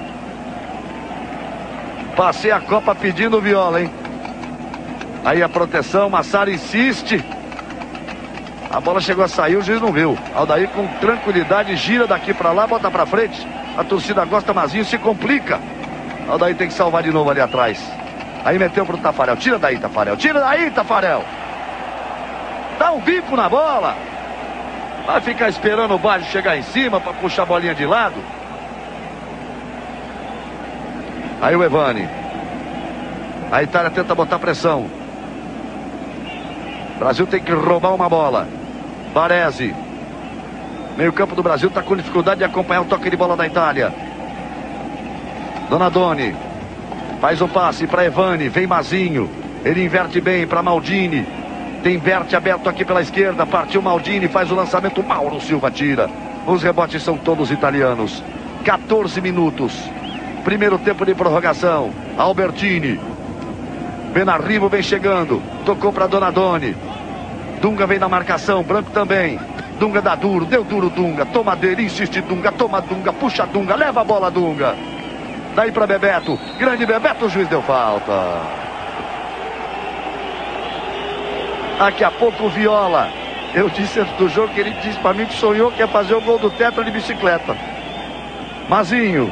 Passei a Copa pedindo Viola, hein? Aí a proteção, Massaro insiste. A bola chegou a sair, o juiz não viu. Aldair com tranquilidade gira daqui pra lá, bota pra frente. A torcida gosta, Mazinho se complica. Aldair tem que salvar de novo ali atrás. Aí meteu pro Tafarel. Tira daí, Tafarel. Tira daí, Tafarel. Dá um bico na bola. Vai ficar esperando o Baggio chegar em cima pra puxar a bolinha de lado. Aí o Evani. A Itália tenta botar pressão. O Brasil tem que roubar uma bola. Baresi. Meio campo do Brasil está com dificuldade de acompanhar o toque de bola da Itália. Donadoni. Faz o passe para Evani. Vem Mazinho. Ele inverte bem para Maldini. Tem Berti aberto aqui pela esquerda. Partiu Maldini. Faz o lançamento. Mauro Silva tira. Os rebotes são todos italianos. 14 minutos. Primeiro tempo de prorrogação. Albertini. Benarrivo vem chegando. Tocou para Donadoni. Dunga vem na marcação. Branco também. Dunga dá duro. Deu duro Dunga. Toma dele. Insiste Dunga. Toma Dunga. Puxa Dunga. Leva a bola Dunga. Daí para Bebeto. Grande Bebeto. O juiz deu falta. Daqui a pouco o Viola. Eu disse antes do jogo que ele disse para mim que sonhou que ia fazer o gol do tetra de bicicleta. Mazinho.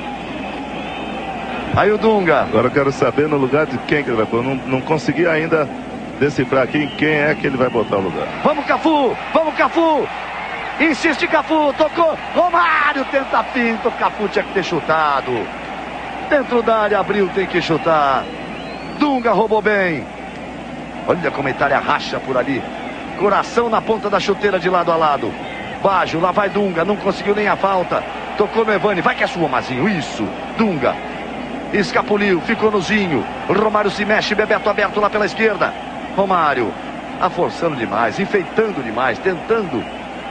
Aí o Dunga. Agora eu quero saber no lugar de quem que ele vai pôr. Não consegui ainda decifrar aqui em quem é que ele vai botar o lugar. Vamos Cafu, vamos Cafu. Insiste Cafu, tocou. Romário tenta pinto. Cafu tinha que ter chutado. Dentro da área abriu, tem que chutar. Dunga roubou bem. Olha como a Itália racha por ali. Coração na ponta da chuteira de lado a lado. Baggio, lá vai Dunga, não conseguiu nem a falta. Tocou no Evani, vai que é sua, Mazinho. Isso, Dunga. Escapuliu, ficou no Zinho. Romário se mexe, Bebeto aberto lá pela esquerda. Romário, forçando demais, enfeitando demais, tentando.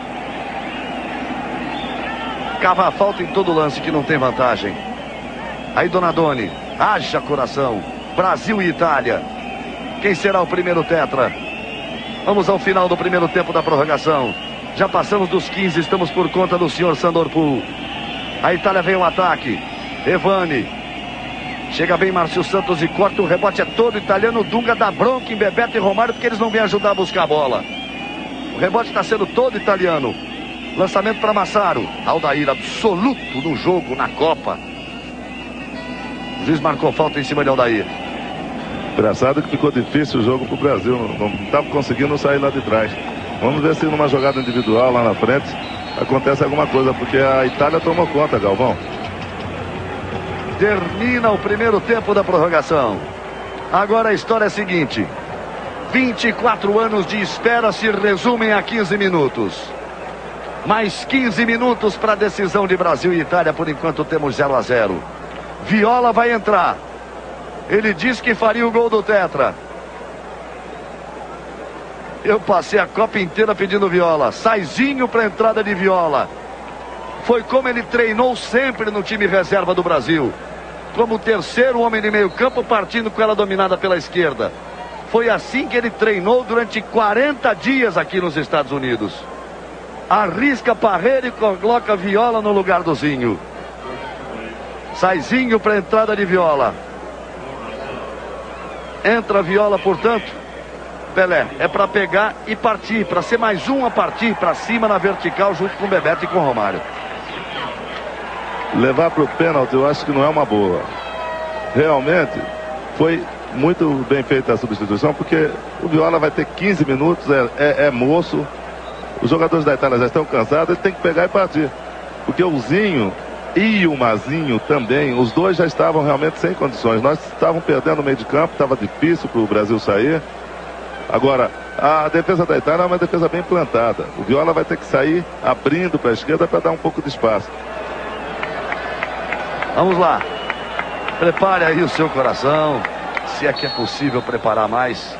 Cava a falta em todo lance que não tem vantagem. Aí Donadoni, haja coração. Brasil e Itália. Quem será o primeiro tetra? Vamos ao final do primeiro tempo da prorrogação. Já passamos dos 15, estamos por conta do senhor Sandor Pool. A Itália vem ao ataque. Evani. Chega bem Márcio Santos e corta. O rebote é todo italiano. Dunga dá bronca em Bebeto e Romário porque eles não vêm ajudar a buscar a bola. O rebote está sendo todo italiano. Lançamento para Massaro. Aldair absoluto no jogo, na Copa. O juiz marcou falta em cima de Aldair. Engraçado que ficou difícil o jogo para o Brasil. Não estava conseguindo sair lá de trás. Vamos ver se numa jogada individual lá na frente acontece alguma coisa, porque a Itália tomou conta, Galvão. Termina o primeiro tempo da prorrogação. Agora a história é a seguinte: 24 anos de espera se resumem a 15 minutos. Mais 15 minutos para a decisão de Brasil e Itália. Por enquanto temos 0-0. Viola vai entrar. Ele disse que faria o gol do tetra. Eu passei a Copa inteira pedindo Viola. Saizinho para a entrada de Viola. Foi como ele treinou sempre no time reserva do Brasil. Como terceiro homem de meio campo, partindo com ela dominada pela esquerda. Foi assim que ele treinou durante 40 dias aqui nos Estados Unidos. Arrisca Parreira e coloca Viola no lugar do Zinho. Saizinho para a entrada de Viola. Entra Viola, portanto. Pelé, é para pegar e partir, para ser mais um a partir para cima na vertical junto com o Bebeto e com o Romário. Levar para o pênalti eu acho que não é uma boa. Realmente foi muito bem feita a substituição, porque o Viola vai ter 15 minutos, é moço. Os jogadores da Itália já estão cansados, ele tem que pegar e partir. Porque o Zinho e o Mazinho também, os dois já estavam realmente sem condições. Nós estávamos perdendo o meio de campo, estava difícil para o Brasil sair. Agora, a defesa da Itália é uma defesa bem plantada. O Viola vai ter que sair abrindo para a esquerda para dar um pouco de espaço. Vamos lá. Prepare aí o seu coração. Se é que é possível preparar mais.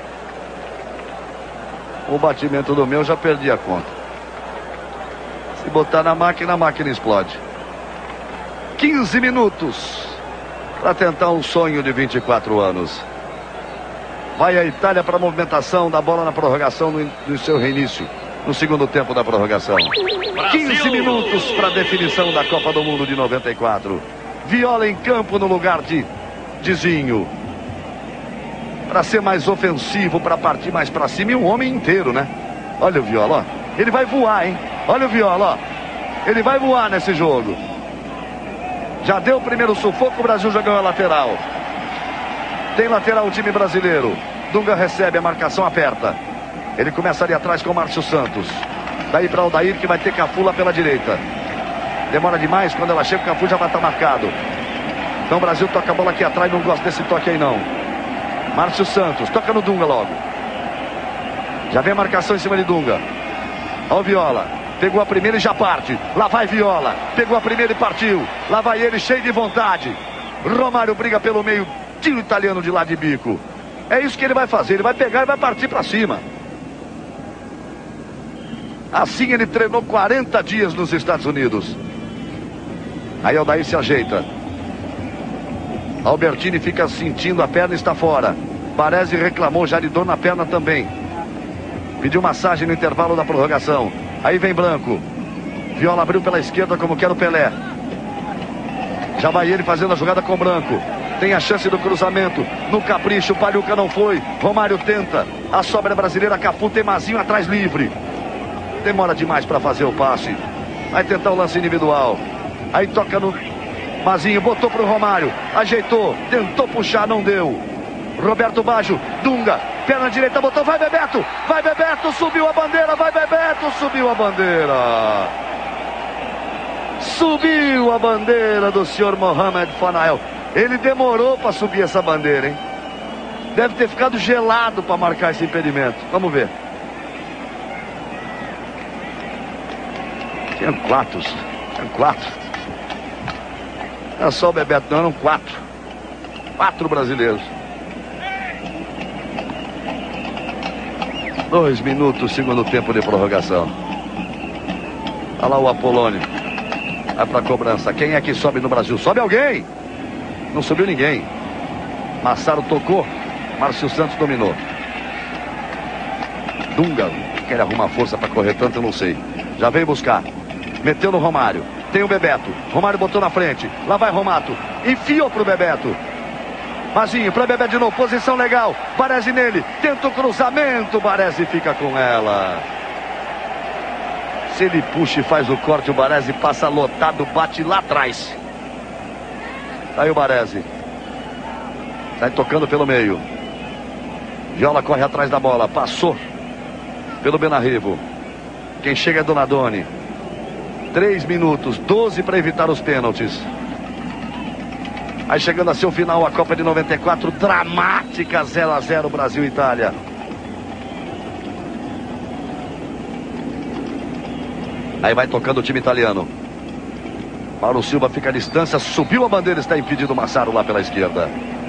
O batimento do meu já perdi a conta. Se botar na máquina, a máquina explode. 15 minutos para tentar um sonho de 24 anos. Vai a Itália para a movimentação da bola na prorrogação no seu reinício, no segundo tempo da prorrogação. 15 minutos para a definição da Copa do Mundo de 94. Viola em campo no lugar de Zinho. Para ser mais ofensivo, para partir mais para cima, e um homem inteiro, né? Olha o Viola, ó. Ele vai voar, hein? Olha o Viola, ó. Ele vai voar nesse jogo. Já deu o primeiro sufoco, o Brasil já ganhou a lateral. Tem lateral o time brasileiro. Dunga recebe, a marcação aperta. Ele começa ali atrás com o Márcio Santos. Daí para o Aldair, que vai ter Cafu lá pela direita. Demora demais, quando ela chega o Cafu já vai estar marcado. Então o Brasil toca a bola aqui atrás, não gosta desse toque aí não. Márcio Santos, toca no Dunga logo. Já vem a marcação em cima de Dunga. Olha o Viola, pegou a primeira e já parte. Lá vai Viola, pegou a primeira e partiu. Lá vai ele, cheio de vontade. Romário briga pelo meio, tiro italiano de lá de bico. É isso que ele vai fazer, ele vai pegar e vai partir para cima. Assim ele treinou 40 dias nos Estados Unidos. Aí Aldair se ajeita. Albertini fica sentindo a perna e está fora. Baresi reclamou já de dor na perna também. Pediu massagem no intervalo da prorrogação. Aí vem Branco. Viola abriu pela esquerda como quer o Pelé. Já vai ele fazendo a jogada com Branco. Tem a chance do cruzamento. No capricho, o Pagliuca não foi. Romário tenta. A sobra brasileira, Cafu tem Mazinho atrás livre. Demora demais para fazer o passe. Vai tentar o lance individual. Aí toca no Mazinho, botou pro Romário, ajeitou, tentou puxar, não deu. Roberto Baggio, Dunga, perna direita, botou, vai Bebeto, subiu a bandeira, vai Bebeto, subiu a bandeira. Subiu a bandeira do senhor Mohamed Fanael. Ele demorou para subir essa bandeira, hein? Deve ter ficado gelado para marcar esse impedimento. Vamos ver. Tinha quatro. Não é só o Bebeto, não, eram quatro. 4 brasileiros. 2 minutos, segundo tempo de prorrogação. Olha lá o Apolônio. Vai pra cobrança. Quem é que sobe no Brasil? Sobe alguém? Não subiu ninguém. Massaro tocou. Márcio Santos dominou. Dunga quer arrumar força para correr tanto, eu não sei. Já veio buscar. Meteu no Romário. Tem o Bebeto. Romário botou na frente. Lá vai Romato. Enfiou pro Bebeto. Mazinho para Bebeto de novo. Posição legal. Baresi nele. Tenta o cruzamento. Baresi fica com ela. Se ele puxa e faz o corte, o Baresi passa lotado. Bate lá atrás. Aí o Baresi. Sai tocando pelo meio. Viola corre atrás da bola. Passou pelo Benarrivo. Quem chega é Donadoni. 3 minutos, 12 para evitar os pênaltis. Aí chegando a seu final a Copa de 94, dramática 0-0 Brasil e Itália. Aí vai tocando o time italiano. Mauro Silva fica à distância, subiu a bandeira, está impedido o Massaro lá pela esquerda.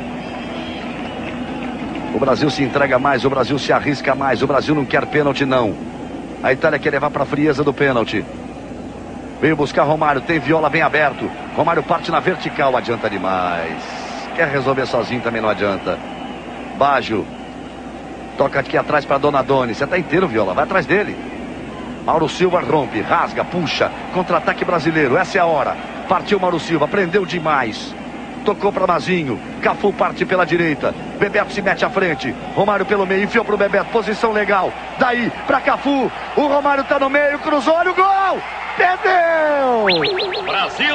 O Brasil se entrega mais, o Brasil se arrisca mais, o Brasil não quer pênalti não. A Itália quer levar para a frieza do pênalti. Veio buscar Romário, tem Viola bem aberto. Romário parte na vertical, adianta demais. Quer resolver sozinho, também não adianta. Baggio. Toca aqui atrás para Donadoni. Você está inteiro, Viola, vai atrás dele. Mauro Silva rompe, rasga, puxa. Contra-ataque brasileiro, essa é a hora. Partiu Mauro Silva, prendeu demais. Tocou para Mazinho. Cafu parte pela direita. Bebeto se mete à frente. Romário pelo meio, enfiou para o Bebeto. Posição legal. Daí para Cafu. O Romário está no meio, cruzou, olha o gol! Perdeu! Brasil!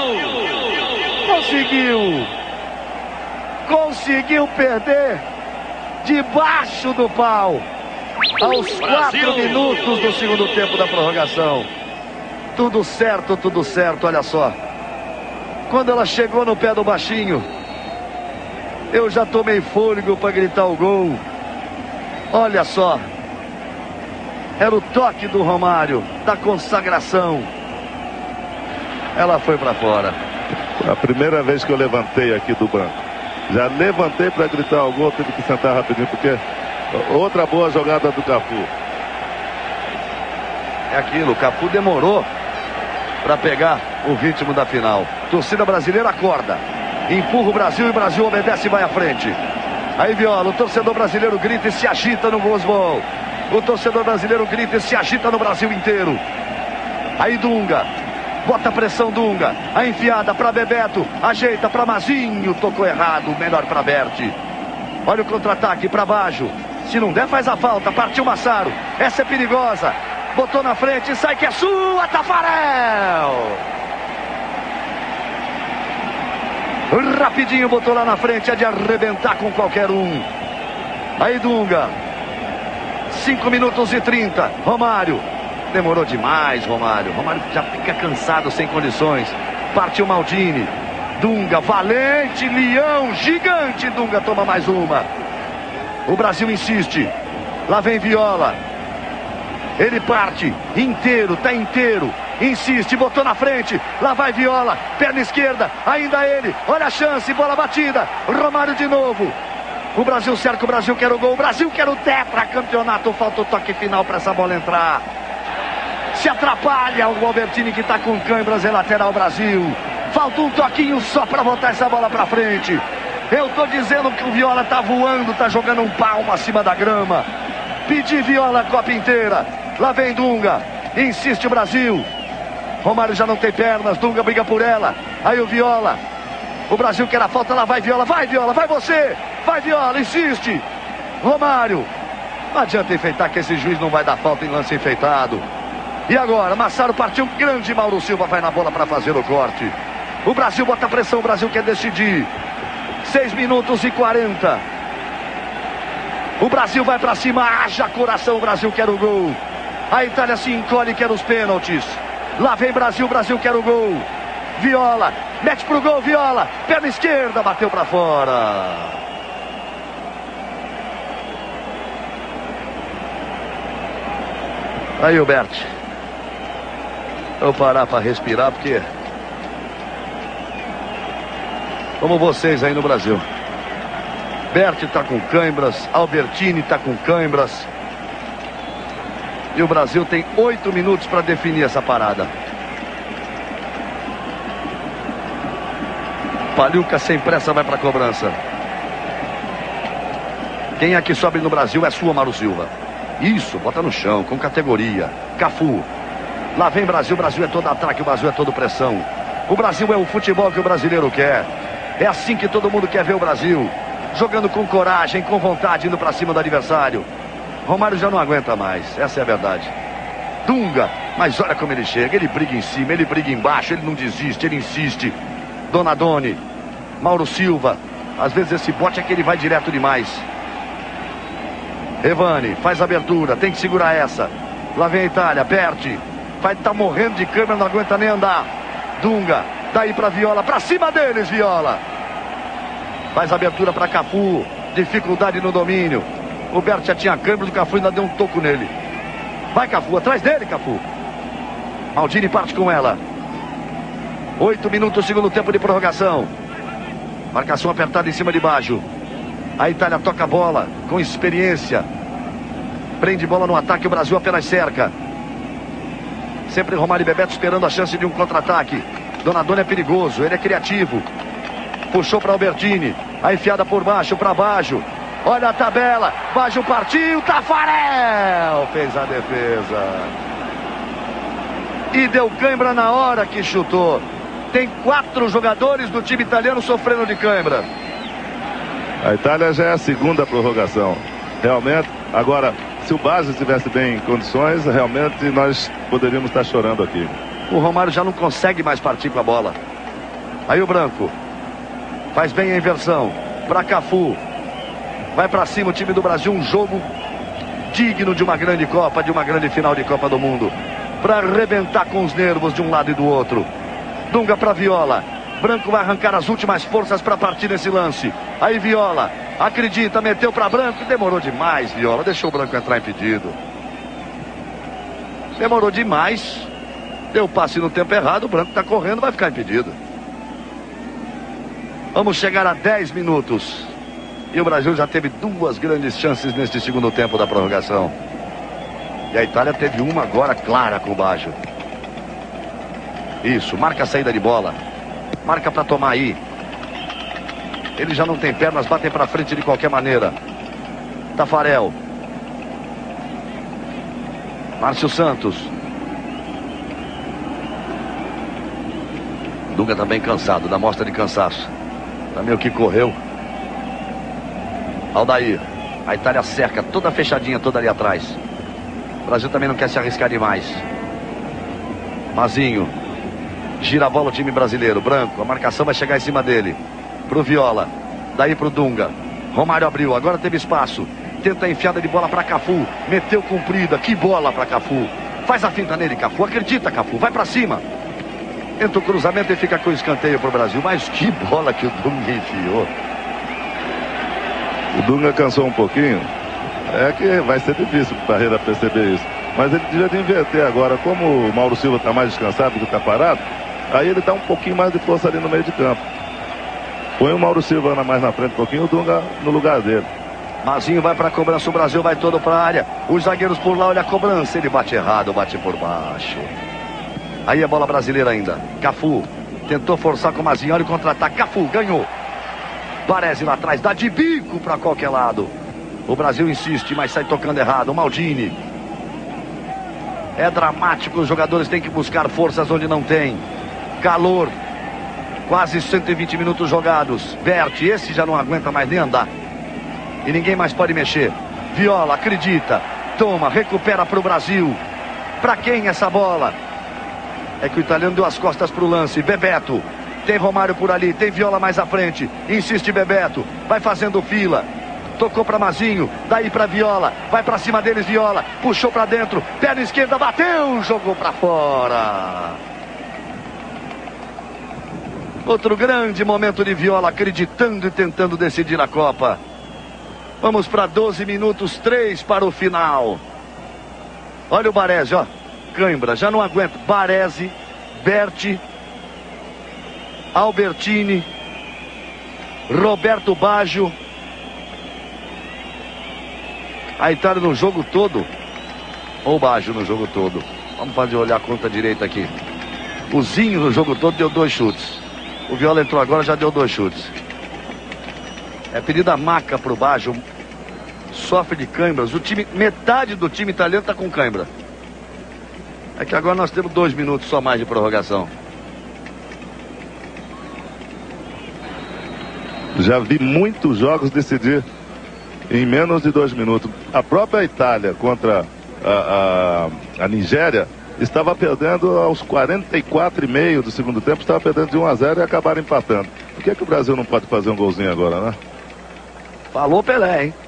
Conseguiu perder debaixo do pau. Aos 4 minutos do segundo tempo da prorrogação. Tudo certo, olha só. Quando ela chegou no pé do baixinho, eu já tomei fôlego para gritar o gol. Olha só. Era o toque do Romário, da consagração. Ela foi para fora. A primeira vez que eu levantei aqui do banco. Já levantei para gritar o gol, tive que sentar rapidinho, porque outra boa jogada do Cafu. É aquilo, o Cafu demorou para pegar o ritmo da final. Torcida brasileira acorda. Empurra o Brasil e o Brasil obedece e vai à frente. Aí Viola, o torcedor brasileiro grita e se agita no Rosebol. O torcedor brasileiro grita e se agita no Brasil inteiro. Aí Dunga. Bota pressão Dunga, a enfiada para Bebeto, ajeita para Mazinho, tocou errado, melhor para Berti. Olha o contra-ataque para Baggio, se não der faz a falta, partiu Massaro, essa é perigosa, botou na frente, sai que é sua, Tafarel! Rapidinho botou lá na frente, é de arrebentar com qualquer um. Aí Dunga, 5 minutos e 30, Romário. Demorou demais, Romário. Romário já fica cansado, sem condições. Partiu Maldini. Dunga, valente, leão, gigante. Dunga toma mais uma. O Brasil insiste. Lá vem Viola. Ele parte inteiro, tá inteiro. Insiste, botou na frente. Lá vai Viola, perna esquerda. Ainda ele, olha a chance, bola batida. Romário de novo. O Brasil cerca, o Brasil quer o gol. O Brasil quer o tetracampeonato. Falta o toque final para essa bola entrar. Se atrapalha o Albertini, que está com câimbras em lateral Brasil. Falta um toquinho só para botar essa bola para frente. Eu tô dizendo que o Viola tá voando, tá jogando um palmo acima da grama. Pedi Viola a Copa inteira. Lá vem Dunga. Insiste o Brasil. Romário já não tem pernas. Dunga briga por ela. Aí o Viola. O Brasil quer a falta. Lá vai Viola. Vai Viola. Vai você. Vai Viola. Insiste. Romário. Não adianta enfeitar que esse juiz não vai dar falta em lance enfeitado. E agora? Massaro partiu. Grande Mauro Silva vai na bola para fazer o corte. O Brasil bota pressão. O Brasil quer decidir. 6 minutos e 40. O Brasil vai para cima. Haja coração. O Brasil quer o gol. A Itália se encolhe e quer os pênaltis. Lá vem Brasil. Brasil quer o gol. Viola. Mete pro gol. Viola. Perna esquerda. Bateu para fora. Aí o Bert. Vou parar para respirar porque... como vocês aí no Brasil. Bert está com câimbras. Albertini está com câimbras. E o Brasil tem 8 minutos para definir essa parada. Paluca sem pressa vai para a cobrança. Quem é que sobe no Brasil é sua, Mauro Silva. Isso, bota no chão, com categoria. Cafu. Lá vem Brasil. O Brasil é todo ataque, o Brasil é todo pressão. O Brasil é o futebol que o brasileiro quer. É assim que todo mundo quer ver o Brasil. Jogando com coragem, com vontade, indo para cima do adversário. Romário já não aguenta mais, essa é a verdade. Dunga, mas olha como ele chega. Ele briga em cima, ele briga embaixo. Ele não desiste, ele insiste. Donadoni, Mauro Silva. Às vezes esse bote é que ele vai direto demais. Evani, faz abertura, tem que segurar essa. Lá vem a Itália, Berti. Vai estar morrendo de câmera, não aguenta nem andar. Dunga, daí para Viola, para cima deles, Viola. Faz abertura para Cafu. Dificuldade no domínio. O Berti já tinha câmera, o Cafu ainda deu um toco nele. Vai Cafu, atrás dele Cafu. Maldini parte com ela. 8 minutos, segundo tempo de prorrogação. Marcação apertada em cima de baixo. A Itália toca a bola com experiência. Prende bola no ataque, o Brasil apenas cerca. Sempre Romário e Bebeto esperando a chance de um contra-ataque. Donadoni é perigoso, ele é criativo. Puxou para Albertini. A enfiada por baixo, para baixo. Olha a tabela. Baixo partiu. Tafarel fez a defesa. E deu cãibra na hora que chutou. Tem 4 jogadores do time italiano sofrendo de cãibra. A Itália já é a segunda prorrogação. Realmente, agora, se o Baggio estivesse bem em condições, realmente nós poderíamos estar chorando aqui. O Romário já não consegue mais partir com a bola. Aí o Branco. Faz bem a inversão. Para Cafu. Vai para cima o time do Brasil. Um jogo digno de uma grande Copa, de uma grande final de Copa do Mundo. Para arrebentar com os nervos de um lado e do outro. Dunga para Viola. Branco vai arrancar as últimas forças para partir nesse lance. Aí Viola. Acredita, meteu para Branco. Demorou demais, Viola. Deixou o Branco entrar impedido. Demorou demais. Deu passe no tempo errado. O Branco está correndo, vai ficar impedido. Vamos chegar a 10 minutos. E o Brasil já teve 2 grandes chances neste segundo tempo da prorrogação. E a Itália teve uma agora clara com o Baggio. Isso, marca a saída de bola. Marca para tomar aí. Ele já não tem pernas, batem para frente de qualquer maneira. Tafarel. Márcio Santos. Dunga também cansado, dá mostra de cansaço. Também o que correu. Aldair. A Itália cerca, toda fechadinha, toda ali atrás. O Brasil também não quer se arriscar demais. Mazinho. Gira a bola o time brasileiro. Branco, a marcação vai chegar em cima dele. Pro Viola. Daí pro Dunga. Romário abriu, agora teve espaço. Tenta a enfiada de bola para Cafu. Meteu comprida, que bola para Cafu. Faz a finta nele, Cafu. Acredita, Cafu, vai para cima. Entra o cruzamento e fica com o escanteio para o Brasil. Mas que bola que o Dunga enfiou. O Dunga cansou um pouquinho. É que vai ser difícil para o Parreira perceber isso. Mas ele devia de inverter agora. Como o Mauro Silva está mais descansado do que está parado, aí ele dá um pouquinho mais de força ali no meio de campo. Põe o Mauro Silva mais na frente um pouquinho, o Dunga no lugar dele. Mazinho vai para a cobrança, o Brasil vai todo para a área. Os zagueiros por lá, olha a cobrança. Ele bate errado, bate por baixo. Aí é bola brasileira ainda. Cafu tentou forçar com o Mazinho, olha o contra-ataque. Cafu ganhou. Baresi lá atrás, dá de bico para qualquer lado. O Brasil insiste, mas sai tocando errado. O Maldini. É dramático, os jogadores têm que buscar forças onde não tem. Calor. Quase 120 minutos jogados. Berti, esse já não aguenta mais nem andar. E ninguém mais pode mexer. Viola, acredita. Toma, recupera para o Brasil. Para quem essa bola? É que o italiano deu as costas para o lance. Bebeto. Tem Romário por ali, tem Viola mais à frente. Insiste Bebeto. Vai fazendo fila. Tocou para Mazinho, daí para Viola, vai para cima deles Viola, puxou para dentro, perna esquerda, bateu, jogou para fora. Outro grande momento de Viola, acreditando e tentando decidir a Copa. Vamos para 12 minutos, 3 para o final. Olha o Baresi, ó, cãibra, já não aguento. Baresi, Berti, Albertini, Roberto Baggio. A Itália no jogo todo, ou Baggio no jogo todo. Vamos fazer olhar a conta direita aqui. O Zinho no jogo todo deu 2 chutes. O Viola entrou agora, já deu 2 chutes. É pedida maca pro Baggio. Sofre de câimbras. O time, metade do time italiano está com câimbra. É que agora nós temos 2 minutos só mais de prorrogação. Já vi muitos jogos decidir em menos de 2 minutos. A própria Itália contra a Nigéria estava perdendo aos 44,5 do segundo tempo, estava perdendo de 1-0 e acabaram empatando. Por que o Brasil não pode fazer um golzinho agora, né? Falou Pelé, hein?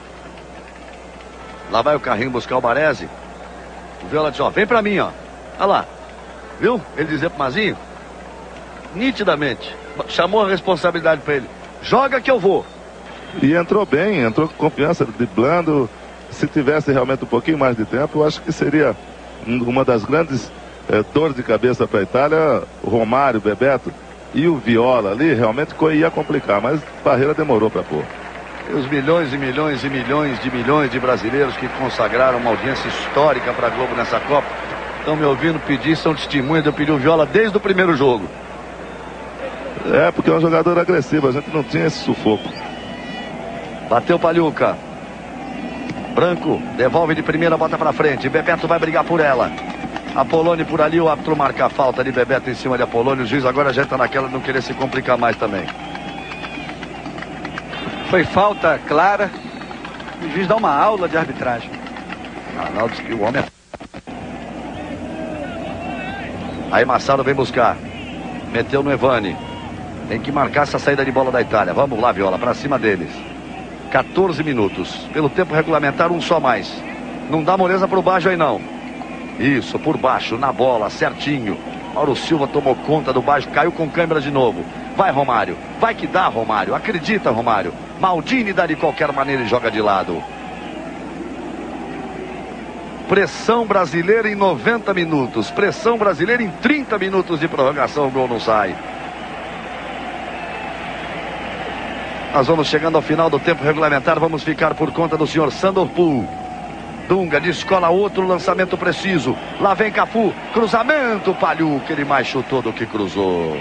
Lá vai o carrinho buscar o Baresi. O Viola diz, ó, vem pra mim, ó. Olha lá. Viu? Ele dizia pro Mazinho. Nitidamente. Chamou a responsabilidade pra ele. Joga que eu vou. E entrou bem, entrou com confiança, driblando. Se tivesse realmente um pouquinho mais de tempo, eu acho que seria uma das grandes dores de cabeça para a Itália. O Romário, o Bebeto e o Viola ali, realmente ia complicar, mas Parreira demorou para pôr. E os milhões e milhões e milhões de brasileiros que consagraram uma audiência histórica para a Globo nessa Copa, estão me ouvindo pedir, são testemunhas de eu pedir o Viola desde o primeiro jogo. É, porque é um jogador agressivo, a gente não tinha esse sufoco. Bateu Pagliuca. Branco, devolve de primeira, bota pra frente. Bebeto vai brigar por ela. Apoloni por ali, o árbitro marca a falta de Bebeto em cima de Apoloni. O juiz agora já está naquela de não querer se complicar mais também. Foi falta clara. O juiz dá uma aula de arbitragem. Arnaldo diz que o homem é... Aí Massaro vem buscar. Meteu no Evani. Tem que marcar essa saída de bola da Itália. Vamos lá, Viola, pra cima deles. 14 minutos. Pelo tempo regulamentar, um só mais. Não dá moleza pro Baggio aí, não. Isso, por baixo, na bola, certinho. Mauro Silva tomou conta do Baggio, caiu com câimbra de novo. Vai, Romário. Vai que dá, Romário. Acredita, Romário. Maldini dá de qualquer maneira e joga de lado. Pressão brasileira em 90 minutos. Pressão brasileira em 30 minutos de prorrogação. O gol não sai. Nós vamos chegando ao final do tempo regulamentar. Vamos ficar por conta do senhor Sandor Pool. Dunga descola outro lançamento preciso. Lá vem Cafu. Cruzamento. Pagliuca. Ele mais chutou do que cruzou.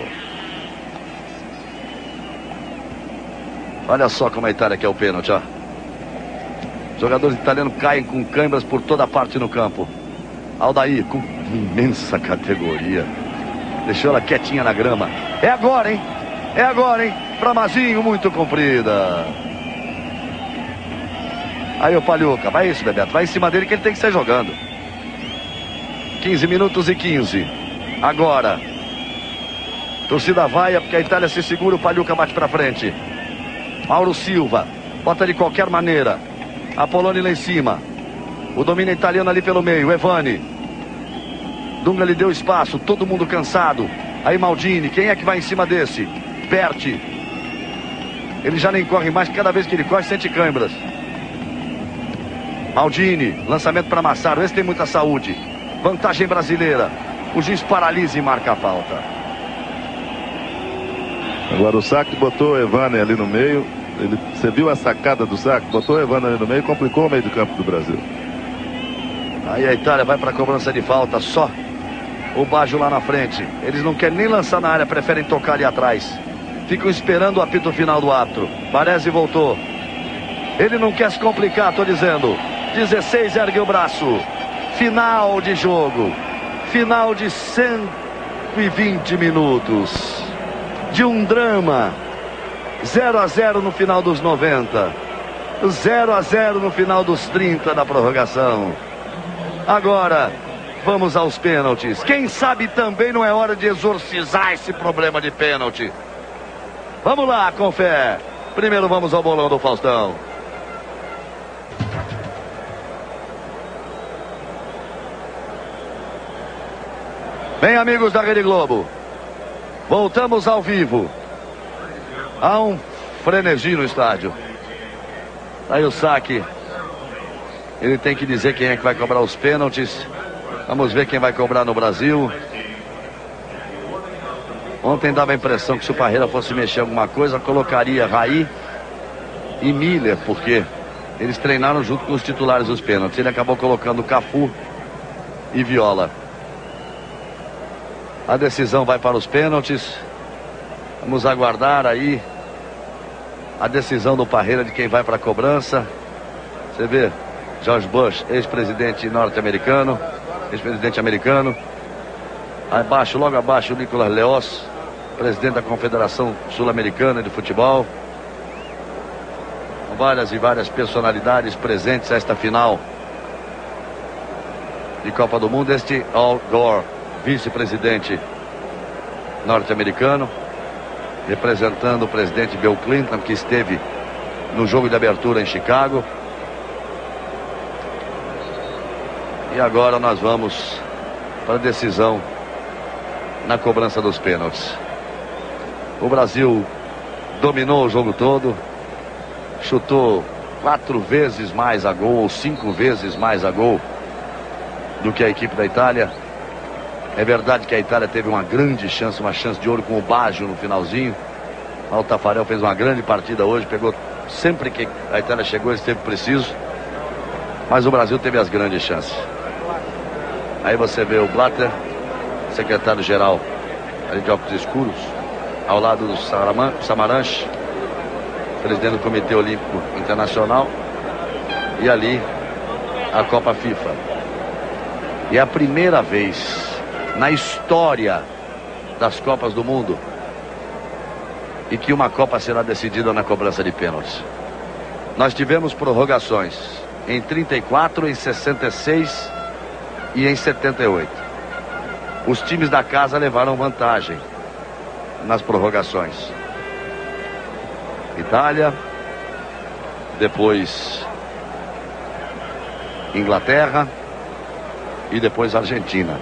Olha só como a Itália quer o pênalti, ó. Jogadores italianos caem com câimbras por toda parte no campo. Aldair com imensa categoria. Deixou ela quietinha na grama. É agora, hein? É agora, hein? Pra Mazinho, muito comprida. Aí o Pagliuca, vai isso, Bebeto. Vai em cima dele que ele tem que sair jogando. 15 minutos e 15. Agora. Torcida vaia, porque a Itália se segura. O Pagliuca bate pra frente. Mauro Silva. Bota de qualquer maneira. Apoloni lá em cima. O domínio italiano ali pelo meio. Evani. Dunga lhe deu espaço. Todo mundo cansado. Aí Maldini, quem é que vai em cima desse? Berti. Ele já nem corre mais, cada vez que ele corre sente câimbras. Maldini, lançamento para Massaro, esse tem muita saúde. Vantagem brasileira. O juiz paralisa e marca a falta. Agora o Saque botou o Evander ali no meio. Você viu a sacada do Saque? Botou o Evander ali no meio e complicou o meio de campo do Brasil. Aí a Itália vai para a cobrança de falta, só o Baggio lá na frente. Eles não querem nem lançar na área, preferem tocar ali atrás. Ficam esperando o apito final do árbitro. Baresi voltou. Ele não quer se complicar, tô dizendo. 16, ergue o braço. Final de jogo. Final de 120 minutos. De um drama. 0-0 no final dos 90. 0-0 no final dos 30 da prorrogação. Agora, vamos aos pênaltis. Quem sabe também não é hora de exorcizar esse problema de pênalti. Vamos lá, com fé. Primeiro vamos ao bolão do Faustão. Bem, amigos da Rede Globo, voltamos ao vivo. Há um frenesi no estádio. Aí o Saque. Ele tem que dizer quem é que vai cobrar os pênaltis. Vamos ver quem vai cobrar no Brasil. Ontem dava a impressão que se o Parreira fosse mexer alguma coisa, colocaria Raí e Miller, porque eles treinaram junto com os titulares dos pênaltis. Ele acabou colocando Cafu e Viola. A decisão vai para os pênaltis. Vamos aguardar aí a decisão do Parreira de quem vai para a cobrança. Você vê, George Bush, ex-presidente norte-americano, ex-presidente americano. Abaixo, logo abaixo, o Nicolas Leoz, presidente da Confederação Sul-Americana de Futebol. Várias e várias personalidades presentes a esta final de Copa do Mundo. Este Al Gore, vice-presidente norte-americano, representando o presidente Bill Clinton, que esteve no jogo de abertura em Chicago. E agora nós vamos para a decisão na cobrança dos pênaltis. O Brasil dominou o jogo todo, chutou 4 vezes mais a gol, ou 5 vezes mais a gol do que a equipe da Itália. É verdade que a Itália teve uma grande chance, uma chance de ouro com o Baggio no finalzinho. O Tafarel fez uma grande partida hoje, pegou sempre que a Itália chegou, ele esteve preciso. Mas o Brasil teve as grandes chances. Aí você vê o Blatter, secretário-geral, ali de óculos escuros, ao lado do Samaranch, presidente do Comitê Olímpico Internacional, e ali a Copa FIFA. E é a primeira vez na história das Copas do Mundo e que uma Copa será decidida na cobrança de pênaltis. Nós tivemos prorrogações em 34, em 66 e em 78. Os times da casa levaram vantagem nas prorrogações. Itália, depois Inglaterra e depois Argentina.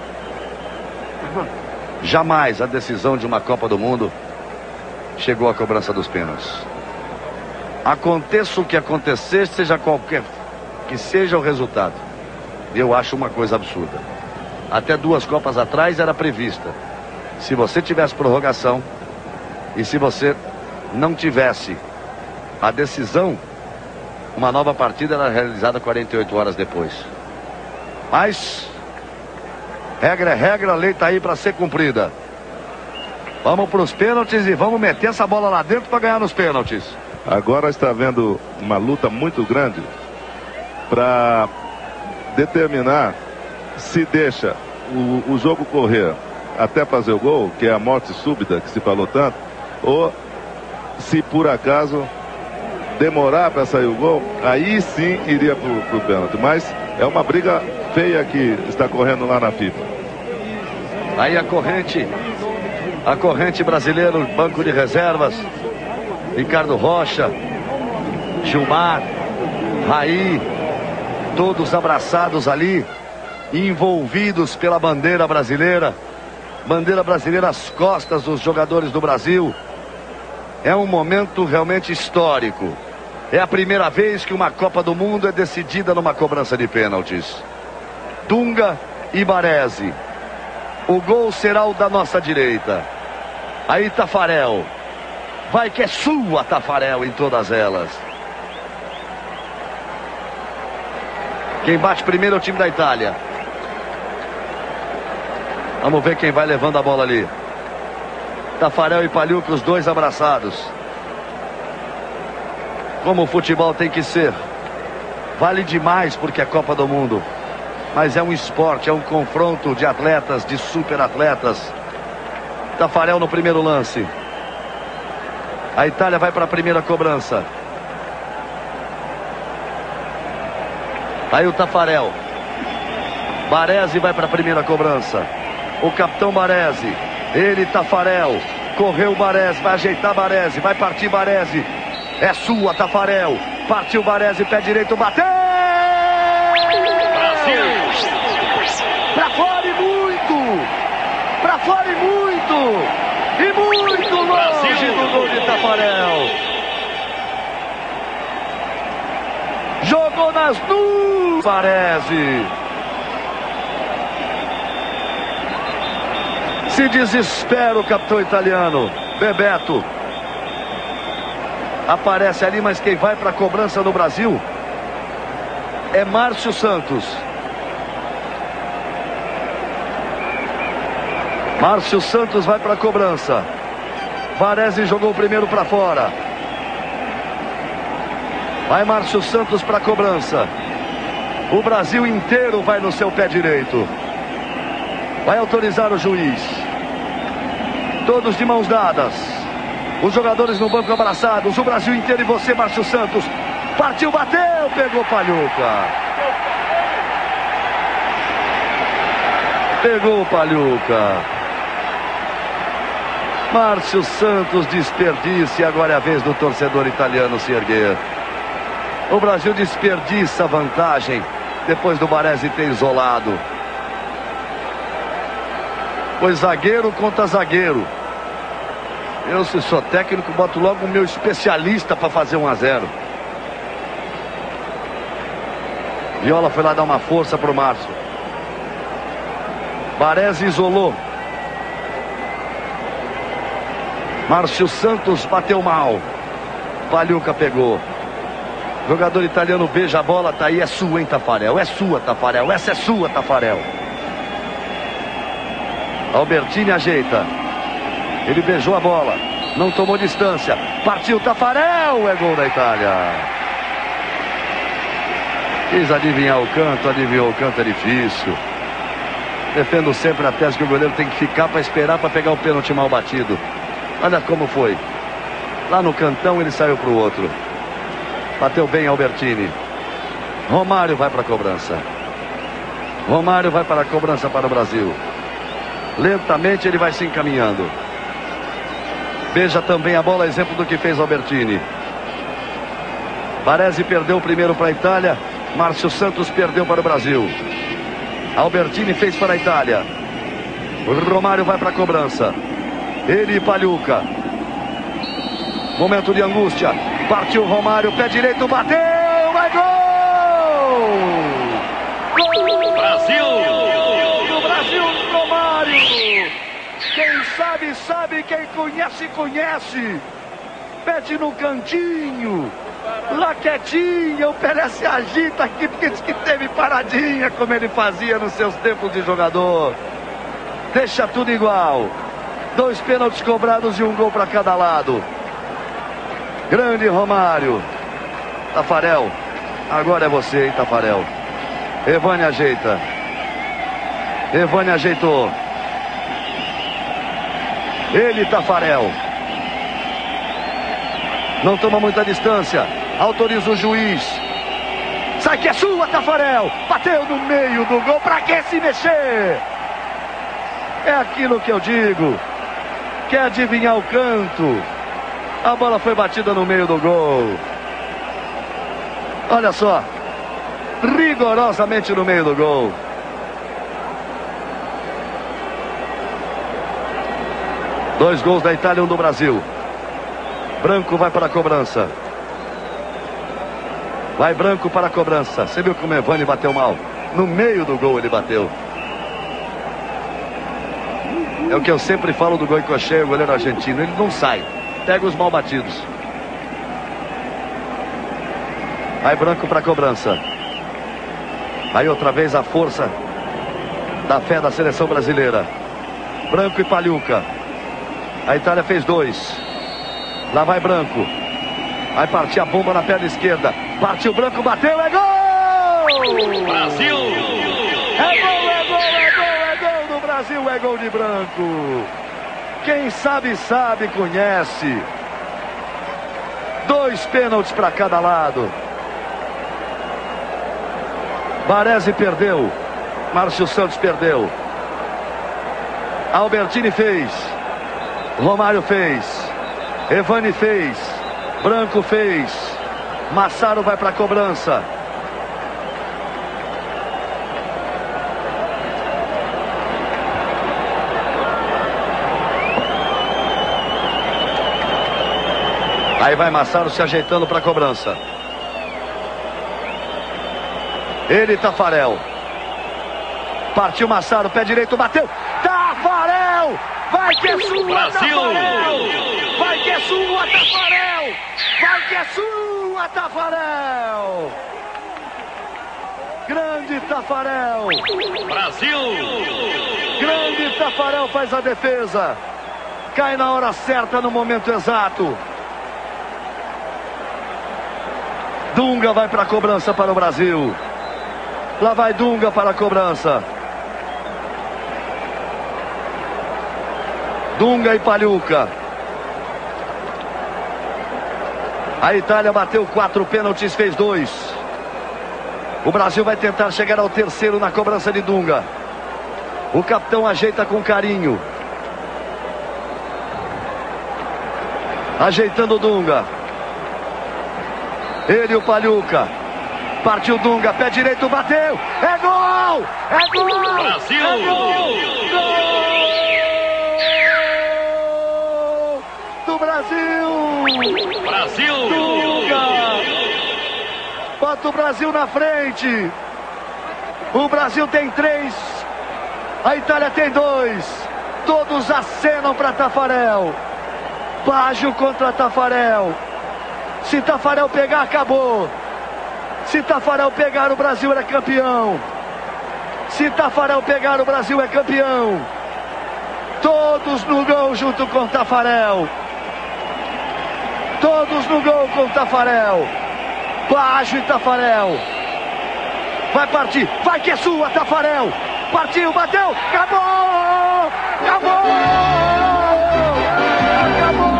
Jamais a decisão de uma Copa do Mundo chegou à cobrança dos pênaltis. Aconteça o que acontecer, seja qualquer que seja o resultado, eu acho uma coisa absurda. Até 2 Copas atrás era prevista. Se você tivesse prorrogação e se você não tivesse a decisão, uma nova partida era realizada 48 horas depois. Mas regra é regra, a lei está aí para ser cumprida. Vamos para os pênaltis e vamos meter essa bola lá dentro para ganhar nos pênaltis. Agora está havendo uma luta muito grande para determinar se deixa o jogo correr até fazer o gol, que é a morte súbita que se falou tanto, ou se por acaso demorar para sair o gol, aí sim iria para o pênalti. Mas é uma briga feia que está correndo lá na FIFA. Aí a corrente brasileira, o banco de reservas, Ricardo Rocha, Gilmar, Raí, todos abraçados ali, envolvidos pela bandeira brasileira. Bandeira brasileira às costas dos jogadores do Brasil. É um momento realmente histórico. É a primeira vez que uma Copa do Mundo é decidida numa cobrança de pênaltis. Dunga e Baresi. O gol será o da nossa direita. Aí Taffarel. Vai que é sua, Taffarel, em todas elas. Quem bate primeiro é o time da Itália. Vamos ver quem vai levando a bola ali. Taffarel e Pagliuca, os dois abraçados. Como o futebol tem que ser. Vale demais porque é Copa do Mundo. Mas é um esporte, é um confronto de atletas, de super atletas. Taffarel no primeiro lance. A Itália vai para a primeira cobrança. Aí o Taffarel. Baresi vai para a primeira cobrança. O capitão Baresi. Ele, Taffarel. Correu Baresi, vai ajeitar Baresi, vai partir Baresi. É sua, Taffarel. Partiu Baresi, pé direito, bateu! Brasil! Pra fora e muito! Pra fora e muito! E muito longe do gol de Taffarel. Jogou nas nuvens, Baresi. Se desespera o capitão italiano, Bebeto. Aparece ali, mas quem vai para a cobrança no Brasil é Márcio Santos. Márcio Santos vai para a cobrança. Baresi jogou o primeiro para fora. Vai Márcio Santos para a cobrança. O Brasil inteiro vai no seu pé direito. Vai autorizar o juiz. Todos de mãos dadas. Os jogadores no banco abraçados. O Brasil inteiro e você, Márcio Santos. Partiu, bateu, pegou Pagliuca. Pegou o Pagliuca. Márcio Santos desperdiça e agora é a vez do torcedor italiano se erguer. O Brasil desperdiça a vantagem depois do Baresi ter isolado. Pois zagueiro contra zagueiro. Eu, se sou técnico, boto logo o meu especialista para fazer 1-0. Viola foi lá dar uma força para o Márcio. Baresi isolou. Márcio Santos bateu mal. Pagliuca pegou. Jogador italiano beija a bola, tá aí, é sua, hein, Taffarel? É sua, Taffarel. Essa é sua, Taffarel. Albertini ajeita. Ele beijou a bola. Não tomou distância. Partiu Taffarel. É gol da Itália. Quis adivinhar o canto. Adivinhou o canto, é difícil. Defendo sempre a tese que o goleiro tem que ficar para esperar para pegar o pênalti mal batido. Olha como foi. Lá no cantão ele saiu para o outro. Bateu bem Albertini. Romário vai para a cobrança. Romário vai para a cobrança para o Brasil. Lentamente ele vai se encaminhando. Beija também a bola, exemplo do que fez Albertini. Baresi perdeu o primeiro para a Itália. Márcio Santos perdeu para o Brasil. Albertini fez para a Itália. O Romário vai para a cobrança. Ele e Pagliuca. Momento de angústia. Partiu Romário, pé direito, bateu, vai gol! Gol! Brasil! Do Brasil, Romário! Quem sabe, sabe, quem conhece, conhece. Pede no cantinho, lá quietinho, o Pelé se agita aqui, porque diz que teve paradinha, como ele fazia nos seus tempos de jogador. Deixa tudo igual. 2 pênaltis cobrados e 1 gol para cada lado. Grande Romário. Taffarel. Agora é você, hein, Taffarel. Evane ajeita. Evane ajeitou. Ele, Taffarel. Não toma muita distância. Autoriza o juiz. Sai que é sua, Taffarel. Bateu no meio do gol. Pra que se mexer? É aquilo que eu digo. Quer adivinhar o canto? A bola foi batida no meio do gol. Olha só. Rigorosamente no meio do gol. 2 gols da Itália, 1 do Brasil. Branco vai para a cobrança. Vai Branco para a cobrança. Você viu como o Evani bateu mal? No meio do gol ele bateu. É o que eu sempre falo do Goicoechea, o goleiro argentino. Ele não sai. Pega os mal batidos. Vai Branco para a cobrança. Aí outra vez a força da fé da seleção brasileira. Branco e Pagliuca. A Itália fez 2. Lá vai Branco. Vai partir a bomba na perna esquerda. Partiu Branco, bateu, é gol! Brasil! É gol, é gol, é gol, é gol do Brasil, é gol de Branco. Quem sabe, sabe, conhece. 2 pênaltis para cada lado. Baresi perdeu. Márcio Santos perdeu. Albertini fez. Romário fez. Evani fez. Branco fez. Massaro vai para a cobrança. Aí vai Massaro se ajeitando para a cobrança. Ele, Taffarel. Partiu Massaro, pé direito, bateu. Taffarel! Vai que é sua, Brasil! Taffarel! Vai que é sua, Taffarel! Vai que é sua, Taffarel! Grande Taffarel! Brasil! Grande Taffarel faz a defesa. Cai na hora certa, no momento exato. Dunga vai para a cobrança para o Brasil. Lá vai Dunga para a cobrança. Dunga e Pagliuca. A Itália bateu 4 pênaltis, fez 2. O Brasil vai tentar chegar ao terceiro na cobrança de Dunga. O capitão ajeita com carinho. Ajeitando o Dunga. Ele e o Pagliuca. Partiu Dunga, pé direito, bateu. É gol! É gol! Brasil! É gol! Gol do Brasil! Brasil! Dunga! Bota o Brasil na frente. O Brasil tem 3. A Itália tem 2. Todos acenam para Taffarel. Baggio contra Taffarel. Se Taffarel pegar, acabou. Se Taffarel pegar, o Brasil é campeão. Se Taffarel pegar, o Brasil é campeão. Todos no gol junto com Taffarel. Todos no gol com Taffarel. Baggio e Taffarel. Vai partir. Vai que é sua, Taffarel. Partiu, bateu. Acabou! Acabou! Acabou!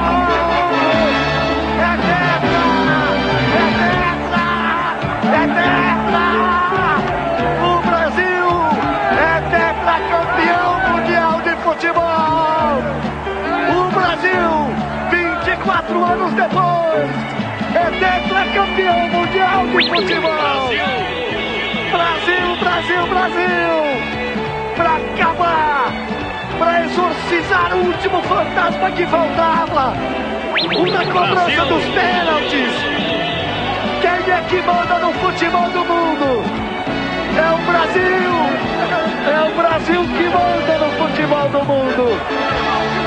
É tetra! O Brasil é tetracampeão mundial de futebol! O Brasil, 24 anos depois, é tetracampeão mundial de futebol! Brasil, Brasil, Brasil! Para acabar, para exorcizar o último fantasma que faltava, o da cobrança dos pênaltis! Quem é que manda no futebol do mundo? É o Brasil! É o Brasil que manda no futebol do mundo!